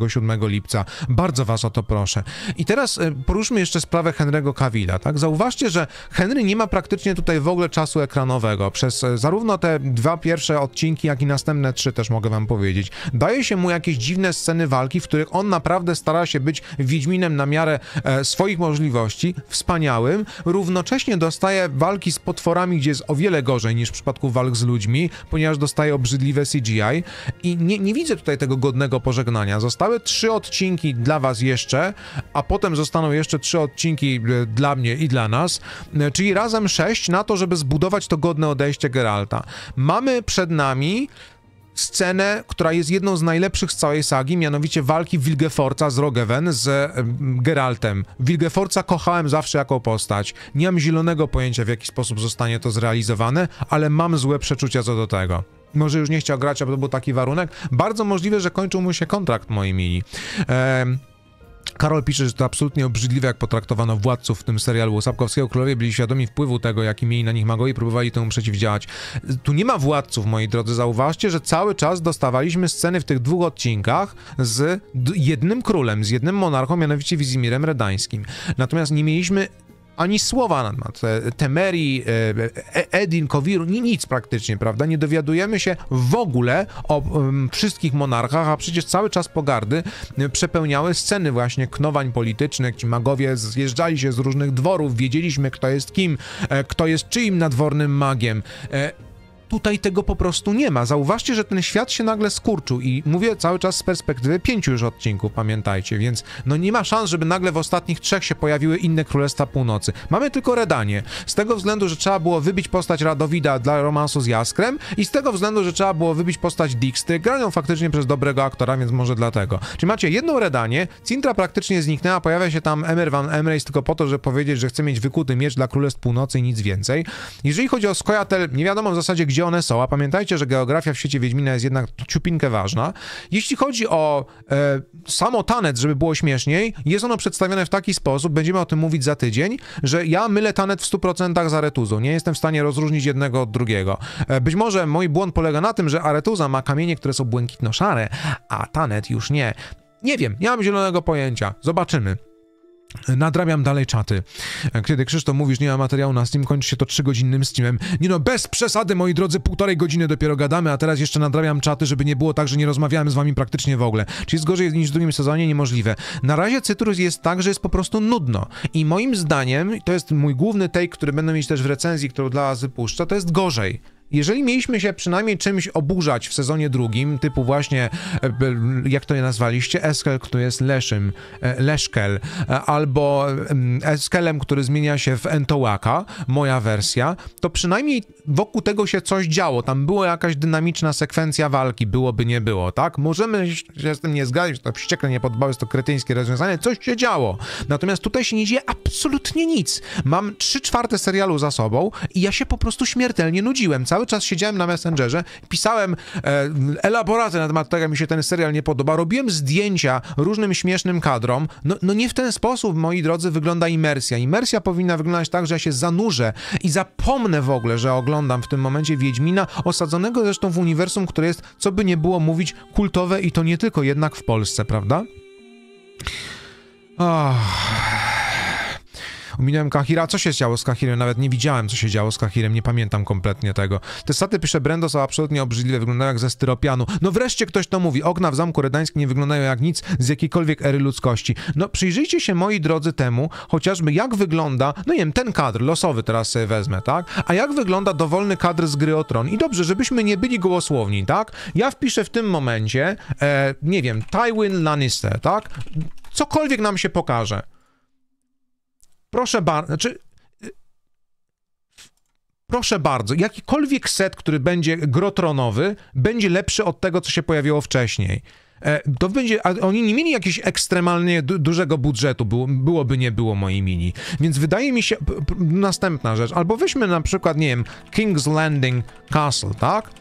lipca. Bardzo was o to proszę. I teraz poruszmy jeszcze sprawę Henry'ego Cavilla, tak? Zauważcie, że Henry nie ma praktycznie tutaj w ogóle czasu ekranowego. Przez zarówno te 2 pierwsze odcinki, jak i następne 3 też mogę wam powiedzieć. Daje się mu jakieś dziwne sceny walki, w których on naprawdę stara się być Wiedźminem na miarę swoich możliwości, wspaniałym. Równocześnie dostaje walki z potworami, gdzie jest o wiele gorzej niż w przypadku walk z ludźmi, ponieważ dostaje obrzydliwe CGI i nie widzę tutaj tego godnego pożegnania. Zostały 3 odcinki dla was jeszcze, a potem zostaną jeszcze 3 odcinki dla mnie i dla nas, czyli razem 6 na to, żeby zbudować to godne odejście Geralta. Mamy przed nami scenę, która jest jedną z najlepszych z całej sagi, mianowicie walki Wilgefortza z Rogeven z Geraltem. Wilgefortza kochałem zawsze jako postać. Nie mam zielonego pojęcia, w jaki sposób zostanie to zrealizowane, ale mam złe przeczucia co do tego. Może już nie chciał grać, a to był taki warunek. Bardzo możliwe, że kończył mu się kontrakt, moi mili. Karol pisze, że to absolutnie obrzydliwe, jak potraktowano władców w tym serialu. Sapkowskiego królowie byli świadomi wpływu tego, jaki mieli na nich magowie i próbowali temu przeciwdziałać. Tu nie ma władców, moi drodzy. Zauważcie, że cały czas dostawaliśmy sceny w tych 2 odcinkach z jednym królem, z jednym monarchą, mianowicie Wizimirem Redańskim. Natomiast nie mieliśmy ani słowa na temat Temerii, Edin, Kowiru, nic praktycznie, prawda? Nie dowiadujemy się w ogóle o wszystkich monarchach, a przecież cały czas pogardy przepełniały sceny właśnie knowań politycznych. Ci magowie zjeżdżali się z różnych dworów, wiedzieliśmy, kto jest kim, kto jest czyim nadwornym magiem. Tutaj tego po prostu nie ma. Zauważcie, że ten świat się nagle skurczył i mówię cały czas z perspektywy 5 już odcinków, pamiętajcie, więc no nie ma szans, żeby nagle w ostatnich 3 się pojawiły inne Królestwa Północy. Mamy tylko Redanię. Z tego względu, że trzeba było wybić postać Radowida dla romansu z Jaskrem i z tego względu, że trzeba było wybić postać Dijkstry, graną faktycznie przez dobrego aktora, więc może dlatego. Czyli macie jedną Redanię, Cintra praktycznie zniknęła, pojawia się tam Emer van Emreis tylko po to, żeby powiedzieć, że chce mieć wykuty miecz dla Królestw Północy i nic więcej. Jeżeli chodzi o Scoia'tael, nie wiadomo w zasadzie, gdzie one są, a pamiętajcie, że geografia w świecie Wiedźmina jest jednak ciupinkę ważna. Jeśli chodzi o samo Tannet, żeby było śmieszniej, jest ono przedstawione w taki sposób, będziemy o tym mówić za tydzień, że ja mylę Tannet w 100% z Aretuzą. Nie jestem w stanie rozróżnić jednego od drugiego. Być może mój błąd polega na tym, że Aretuza ma kamienie, które są błękitno-szare, a Tannet już nie. Nie wiem, nie mam zielonego pojęcia. Zobaczymy. Nadrabiam dalej czaty. Kiedy Krzysztof mówisz, nie ma materiału na Steam, kończy się to 3-godzinnym Steamem. Nie no, bez przesady, moi drodzy, 1,5 godziny dopiero gadamy, a teraz jeszcze nadrabiam czaty, żeby nie było tak, że nie rozmawiałem z wami praktycznie w ogóle. Czy jest gorzej niż w drugim sezonie? Niemożliwe. Na razie Cytrus jest tak, że jest po prostu nudno. I moim zdaniem, to jest mój główny take, który będę mieć też w recenzji, którą dla was wypuszczę, to jest gorzej. Jeżeli mieliśmy się przynajmniej czymś oburzać w sezonie drugim, typu właśnie, jak to je nazwaliście, Eskel, który jest Leszkel, albo Eskelem, który zmienia się w Entołaka, moja wersja, to przynajmniej wokół tego się coś działo, tam była jakaś dynamiczna sekwencja walki, byłoby nie było, tak? Możemy się z tym nie zgadzać, to wściekle nie podobało, jest to kretyńskie rozwiązanie, coś się działo. Natomiast tutaj się nie dzieje absolutnie nic. Mam 3/4 serialu za sobą i ja się po prostu śmiertelnie nudziłem. Cały czas siedziałem na Messengerze, pisałem elaboraty na temat tego, jak mi się ten serial nie podoba, robiłem zdjęcia różnym śmiesznym kadrom. No nie w ten sposób, moi drodzy, wygląda imersja. Imersja powinna wyglądać tak, że ja się zanurzę i zapomnę w ogóle, że oglądam w tym momencie Wiedźmina, osadzonego zresztą w uniwersum, które jest, co by nie było mówić, kultowe i to nie tylko jednak w Polsce, prawda? Ominąłem Kahira. Co się działo z Kahirem? Nawet nie widziałem, co się działo z Kahirem. Nie pamiętam kompletnie tego. Te staty, pisze Brendo, są absolutnie obrzydliwe. Wyglądają jak ze styropianu. No wreszcie ktoś to mówi. Okna w Zamku Redańskim nie wyglądają jak nic z jakiejkolwiek ery ludzkości. No przyjrzyjcie się, moi drodzy, temu, chociażby jak wygląda, no nie wiem, ten kadr, losowy teraz sobie wezmę, tak? A jak wygląda dowolny kadr z Gry o Tron. I dobrze, żebyśmy nie byli gołosłowni, tak? Ja wpiszę w tym momencie, nie wiem, Tywin Lannister, tak? Cokolwiek nam się pokaże. Proszę bardzo, jakikolwiek set, który będzie grotronowy, będzie lepszy od tego, co się pojawiło wcześniej. To będzie, a oni nie mieli jakiegoś ekstremalnie dużego budżetu, byłoby nie było, moi mini. Więc wydaje mi się, następna rzecz, albo weźmy na przykład, nie wiem, King's Landing Castle, tak?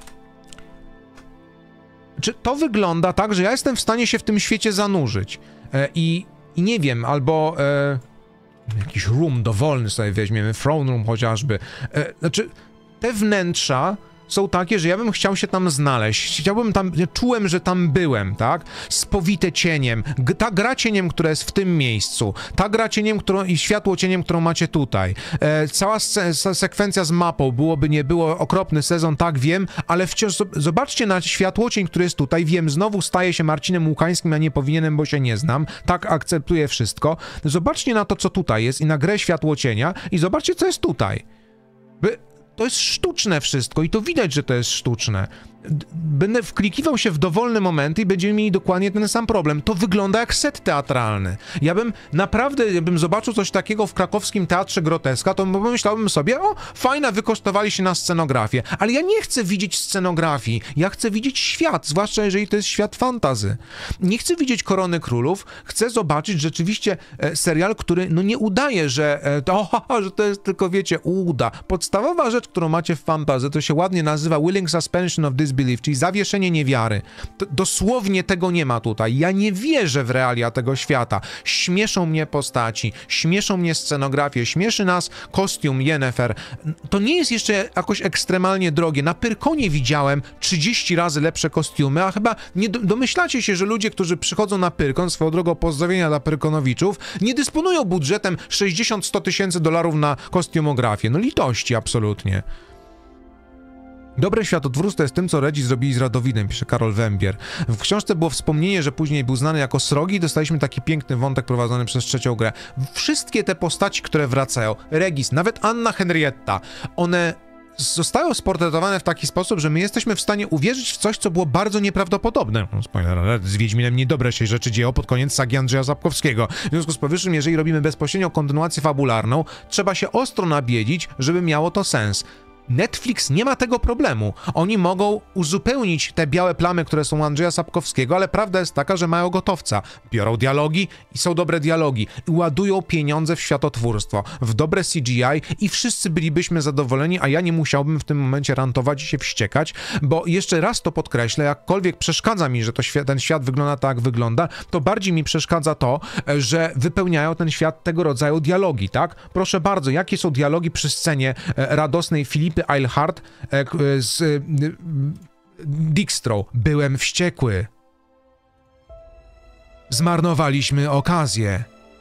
Czy to wygląda tak, że ja jestem w stanie się w tym świecie zanurzyć? I nie wiem, albo... jakiś room dowolny sobie weźmiemy, throne room chociażby. Znaczy, te wnętrza są takie, że ja bym chciał się tam znaleźć. Czułem, że tam byłem, tak? Spowite cieniem. Ta gra cieniem, która jest w tym miejscu. Ta gra cieniem, i światło cieniem, którą macie tutaj. Cała sekwencja z mapą, byłoby nie było, okropny sezon, tak wiem, ale wciąż zobaczcie na światłocień, który jest tutaj. Wiem, znowu staję się Marcinem Łukańskim, a nie powinienem, bo się nie znam. Tak, akceptuję wszystko. Zobaczcie na to, co tutaj jest i na grę światłocienia i zobaczcie, co jest tutaj. To jest sztuczne wszystko i to widać, że to jest sztuczne. Będę wklikiwał się w dowolne momenty i będziemy mieli dokładnie ten sam problem. To wygląda jak set teatralny. Ja bym naprawdę, jakbym zobaczył coś takiego w krakowskim Teatrze Groteska, to pomyślałbym sobie, o, fajna, wykosztowali się na scenografię. Ale ja nie chcę widzieć scenografii. Ja chcę widzieć świat, zwłaszcza jeżeli to jest świat fantasy. Nie chcę widzieć Korony Królów. Chcę zobaczyć rzeczywiście serial, który no nie udaje, że to jest tylko, wiecie, uda. Podstawowa rzecz, którą macie w fantasy, to się ładnie nazywa willing suspension of disbelief, czyli zawieszenie niewiary. Dosłownie tego nie ma tutaj. Ja nie wierzę w realia tego świata. Śmieszą mnie postaci, śmieszą mnie scenografie, śmieszy nas kostium Yennefer. To nie jest jeszcze jakoś ekstremalnie drogie. Na Pyrkonie widziałem 30 razy lepsze kostiumy, a chyba nie domyślacie się, że ludzie, którzy przychodzą na Pyrkon, swoją drogą pozdrowienia dla Pyrkonowiczów, nie dysponują budżetem 60-100 tysięcy dolarów na kostiumografię. No litości, absolutnie. Dobre światotwórstwo jest tym, co Redzi zrobili z Radowidem, pisze Karol Wębier. W książce było wspomnienie, że później był znany jako Srogi i dostaliśmy taki piękny wątek prowadzony przez trzecią grę. Wszystkie te postaci, które wracają, Regis, nawet Anna Henrietta, one zostały sportretowane w taki sposób, że my jesteśmy w stanie uwierzyć w coś, co było bardzo nieprawdopodobne. Spoiler alert, z Wiedźminem niedobre się rzeczy dzieją pod koniec sagi Andrzeja Sapkowskiego. W związku z powyższym, jeżeli robimy bezpośrednią kontynuację fabularną, trzeba się ostro nabielić, żeby miało to sens. Netflix nie ma tego problemu. Oni mogą uzupełnić te białe plamy, które są u Andrzeja Sapkowskiego, ale prawda jest taka, że mają gotowca. Biorą dialogi i są dobre dialogi. I ładują pieniądze w światotwórstwo, w dobre CGI i wszyscy bylibyśmy zadowoleni, a ja nie musiałbym w tym momencie rantować i się wściekać, bo jeszcze raz to podkreślę, jakkolwiek przeszkadza mi, że ten świat wygląda tak, jak wygląda, to bardziej mi przeszkadza to, że wypełniają ten świat tego rodzaju dialogi, tak? Proszę bardzo, jakie są dialogi przy scenie radosnej Filipy Eilhart z Dijkstrą. Byłem wściekły. Zmarnowaliśmy okazję.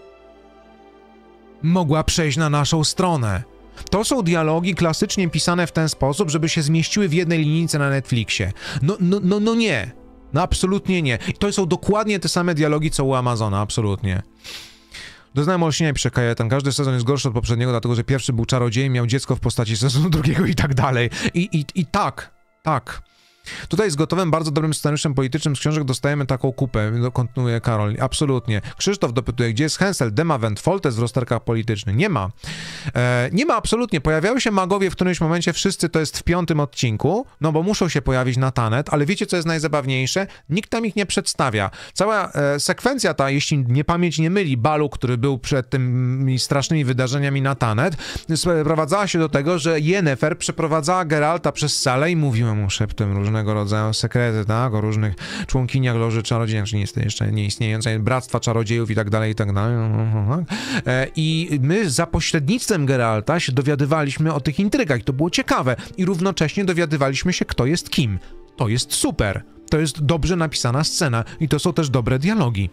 Mogła przejść na naszą stronę. To są dialogi klasycznie pisane w ten sposób, żeby się zmieściły w jednej linijce na Netflixie. No nie. No absolutnie nie. To są dokładnie te same dialogi, co u Amazona, absolutnie. Doznałem olśnienia i przekaję, ten każdy sezon jest gorszy od poprzedniego, dlatego że pierwszy był czarodziejem, miał dziecko w postaci sezonu drugiego i tak dalej. I tak. Tutaj z gotowym, bardzo dobrym scenariuszem politycznym z książek dostajemy taką kupę, kontynuuje Karol, absolutnie. Krzysztof dopytuje, gdzie jest Hensel, Demavent, Foltest w rozterkach politycznych? Nie ma. Nie ma absolutnie. Pojawiają się magowie w którymś momencie, wszyscy to jest w 5. odcinku, no bo muszą się pojawić na Tanet, ale wiecie, co jest najzabawniejsze? Nikt tam ich nie przedstawia. Cała sekwencja ta, jeśli mnie pamięć nie myli, balu, który był przed tymi strasznymi wydarzeniami na Tanet, sprowadzała się do tego, że Yennefer przeprowadzała Geralta przez salę i mówiła mu szeptem różnego rodzaju sekrety, tak, o różnych członkiniach Loży Czarodziejów, czyli jeszcze nieistniejącej Bractwa Czarodziejów i tak dalej, i tak dalej. I my za pośrednictwem Geralta się dowiadywaliśmy o tych intrygach i to było ciekawe. I równocześnie dowiadywaliśmy się, kto jest kim. To jest super. To jest dobrze napisana scena i to są też dobre dialogi.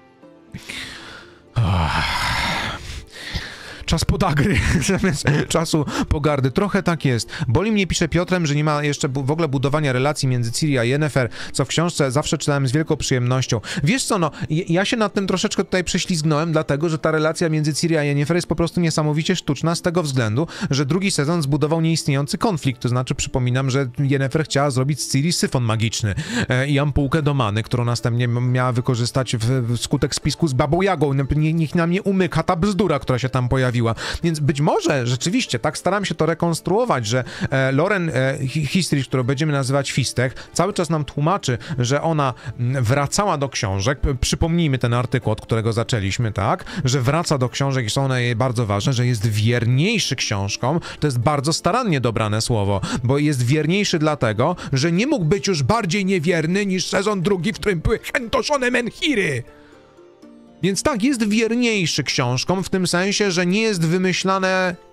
Czas podagry zamiast czasu pogardy. Trochę tak jest. Boli mnie, pisze Piotrem, że nie ma jeszcze w ogóle budowania relacji między Ciri a Yennefer, co w książce zawsze czytałem z wielką przyjemnością. Wiesz co, no, ja się nad tym troszeczkę tutaj prześlizgnąłem, dlatego, że ta relacja między Ciri a Yennefer jest po prostu niesamowicie sztuczna z tego względu, że drugi sezon zbudował nieistniejący konflikt. To znaczy, przypominam, że Yennefer chciała zrobić z Ciri syfon magiczny i ampułkę do many, którą następnie miała wykorzystać wskutek spisku z Babą Jagą. Niech nam nie umyka ta bzdura, która się tam pojawiła. Więc być może rzeczywiście tak staram się to rekonstruować, że Lauren Hissrich, którą będziemy nazywać Fistek, cały czas nam tłumaczy, że ona wracała do książek. Przypomnijmy ten artykuł, od którego zaczęliśmy, tak? Że wraca do książek i są one jej bardzo ważne, że jest wierniejszy książkom. To jest bardzo starannie dobrane słowo, bo jest wierniejszy dlatego, że nie mógł być już bardziej niewierny niż sezon drugi, w którym były chętoszone menhiry. Więc tak, jest wierniejszy książkom w tym sensie, że nie jest wymyślane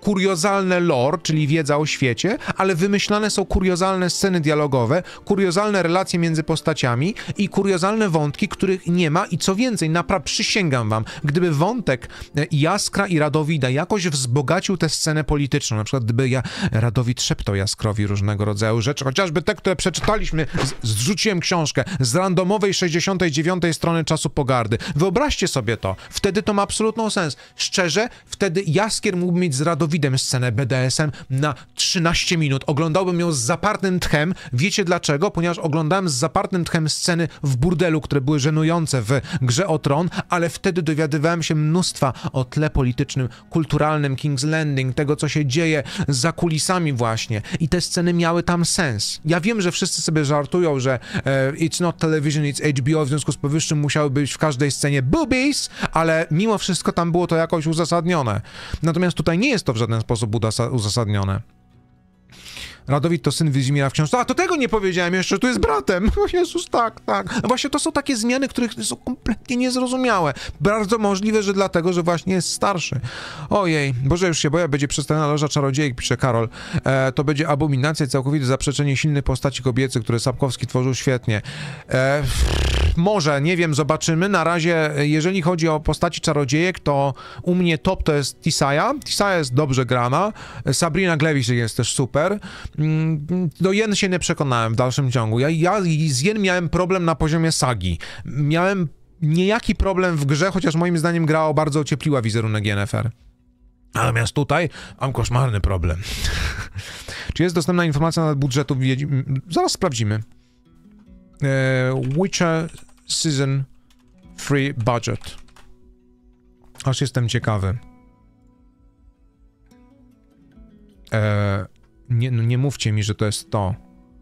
kuriozalne lore, czyli wiedza o świecie, ale wymyślane są kuriozalne sceny dialogowe, kuriozalne relacje między postaciami i kuriozalne wątki, których nie ma i co więcej, naprawdę przysięgam wam, gdyby wątek Jaskra i Radowida jakoś wzbogacił tę scenę polityczną, na przykład gdyby Radowid szeptał Jaskrowi różnego rodzaju rzeczy, chociażby te, które przeczytaliśmy, zrzuciłem książkę z randomowej 69 strony Czasu Pogardy. Wyobraźcie sobie to, wtedy to ma absolutny sens. Szczerze, wtedy Jaskier mógłby mieć z Radowidem scenę BDSM na 13 minut. Oglądałbym ją z zapartym tchem. Wiecie dlaczego? Ponieważ oglądałem z zapartym tchem sceny w burdelu, które były żenujące w Grze o Tron, ale wtedy dowiadywałem się mnóstwa o tle politycznym, kulturalnym, King's Landing, tego, co się dzieje za kulisami właśnie. I te sceny miały tam sens. Ja wiem, że wszyscy sobie żartują, że it's not television, it's HBO, w związku z powyższym musiały być w każdej scenie boobies, ale mimo wszystko tam było to jakoś uzasadnione. Natomiast tutaj nie jest to w żaden sposób uzasadnione. Radowid to syn Wizimira w książce. A, to tego nie powiedziałem jeszcze, tu jest bratem. O Jezus, tak. No właśnie to są takie zmiany, które są kompletnie niezrozumiałe. Bardzo możliwe, że dlatego, że właśnie jest starszy. Ojej, Boże, już się boję, będzie przedstawiona Loża Czarodziejek, pisze Karol. To będzie abominacja i całkowite zaprzeczenie silnych postaci kobiecych, które Sapkowski tworzył świetnie. Może, nie wiem, zobaczymy. Na razie, jeżeli chodzi o postaci czarodziejek, to u mnie top to jest Tisaya. Tisaya jest dobrze grana. Sabrina Glewisz jest też super. Do Jen się nie przekonałem w dalszym ciągu. Ja z Jen miałem problem na poziomie sagi. Miałem niejaki problem w grze, chociaż moim zdaniem gra bardzo ociepliła wizerunek Yennefer. Natomiast tutaj mam koszmarny problem. Czy jest dostępna informacja na budżetu? Zaraz sprawdzimy. Witcher Season 3 Budget. Aż jestem ciekawy. Nie mówcie mi, że to jest to.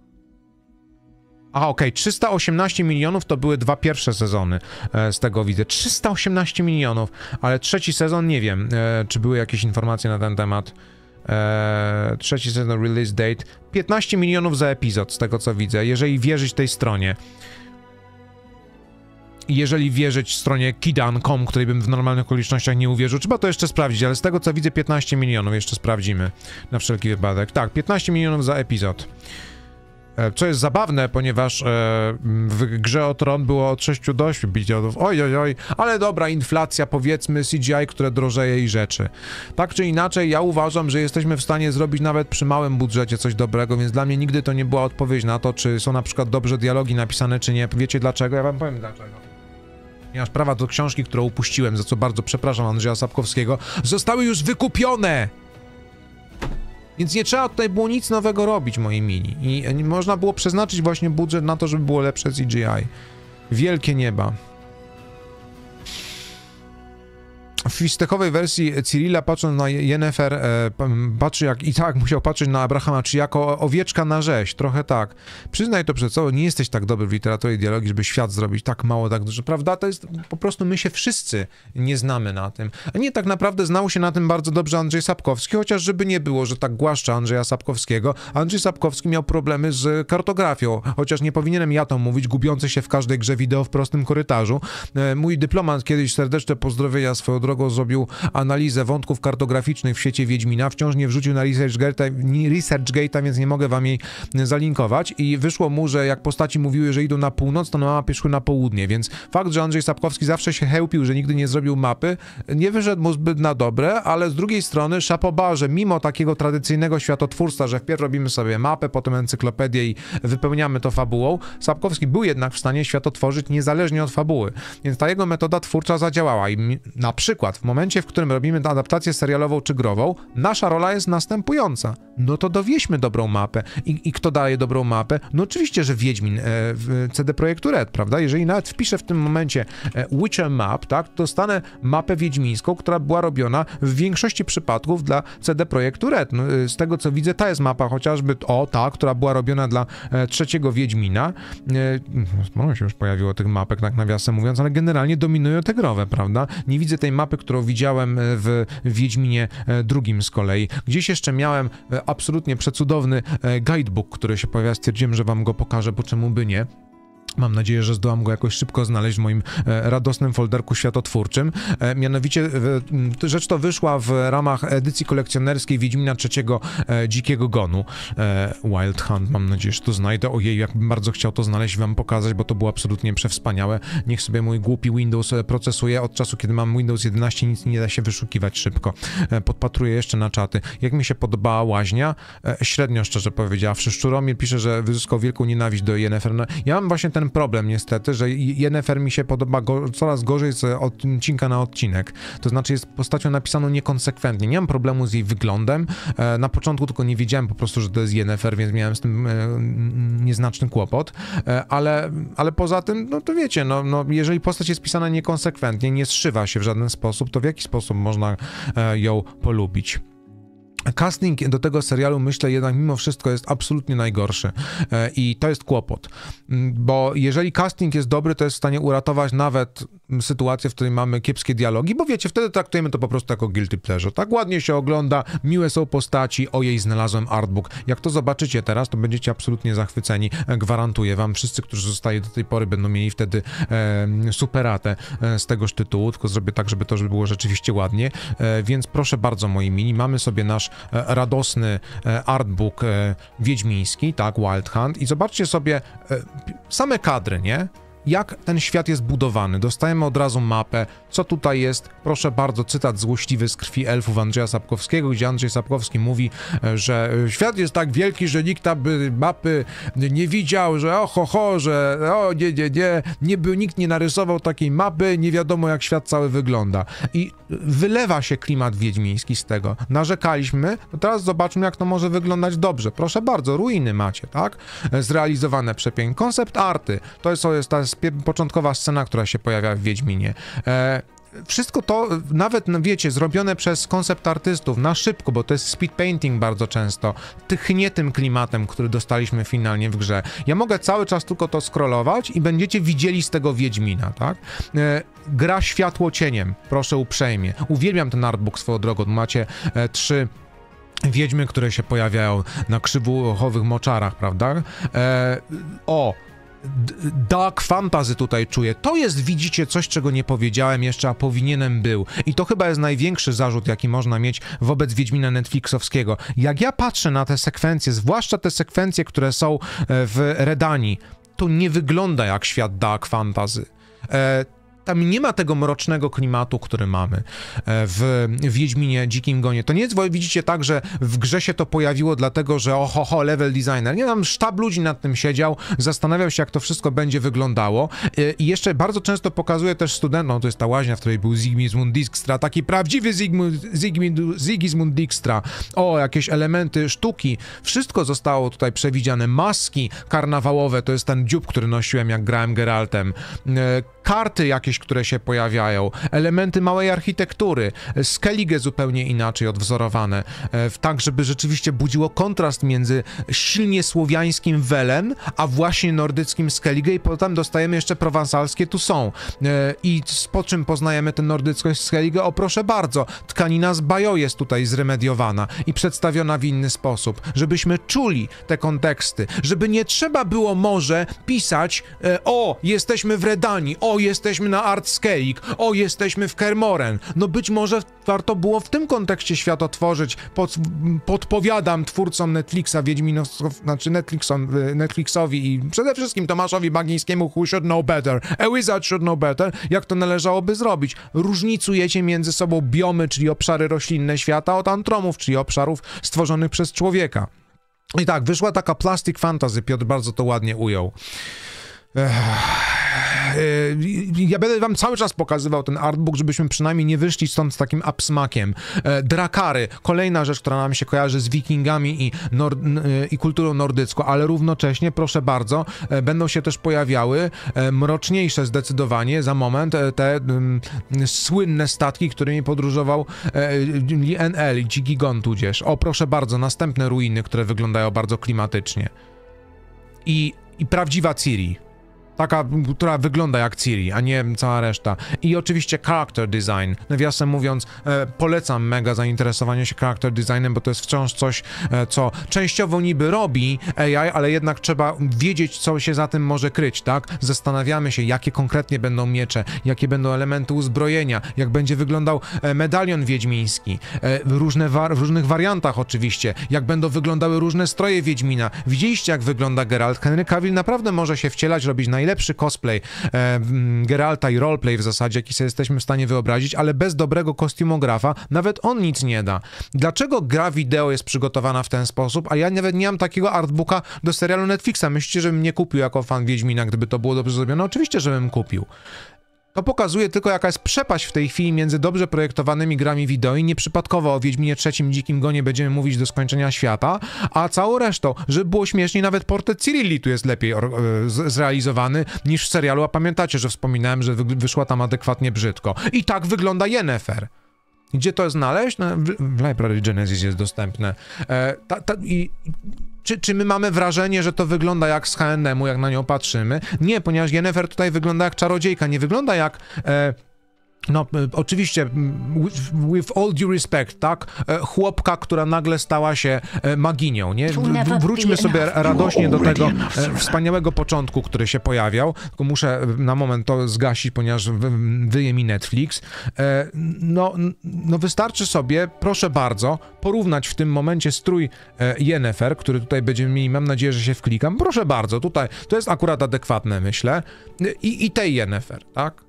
A, okej, 318 milionów to były dwa pierwsze sezony, z tego widzę. 318 milionów, ale trzeci sezon nie wiem, czy były jakieś informacje na ten temat. Trzeci sezon release date 15 milionów za epizod, z tego co widzę, jeżeli wierzyć tej stronie. Jeżeli wierzyć stronie kidan.com, której bym w normalnych okolicznościach nie uwierzył, trzeba to jeszcze sprawdzić, ale z tego co widzę 15 milionów, jeszcze sprawdzimy na wszelki wypadek. Tak, 15 milionów za epizod. Co jest zabawne, ponieważ w Grze o Tron było od 6 do 8 milionów. Oj, ale dobra, inflacja, powiedzmy, CGI, które drożeje i rzeczy. Tak czy inaczej, ja uważam, że jesteśmy w stanie zrobić nawet przy małym budżecie coś dobrego, więc dla mnie nigdy to nie była odpowiedź na to, czy są na przykład dobrze dialogi napisane, czy nie. Wiecie dlaczego? Ja wam powiem dlaczego. Ponieważ prawa do książki, którą upuściłem, za co bardzo przepraszam Andrzeja Sapkowskiego, zostały już wykupione! Więc nie trzeba tutaj było nic nowego robić, moi mili. I można było przeznaczyć właśnie budżet na to, żeby było lepsze CGI. Wielkie nieba. W fistechowej wersji Cyrilla, patrząc na Yennefer, patrzy jak i tak musiał patrzeć na Abrahama, czy jako owieczka na rzeź, trochę tak. Przyznaj to przed sobą, nie jesteś tak dobry w literaturze i dialogii, żeby świat zrobić tak mało, tak dużo, prawda? To jest po prostu, my się wszyscy nie znamy na tym. A nie, tak naprawdę znał się na tym bardzo dobrze Andrzej Sapkowski, chociaż żeby nie było, że tak głaszcza Andrzeja Sapkowskiego. Andrzej Sapkowski miał problemy z kartografią, chociaż nie powinienem ja to mówić, gubiący się w każdej grze wideo w prostym korytarzu. Mój dyplomant kiedyś, serdeczne pozdrowienia swoją drogą, zrobił analizę wątków kartograficznych w świecie Wiedźmina, wciąż nie wrzucił na ResearchGate'a, więc nie mogę wam jej zalinkować i wyszło mu, że jak postaci mówiły, że idą na północ, to na mapie szły na południe, więc fakt, że Andrzej Sapkowski zawsze się chełpił, że nigdy nie zrobił mapy, nie wyszedł mu zbyt na dobre, ale z drugiej strony szapoba, że mimo takiego tradycyjnego światotwórstwa, że wpierw robimy sobie mapę, potem encyklopedię i wypełniamy to fabułą, Sapkowski był jednak w stanie światotworzyć niezależnie od fabuły, więc ta jego metoda twórcza zadziałała i na przykład w momencie, w którym robimy adaptację serialową czy grową, nasza rola jest następująca. No to dowieźmy dobrą mapę. I kto daje dobrą mapę? No oczywiście, że Wiedźmin w CD Projektu Red, prawda? Jeżeli nawet wpiszę w tym momencie Witcher Map, tak, to dostanę mapę wiedźmińską, która była robiona w większości przypadków dla CD Projektu Red. No, z tego co widzę, ta jest mapa chociażby, ta, która była robiona dla trzeciego Wiedźmina. Sporo się już pojawiło tych mapek, tak nawiasem mówiąc, ale generalnie dominują te growe, prawda? Nie widzę tej mapy, którą widziałem w Wiedźminie drugim z kolei. Gdzieś jeszcze miałem absolutnie przecudowny guidebook, który się pojawia, stwierdziłem, że wam go pokażę, bo czemu by nie. Mam nadzieję, że zdołam go jakoś szybko znaleźć w moim radosnym folderku światotwórczym. Mianowicie rzecz to wyszła w ramach edycji kolekcjonerskiej Wiedźmina III Dzikiego Gonu. Wild Hunt, mam nadzieję, że to znajdę. Ojej, jakbym bardzo chciał to znaleźć i wam pokazać, bo to było absolutnie przewspaniałe. Niech sobie mój głupi Windows procesuje. Od czasu, kiedy mam Windows 11, nic nie da się wyszukiwać szybko. Podpatruję jeszcze na czaty. Jak mi się podobała łaźnia? Średnio, szczerze powiedziawszy. Szczuromir pisze, że wyzyskał wielką nienawiść do Yennefer. No, ja mam właśnie ten problem niestety, że Yennefer mi się podoba coraz gorzej z odcinka na odcinek. To znaczy jest postacią napisaną niekonsekwentnie. Nie mam problemu z jej wyglądem. Na początku tylko nie wiedziałem po prostu, że to jest Yennefer, więc miałem z tym nieznaczny kłopot. Ale poza tym, no to wiecie, no, jeżeli postać jest pisana niekonsekwentnie, nie zszywa się w żaden sposób, to w jaki sposób można ją polubić? Casting do tego serialu, myślę, jednak mimo wszystko jest absolutnie najgorszy i to jest kłopot, bo jeżeli casting jest dobry, to jest w stanie uratować nawet sytuację, w której mamy kiepskie dialogi, bo wiecie, wtedy traktujemy to po prostu jako guilty pleasure. Tak ładnie się ogląda, miłe są postaci, ojej, znalazłem artbook. Jak to zobaczycie teraz, to będziecie absolutnie zachwyceni, gwarantuję wam. Wszyscy, którzy zostali do tej pory, będą mieli wtedy superatę z tegoż tytułu, tylko zrobię tak, żeby to było rzeczywiście ładnie, więc proszę bardzo, moi mili, mamy sobie nasz radosny artbook wiedźmiński, tak, Wild Hunt, i zobaczcie sobie same kadry, nie? Jak ten świat jest budowany. Dostajemy od razu mapę. Co tutaj jest? Proszę bardzo, cytat złośliwy z Krwi Elfów Andrzeja Sapkowskiego, gdzie Andrzej Sapkowski mówi, że świat jest tak wielki, że nikt tam mapy nie widział, że że nikt nie narysował takiej mapy, nie wiadomo jak świat cały wygląda. I wylewa się klimat wiedźmiński z tego. Narzekaliśmy, to teraz zobaczmy, jak to może wyglądać dobrze. Proszę bardzo, ruiny macie, tak? Zrealizowane przepięknie. Koncept arty. To jest ta początkowa scena, która się pojawia w Wiedźminie. Wszystko to, nawet, wiecie, zrobione przez koncept artystów na szybko, bo to jest speed painting bardzo często, tchnie tym klimatem, który dostaliśmy finalnie w grze. Ja mogę cały czas tylko to scrollować i będziecie widzieli z tego Wiedźmina, tak? Gra światło cieniem, proszę uprzejmie. Uwielbiam ten artbook swoją drogą. Macie 3 wiedźmy, które się pojawiają na krzywuchowych moczarach, prawda? Dark fantasy tutaj czuję. To jest, widzicie, coś, czego nie powiedziałem jeszcze, a powinienem był. I to chyba jest największy zarzut, jaki można mieć wobec Wiedźmina Netflixowskiego. Jak ja patrzę na te sekwencje, zwłaszcza te sekwencje, które są w Redanii, to nie wygląda jak świat Dark fantasy. Tam nie ma tego mrocznego klimatu, który mamy w Wiedźminie Dzikim Gonie. To nie jest, widzicie, tak, że w grze się to pojawiło dlatego, że level designer. Nie, tam sztab ludzi nad tym siedział, zastanawiał się, jak to wszystko będzie wyglądało i jeszcze bardzo często pokazuje też studentom, to jest ta łaźnia, w której był Sigismund Dijkstra, taki prawdziwy Sigismund Dijkstra. Jakieś elementy sztuki. Wszystko zostało tutaj przewidziane. Maski karnawałowe, to jest ten dziób, który nosiłem, jak grałem Geraltem. Karty jakieś, które się pojawiają, elementy małej architektury, Skellige zupełnie inaczej odwzorowane, tak, żeby rzeczywiście budziło kontrast między silnie słowiańskim Welen, a właśnie nordyckim Skellige i potem dostajemy jeszcze prowansalskie tu są. I po czym poznajemy tę nordyckość Skellige? Proszę bardzo, tkanina z Bajo jest tutaj zremediowana i przedstawiona w inny sposób, żebyśmy czuli te konteksty, żeby nie trzeba było może pisać jesteśmy w Redanii, jesteśmy na Artscape, jesteśmy w Kermoren. No być może warto było w tym świat otworzyć. Podpowiadam twórcom Netflixa, Netflixowi i przede wszystkim Tomaszowi Bagińskiemu, who should know better, a wizard should know better, jak to należałoby zrobić. Różnicujecie między sobą biomy, czyli obszary roślinne świata, od antromów, czyli obszarów stworzonych przez człowieka. I tak, wyszła taka plastic fantasy, Piotr bardzo to ładnie ujął. Ja będę wam cały czas pokazywał ten artbook, żebyśmy przynajmniej nie wyszli stąd z takim absmakiem. Drakary, kolejna rzecz, która nam się kojarzy z wikingami i kulturą nordycką, ale równocześnie, proszę bardzo, będą się też pojawiały mroczniejsze zdecydowanie za moment te słynne statki, którymi podróżował Li-En-El, Dziki Gon tudzież. Proszę bardzo, następne ruiny, które wyglądają bardzo klimatycznie. I prawdziwa Ciri. Taka, która wygląda jak Ciri, a nie cała reszta. I oczywiście character design. Nawiasem mówiąc, polecam mega zainteresowanie się character designem, bo to jest wciąż coś, co częściowo niby robi AI, ale jednak trzeba wiedzieć, co się za tym może kryć, tak? Zastanawiamy się, jakie konkretnie będą miecze, jakie będą elementy uzbrojenia, jak będzie wyglądał medalion wiedźmiński, w różnych wariantach oczywiście, jak będą wyglądały różne stroje Wiedźmina. Widzieliście, jak wygląda Geralt? Henry Cavill naprawdę może się wcielać, robić najlepszy cosplay Geralta i roleplay w zasadzie, jaki sobie jesteśmy w stanie wyobrazić, ale bez dobrego kostiumografa nawet on nic nie da. Dlaczego gra wideo jest przygotowana w ten sposób, a ja nawet nie mam takiego artbooka do serialu Netflixa? Myślicie, żebym nie kupił jako fan Wiedźmina, gdyby to było dobrze zrobione? Oczywiście, żebym kupił. To pokazuje tylko, jaka jest przepaść w tej chwili między dobrze projektowanymi grami wideo i nieprzypadkowo o Wiedźminie III Dzikim Gonie będziemy mówić do skończenia świata, a całą resztą, żeby było śmieszniej, nawet portret Ciri tu jest lepiej zrealizowany niż w serialu, a pamiętacie, że wspominałem, że wyszła tam adekwatnie brzydko. I tak wygląda Yennefer. Gdzie to znaleźć? No, w Library Genesis jest dostępne. Czy my mamy wrażenie, że to wygląda jak z H&M-u, jak na nią patrzymy? Nie, ponieważ Yennefer tutaj wygląda jak czarodziejka, nie wygląda jak... No, oczywiście, with all due respect, tak? Chłopka, która nagle stała się maginią, nie? Wróćmy sobie radośnie do tego wspaniałego początku, który się pojawiał. Tylko muszę na moment to zgasić, ponieważ wyje mi Netflix. No wystarczy sobie, proszę bardzo, porównać w tym momencie strój Yennefer, który tutaj będziemy mieli, mam nadzieję, że się wklikam. Proszę bardzo, tutaj, to jest akurat adekwatne, myślę. I tej Yennefer, tak?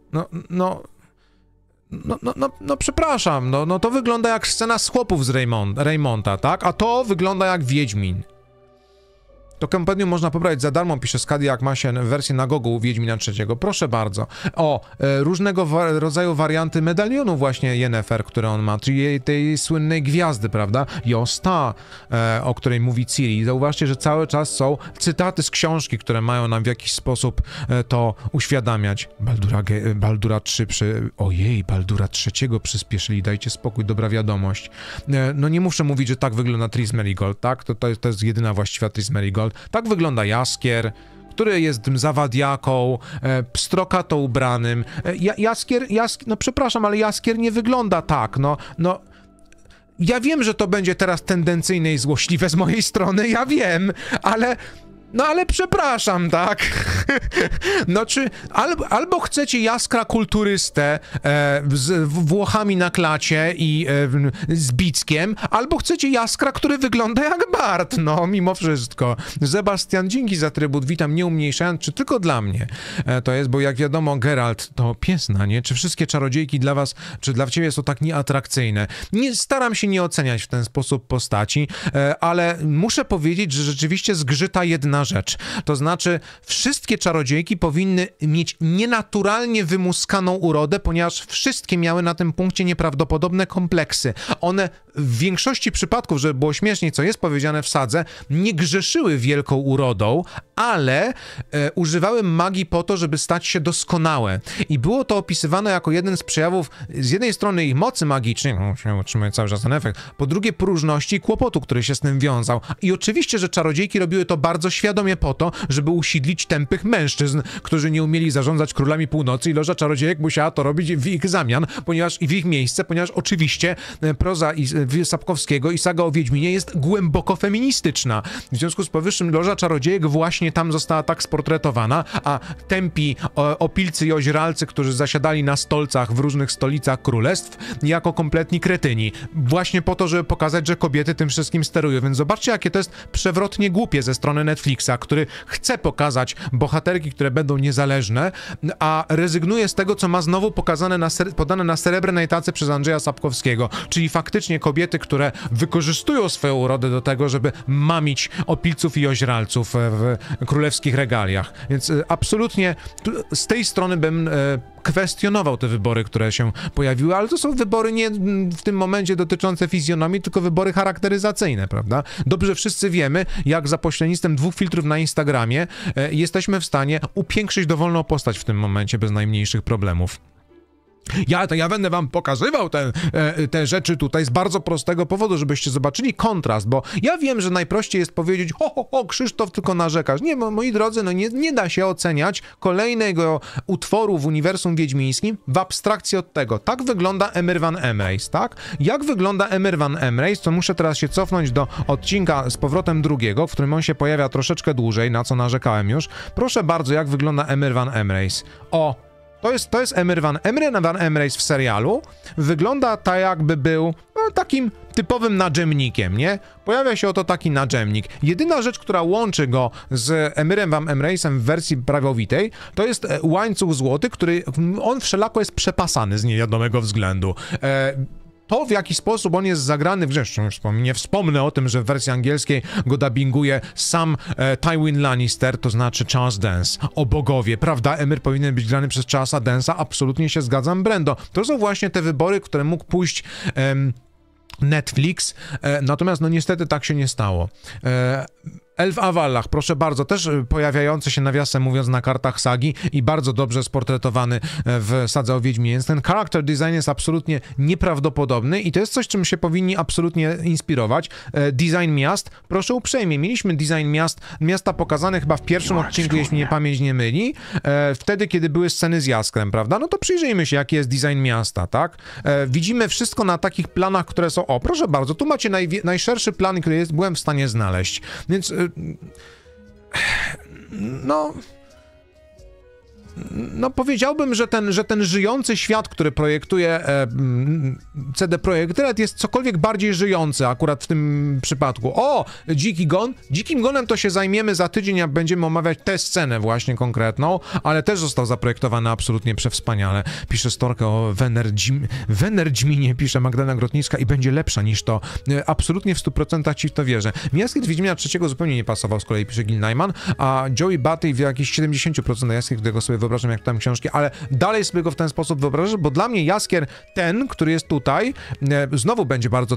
No przepraszam, no to wygląda jak scena z chłopów z Raymonta, tak? A to wygląda jak Wiedźmin. To kompendium można pobrać za darmo, pisze Skadi, jak ma się wersję na Gogu Wiedźmina III. Proszę bardzo. Różnego rodzaju warianty medalionu właśnie Yennefer, które on ma, czyli tej słynnej gwiazdy, prawda? Josta, o której mówi Ciri. Zauważcie, że cały czas są cytaty z książki, które mają nam w jakiś sposób to uświadamiać. Baldura 3 Baldura III przyspieszyli, dajcie spokój, dobra wiadomość. No nie muszę mówić, że tak wygląda Triss Merigold, tak? To jest jedyna właściwa Triss Merigold. Tak wygląda Jaskier, który jest tym zawadiaką, pstrokato ubranym. Jaskier, no przepraszam, ale Jaskier nie wygląda tak, no. Ja wiem, że to będzie teraz tendencyjne i złośliwe z mojej strony, ja wiem, ale... No ale przepraszam, tak? No czy albo chcecie jaskra kulturystę z Włochami na klacie i z bickiem, albo chcecie jaskra, który wygląda jak Bart, no mimo wszystko. Sebastian, dzięki za trybut, witam, nie umniejszając, czy tylko dla mnie to jest, bo jak wiadomo Geralt to piesna, nie? Czy wszystkie czarodziejki dla was, czy dla ciebie są tak nieatrakcyjne? Staram się nie oceniać w ten sposób postaci, ale muszę powiedzieć, że rzeczywiście zgrzyta jedna rzecz. To znaczy, wszystkie czarodziejki powinny mieć nienaturalnie wymuskaną urodę, ponieważ wszystkie miały na tym punkcie nieprawdopodobne kompleksy. One w większości przypadków, żeby było śmieszniej, co jest powiedziane w sadze, nie grzeszyły wielką urodą, ale używały magii po to, żeby stać się doskonałe. I było to opisywane jako jeden z przejawów z jednej strony ich mocy magicznej, otrzymują cały czas ten efekt, po drugie próżności i kłopotu, który się z tym wiązał. I oczywiście, że czarodziejki robiły to bardzo świadomie po to, żeby usidlić tępych mężczyzn, którzy nie umieli zarządzać królami północy i Loża Czarodziejek musiała to robić w ich zamian, w ich miejsce, ponieważ oczywiście proza Sapkowskiego i saga o Wiedźminie jest głęboko feministyczna. W związku z powyższym Loża Czarodziejek właśnie tam została tak sportretowana, a tępi opilcy i oźralcy, którzy zasiadali na stolcach w różnych stolicach królestw, jako kompletni kretyni. Właśnie po to, żeby pokazać, że kobiety tym wszystkim sterują. Więc zobaczcie, jakie to jest przewrotnie głupie ze strony Netflixa, który chce pokazać bohaterki, które będą niezależne, a rezygnuje z tego, co ma znowu podane na srebrnej tacy przez Andrzeja Sapkowskiego, czyli faktycznie kobiety, które wykorzystują swoją urodę do tego, żeby mamić opilców i oźralców w królewskich regaliach. Więc absolutnie z tej strony bym kwestionował te wybory, które się pojawiły, ale to są wybory nie w tym momencie dotyczące fizjonomii, tylko wybory charakteryzacyjne, prawda? Dobrze wszyscy wiemy, jak za pośrednictwem 2 filtrów na Instagramie jesteśmy w stanie upiększyć dowolną postać w tym momencie bez najmniejszych problemów. Ja będę wam pokazywał te rzeczy tutaj z bardzo prostego powodu, żebyście zobaczyli kontrast, bo ja wiem, że najprościej jest powiedzieć, Krzysztof, tylko narzekasz. Nie, moi drodzy, no nie da się oceniać kolejnego utworu w uniwersum wiedźmińskim w abstrakcji od tego. Tak wygląda Emhyr van Emreis, tak? Jak wygląda Emhyr van Emreis, to muszę teraz się cofnąć do odcinka z powrotem drugiego, w którym on się pojawia troszeczkę dłużej, na co narzekałem już. Proszę bardzo, jak wygląda Emhyr van Emreis. To jest Emhyr van Emreis w serialu. Wygląda tak, jakby był takim typowym nadżemnikiem, nie? Pojawia się oto taki nadżemnik. Jedyna rzecz, która łączy go z Emhyrem van Emreisem w wersji prawowitej, to jest łańcuch złoty, który on wszelako jest przepasany z niewiadomego względu. To, w jaki sposób on jest zagrany, zresztą nie wspomnę o tym, że w wersji angielskiej go dubbinguje sam Tywin Lannister, to znaczy Charles Dance. O bogowie, prawda? Emhyr powinien być grany przez Charlesa Dance'a, absolutnie się zgadzam, Brendo. To są właśnie te wybory, które mógł pójść Netflix, natomiast no niestety tak się nie stało. Elf Avallach, proszę bardzo, też pojawiający się nawiasem mówiąc na kartach sagi i bardzo dobrze sportretowany w Sadze o Wiedźmie, więc ten character design jest absolutnie nieprawdopodobny i to jest coś, czym się powinni absolutnie inspirować. Design miast, proszę uprzejmie, mieliśmy design miasta pokazane chyba w pierwszym odcinku, jeśli mnie pamięć nie myli, wtedy, kiedy były sceny z Jaskrem, prawda? No to przyjrzyjmy się, jaki jest design miasta, tak? Widzimy wszystko na takich planach, które są, proszę bardzo, tu macie najszerszy plan, który byłem w stanie znaleźć, więc no powiedziałbym, że ten żyjący świat, który projektuje CD Projekt Red, jest cokolwiek bardziej żyjący akurat w tym przypadku. Dziki Gon. Dzikim Gonem to się zajmiemy za tydzień, jak będziemy omawiać tę scenę właśnie konkretną, ale też został zaprojektowany absolutnie przewspaniale. Pisze Storkę o Wenerdzminie, pisze Magdalena Grotnicka i będzie lepsza niż to. Absolutnie w 100% ci w to wierzę. Jaskier Wiedźmina III zupełnie nie pasował, z kolei pisze Gil Najman, a Joey Batty w jakichś 70% Jaskier, którego sobie wyobrażam, jak czytam książki, ale dalej sobie go w ten sposób wyobrażam, bo dla mnie Jaskier, ten, który jest tutaj, znowu będzie bardzo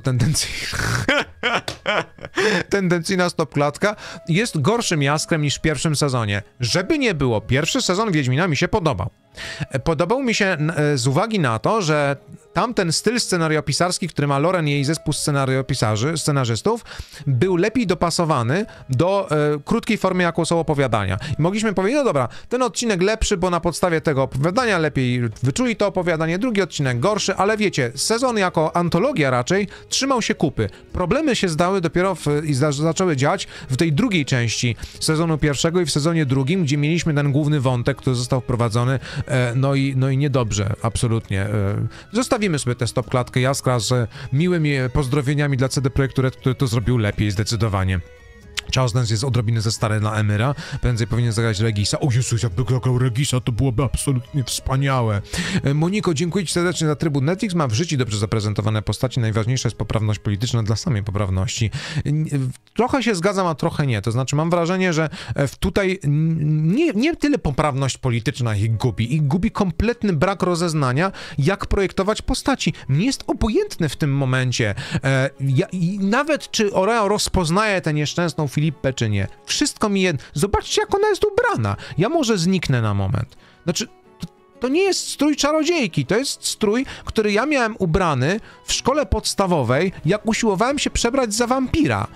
tendencyjna stopklatka, jest gorszym Jaskrem niż w pierwszym sezonie. Żeby nie było, pierwszy sezon Wiedźmina mi się podobał. Podobał mi się z uwagi na to, że tamten styl scenariopisarski, który ma Lauren i jej zespół scenarzystów, był lepiej dopasowany do krótkiej formy, jaką są opowiadania. I mogliśmy powiedzieć, no dobra, ten odcinek lepszy, bo na podstawie tego opowiadania lepiej wyczuli to opowiadanie, drugi odcinek gorszy, ale wiecie, sezon jako antologia raczej trzymał się kupy. Problemy się zdały dopiero zaczęły dziać w tej drugiej części sezonu pierwszego i w sezonie drugim, gdzie mieliśmy ten główny wątek, który został wprowadzony, no i niedobrze, absolutnie. Zostawimy sobie tę stopklatkę Jaskra z miłymi pozdrowieniami dla CD Projektu Red, który to zrobił lepiej zdecydowanie. Charles Dance jest odrobinę za stary dla Emhyra, prędzej powinien zagrać Regisa. O Jezus, jakby grał Regisa, to byłoby absolutnie wspaniałe. Moniko, dziękuję ci serdecznie za trybut. Netflix ma w życiu dobrze zaprezentowane postaci, najważniejsza jest poprawność polityczna dla samej poprawności. Trochę się zgadzam, a trochę nie, to znaczy mam wrażenie, że tutaj nie tyle poprawność polityczna ich gubi kompletny brak rozeznania, jak projektować postaci. Mnie jest obojętne w tym momencie. I nawet czy Oreo rozpoznaje tę nieszczęsną Filipę, czy nie. Wszystko mi jedno. Zobaczcie, jak ona jest ubrana. Ja może zniknę na moment. Znaczy, to nie jest strój czarodziejki, to jest strój, który ja miałem ubrany w szkole podstawowej, jak usiłowałem się przebrać za wampira.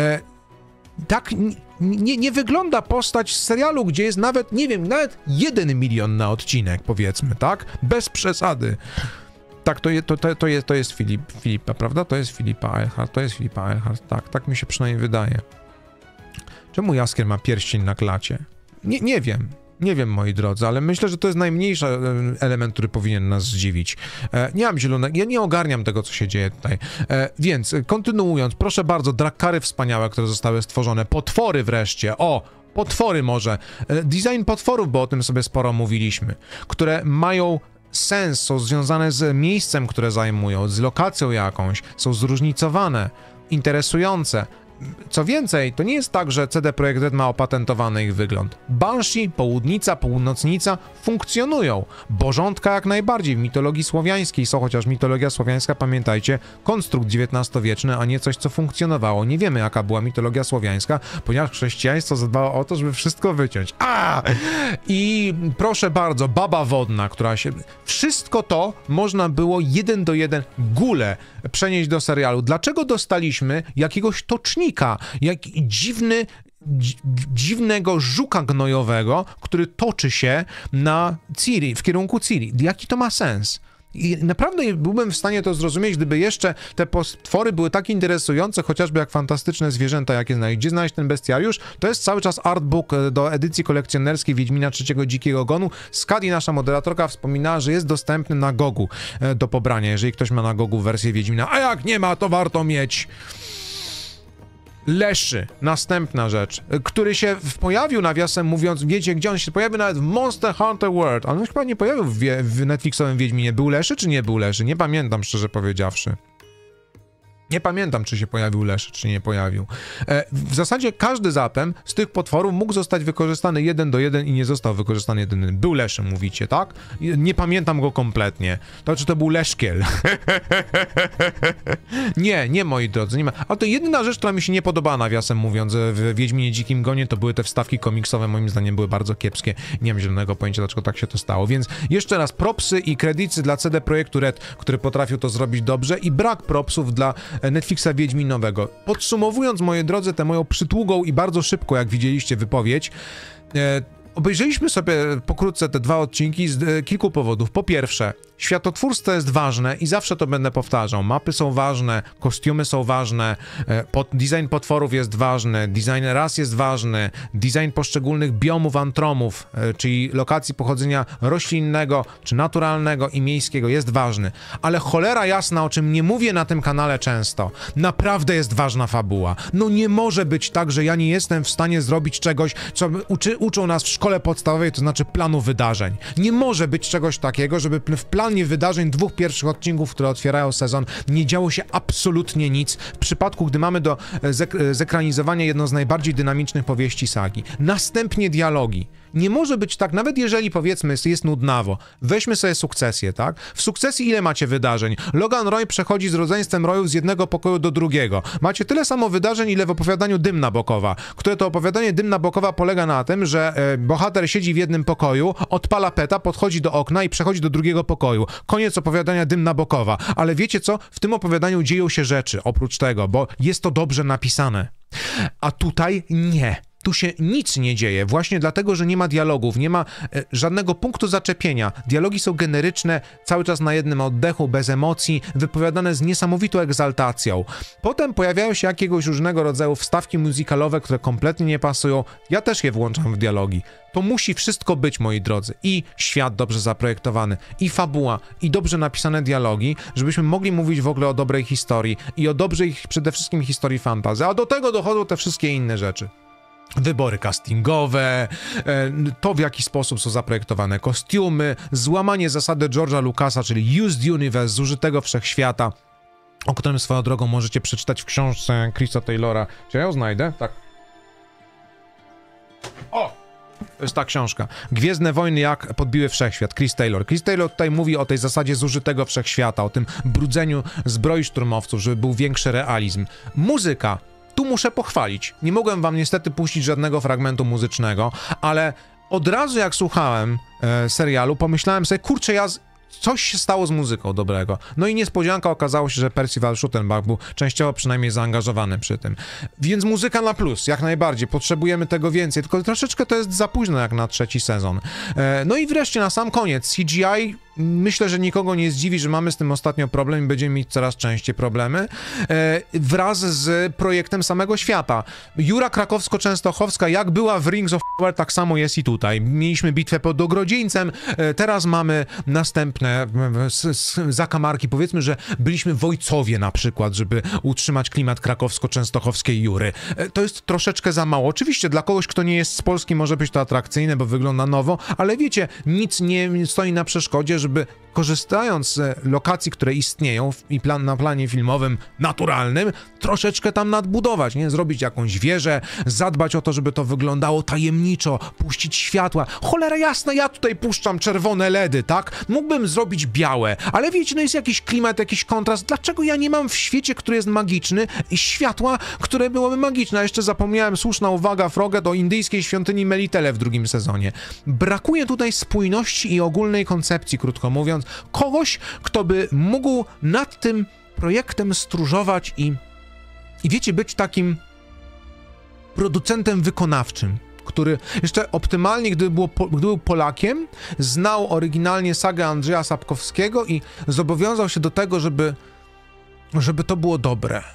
Tak nie wygląda postać z serialu, gdzie jest nawet, nie wiem, nawet 1 milion na odcinek, powiedzmy, tak? Bez przesady. Tak, to jest Filipa, prawda? To jest Filipa Eilhart, tak mi się przynajmniej wydaje. Czemu Jaskier ma pierścień na klacie? Nie wiem, moi drodzy, ale myślę, że to jest najmniejszy element, który powinien nas zdziwić. Nie mam zielonego, ja nie ogarniam tego, co się dzieje tutaj. Więc, kontynuując, proszę bardzo, drakkary wspaniałe, które zostały stworzone, potwory wreszcie, potwory może. Design potworów, bo o tym sobie sporo mówiliśmy, które mają sens, są związane z miejscem, które zajmują, z lokacją jakąś, są zróżnicowane, interesujące. Co więcej, to nie jest tak, że CD Projekt Red ma opatentowany ich wygląd. Banshee, Południca, Północnica funkcjonują. Bożątka jak najbardziej w mitologii słowiańskiej są, chociaż mitologia słowiańska, pamiętajcie, konstrukt XIX-wieczny, a nie coś, co funkcjonowało. Nie wiemy, jaka była mitologia słowiańska, ponieważ chrześcijaństwo zadbało o to, żeby wszystko wyciąć. I proszę bardzo, Baba Wodna, która się... Wszystko to można było 1 do 1 gule przenieść do serialu. Dlaczego dostaliśmy jakiegoś tocznika, jak dziwnego żuka gnojowego, który toczy się na Ciri, w kierunku Ciri? Jaki to ma sens? I naprawdę byłbym w stanie to zrozumieć, gdyby jeszcze te potwory były tak interesujące, chociażby jak fantastyczne zwierzęta, jakie znaleźć. Gdzie znaleźć ten bestiariusz? To jest cały czas artbook do edycji kolekcjonerskiej Wiedźmina III Dzikiego Gonu. Skadi, nasza moderatorka, wspominała, że jest dostępny na Gogu do pobrania, jeżeli ktoś ma na Gogu wersję Wiedźmina. A jak nie ma, to warto mieć. Leszy, następna rzecz, który się pojawił, nawiasem mówiąc, wiecie gdzie on się pojawił? Nawet w Monster Hunter World, ale on chyba nie pojawił w Netflixowym Wiedźminie. Był Leszy czy nie był Leszy? Nie pamiętam, szczerze powiedziawszy. Nie pamiętam, czy się pojawił Leszy, czy nie pojawił. W zasadzie każdy zatem z tych potworów mógł zostać wykorzystany 1 do 1 i nie został wykorzystany 1 do 1. Był Leszy, mówicie, tak? Nie pamiętam go kompletnie. To czy to był Leszkiel? Nie, moi drodzy, nie ma. A to jedyna rzecz, która mi się nie podobała, nawiasem mówiąc, w Wiedźminie Dzikim Gonie, to były te wstawki komiksowe, moim zdaniem były bardzo kiepskie. Nie mam zielonego pojęcia, dlaczego tak się to stało. Więc jeszcze raz propsy i kredyty dla CD Projektu Red, który potrafił to zrobić dobrze, i brak propsów dla Netflixa Wiedźminowego. Podsumowując, moi drodzy, tę moją przytługą i bardzo szybko, jak widzieliście, wypowiedź, obejrzeliśmy sobie pokrótce te 2 odcinki z kilku powodów. Po pierwsze, światotwórstwo jest ważne i zawsze to będę powtarzał. Mapy są ważne, kostiumy są ważne, design potworów jest ważny, design ras jest ważny, design poszczególnych biomów, antromów, czyli lokacji pochodzenia roślinnego, czy naturalnego i miejskiego jest ważny. Ale cholera jasna, o czym nie mówię na tym kanale często, naprawdę jest ważna fabuła. No nie może być tak, że ja nie jestem w stanie zrobić czegoś, co uczą nas w szkole podstawowej, to znaczy planu wydarzeń. Nie może być czegoś takiego, żeby w planie wydarzeń 2 pierwszych odcinków, które otwierają sezon, nie działo się absolutnie nic w przypadku, gdy mamy do zekranizowania jedną z najbardziej dynamicznych powieści sagi. Następnie dialogi. Nie może być tak, nawet jeżeli powiedzmy jest nudnawo. Weźmy sobie Sukcesję, tak? W Sukcesji ile macie wydarzeń? Logan Roy przechodzi z rodzeństwem Royów z jednego pokoju do drugiego. Macie tyle samo wydarzeń, ile w opowiadaniu Dymna Bokowa, które to opowiadanie Dymna Bokowa polega na tym, że bohater siedzi w jednym pokoju, odpala peta, podchodzi do okna i przechodzi do drugiego pokoju. Koniec opowiadania Dymna Bokowa. Ale wiecie co? W tym opowiadaniu dzieją się rzeczy, oprócz tego, bo jest to dobrze napisane. A tutaj nie. Tu się nic nie dzieje, właśnie dlatego, że nie ma dialogów, nie ma żadnego punktu zaczepienia. Dialogi są generyczne, cały czas na jednym oddechu, bez emocji, wypowiadane z niesamowitą egzaltacją. Potem pojawiają się jakiegoś różnego rodzaju wstawki muzykalowe, które kompletnie nie pasują. Ja też je włączam w dialogi. To musi wszystko być, moi drodzy. I świat dobrze zaprojektowany, i fabuła, i dobrze napisane dialogi, żebyśmy mogli mówić w ogóle o dobrej historii i o dobrej przede wszystkim historii fantasy. A do tego dochodzą te wszystkie inne rzeczy. Wybory castingowe, to w jaki sposób są zaprojektowane kostiumy, złamanie zasady George'a Lucasa, czyli Used Universe, zużytego wszechświata, o którym swoją drogą możecie przeczytać w książce Chrisa Taylora. Czy ja ją znajdę? Tak. O! To jest ta książka. Gwiezdne wojny, jak podbiły wszechświat. Chris Taylor. Chris Taylor tutaj mówi o tej zasadzie zużytego wszechświata, o tym brudzeniu zbroi szturmowców, żeby był większy realizm. Muzyka. Tu muszę pochwalić. Nie mogłem wam niestety puścić żadnego fragmentu muzycznego, ale od razu jak słuchałem serialu, pomyślałem sobie, kurczę, coś się stało z muzyką dobrego. No i niespodzianka, okazało się, że Percival Schuttenbach był częściowo przynajmniej zaangażowany przy tym. Więc muzyka na plus, jak najbardziej. Potrzebujemy tego więcej, tylko troszeczkę to jest za późno jak na 3. sezon. No i wreszcie na sam koniec CGI. Myślę, że nikogo nie zdziwi, że mamy z tym ostatnio problem i będziemy mieć coraz częściej problemy wraz z projektem samego świata. Jura Krakowsko-Częstochowska, jak była w Rings of Power, tak samo jest i tutaj. Mieliśmy bitwę pod Ogrodzieńcem, teraz mamy następne zakamarki. Powiedzmy, że byliśmy w Ojcowie na przykład, żeby utrzymać klimat krakowsko-częstochowskiej Jury. To jest troszeczkę za mało. Oczywiście dla kogoś, kto nie jest z Polski, może być to atrakcyjne, bo wygląda nowo, ale wiecie, nic nie stoi na przeszkodzie, żeby korzystając z lokacji, które istnieją i na planie filmowym naturalnym, troszeczkę tam nadbudować, nie? Zrobić jakąś wieżę, zadbać o to, żeby to wyglądało tajemniczo, puścić światła. Cholera jasna, ja tutaj puszczam czerwone LEDy, tak? Mógłbym zrobić białe, ale wiecie, no jest jakiś klimat, jakiś kontrast. Dlaczego ja nie mam w świecie, który jest magiczny, i światła, które byłoby magiczne? A jeszcze zapomniałem, słuszna uwaga, Froget, o indyjskiej świątyni Melitele w drugim sezonie. Brakuje tutaj spójności i ogólnej koncepcji, krótko mówiąc, kogoś, kto by mógł nad tym projektem stróżować i wiecie, być takim producentem wykonawczym, który jeszcze optymalnie, gdy był Polakiem, znał oryginalnie sagę Andrzeja Sapkowskiego i zobowiązał się do tego, żeby to było dobre.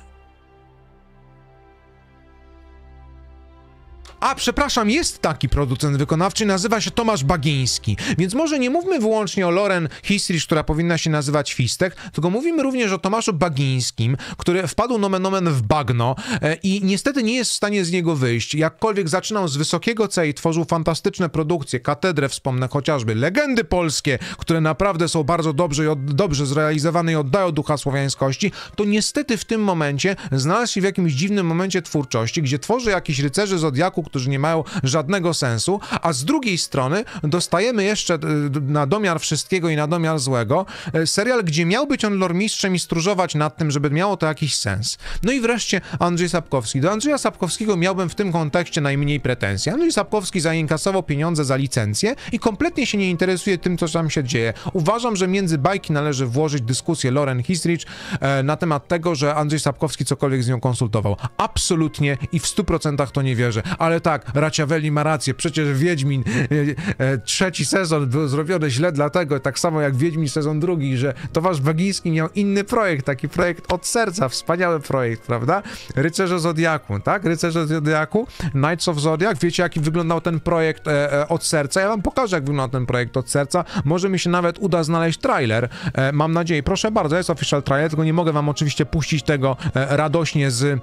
A, przepraszam, jest taki producent wykonawczy, nazywa się Tomasz Bagiński, więc może nie mówmy wyłącznie o Lauren Hissrich, która powinna się nazywać Fistek, tylko mówimy również o Tomaszu Bagińskim, który wpadł nomen omen w bagno i niestety nie jest w stanie z niego wyjść. Jakkolwiek zaczynał z wysokiego C i tworzył fantastyczne produkcje, Katedrę wspomnę chociażby, legendy polskie, które naprawdę są bardzo dobrze zrealizowane i oddają ducha słowiańskości, to niestety w tym momencie znalazł się w jakimś dziwnym momencie twórczości, gdzie tworzy jakichś rycerzy Zodiaku, którzy nie mają żadnego sensu, a z drugiej strony dostajemy jeszcze na domiar wszystkiego i na domiar złego serial, gdzie miał być on lormistrzem i stróżować nad tym, żeby miało to jakiś sens. No i wreszcie Andrzej Sapkowski. Do Andrzeja Sapkowskiego miałbym w tym kontekście najmniej pretensji. Andrzej Sapkowski zainkasował pieniądze za licencję i kompletnie się nie interesuje tym, co tam się dzieje. Uważam, że między bajki należy włożyć dyskusję Lauren Hissrich na temat tego, że Andrzej Sapkowski cokolwiek z nią konsultował. Absolutnie i w 100% to nie wierzę. Ale tak, Raciavelli ma rację, przecież Wiedźmin trzeci sezon był zrobiony źle dlatego, tak samo jak Wiedźmin sezon drugi, że Tomasz Bagiński miał inny projekt, taki projekt od serca, wspaniały projekt, prawda? Rycerze Zodiaku, tak? Rycerze Zodiaku, Knights of Zodiac, wiecie jaki wyglądał ten projekt od serca? Ja wam pokażę, jak wyglądał ten projekt od serca, może mi się nawet uda znaleźć trailer, mam nadzieję, proszę bardzo, jest official trailer, tylko nie mogę wam oczywiście puścić tego radośnie z...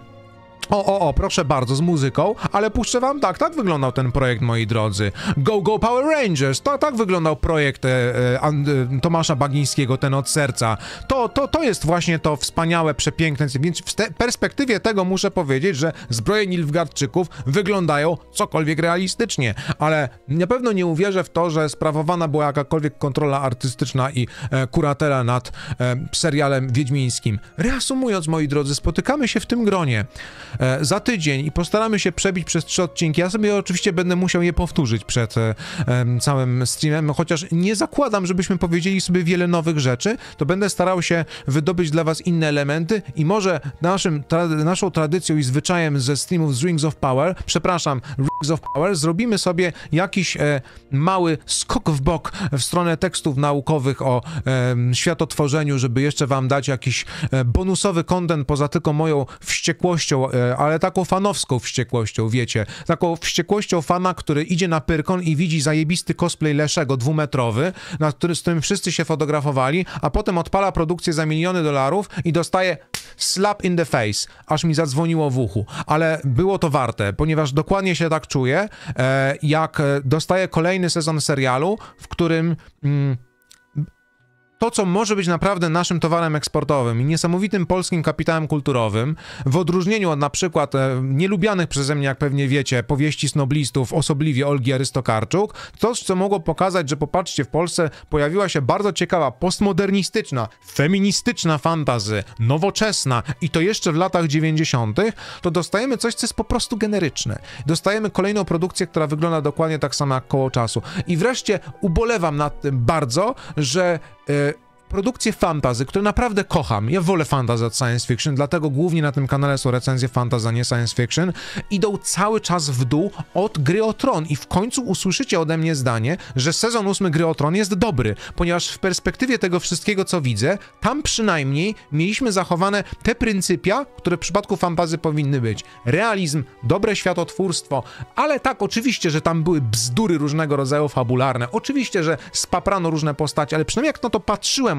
proszę bardzo, z muzyką, ale puszczę wam, tak wyglądał ten projekt, moi drodzy. Go Power Rangers, tak wyglądał projekt Tomasza Bagińskiego, ten od serca. To jest właśnie to wspaniałe, przepiękne, więc w perspektywie tego muszę powiedzieć, że zbroje Nilfgaardczyków wyglądają cokolwiek realistycznie, ale na pewno nie uwierzę w to, że sprawowana była jakakolwiek kontrola artystyczna i kuratela nad serialem wiedźmińskim. Reasumując, moi drodzy, spotykamy się w tym gronie za tydzień i postaramy się przebić przez 3 odcinki. Ja sobie oczywiście będę musiał je powtórzyć przed całym streamem, chociaż nie zakładam, żebyśmy powiedzieli sobie wiele nowych rzeczy, to będę starał się wydobyć dla was inne elementy i może naszą tradycją i zwyczajem ze streamów z Rings of Power, zrobimy sobie jakiś mały skok w bok w stronę tekstów naukowych o światotworzeniu, żeby jeszcze wam dać jakiś bonusowy content poza tylko moją wściekłością, ale taką fanowską wściekłością, wiecie, taką wściekłością fana, który idzie na Pyrkon i widzi zajebisty cosplay Leszego 2-metrowy, z którym wszyscy się fotografowali, a potem odpala produkcję za $1 miliony i dostaje slap in the face, aż mi zadzwoniło w uchu, ale było to warte, ponieważ dokładnie się tak czuję, jak dostaję kolejny sezon serialu, w którym to, co może być naprawdę naszym towarem eksportowym i niesamowitym polskim kapitałem kulturowym, w odróżnieniu od na przykład nielubianych przeze mnie, jak pewnie wiecie, powieści snoblistów, osobliwie Olgi Arystokarczuk, coś, co mogło pokazać, że popatrzcie, w Polsce pojawiła się bardzo ciekawa, postmodernistyczna, feministyczna fantasy, nowoczesna i to jeszcze w latach 90., to dostajemy coś, co jest po prostu generyczne. Dostajemy kolejną produkcję, która wygląda dokładnie tak samo jak Koło Czasu. I wreszcie ubolewam nad tym bardzo, że produkcje fantasy, które naprawdę kocham, ja wolę fantasy od science fiction, dlatego głównie na tym kanale są recenzje fantasy, a nie science fiction, idą cały czas w dół od Gry o Tron i w końcu usłyszycie ode mnie zdanie, że sezon 8 Gry o Tron jest dobry, ponieważ w perspektywie tego wszystkiego, co widzę, tam przynajmniej mieliśmy zachowane te pryncypia, które w przypadku fantasy powinny być. Realizm, dobre światotwórstwo, ale tak, oczywiście, że tam były bzdury różnego rodzaju fabularne, oczywiście, że spaprano różne postacie, ale przynajmniej jak na to patrzyłem od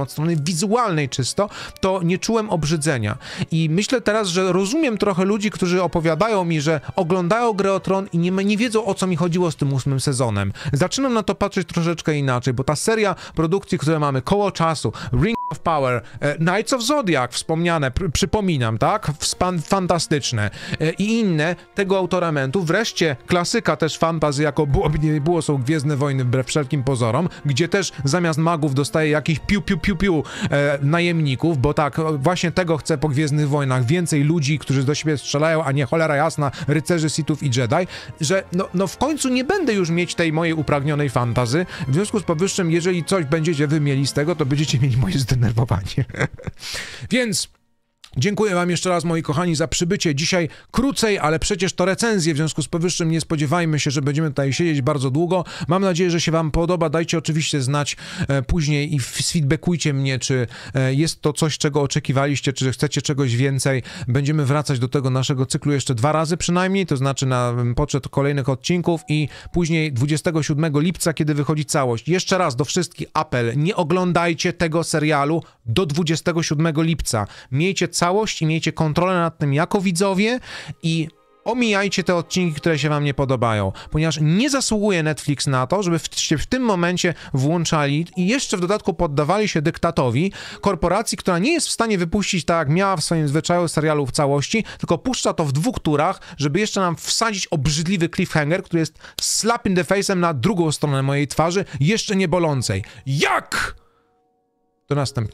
od strony wizualnej czysto, to nie czułem obrzydzenia. I myślę teraz, że rozumiem trochę ludzi, którzy opowiadają mi, że oglądają Grę o Tron i nie wiedzą, o co mi chodziło z tym 8 sezonem. Zaczynam na to patrzeć troszeczkę inaczej, bo ta seria produkcji, które mamy koło czasu, Ring of Power, Knights of Zodiac wspomniane, przypominam, tak? Fantastyczne. I inne tego autoramentu. Wreszcie klasyka też fantasy, jako nie było, są Gwiezdne Wojny wbrew wszelkim pozorom, gdzie też zamiast magów dostaje jakiś piu najemników, bo tak, właśnie tego chcę po Gwiezdnych Wojnach. Więcej ludzi, którzy do siebie strzelają, a nie cholera jasna, rycerzy, Sithów i Jedi, że no w końcu nie będę już mieć tej mojej upragnionej fantasy. W związku z powyższym, jeżeli coś będziecie wy mieli z tego, to będziecie mieli moje zdenerwowanie. Więc dziękuję wam jeszcze raz, moi kochani, za przybycie. Dzisiaj krócej, ale przecież to recenzje, w związku z powyższym nie spodziewajmy się, że będziemy tutaj siedzieć bardzo długo. Mam nadzieję, że się wam podoba. Dajcie oczywiście znać później i sfeedbackujcie mnie, czy jest to coś, czego oczekiwaliście, czy chcecie czegoś więcej. Będziemy wracać do tego naszego cyklu jeszcze 2 razy przynajmniej, to znaczy na poczet kolejnych odcinków i później 27 lipca, kiedy wychodzi całość. Jeszcze raz do wszystkich apel, nie oglądajcie tego serialu do 27 lipca. Miejcie całość i miejcie kontrolę nad tym jako widzowie i omijajcie te odcinki, które się wam nie podobają, ponieważ nie zasługuje Netflix na to, żeby się w tym momencie włączali i jeszcze w dodatku poddawali się dyktatowi korporacji, która nie jest w stanie wypuścić tak, jak miała w swoim zwyczaju serialu w całości, tylko puszcza to w 2 turach, żeby jeszcze nam wsadzić obrzydliwy cliffhanger, który jest slap in the face'em na drugą stronę mojej twarzy, jeszcze nie bolącej. Jak? Do następnego.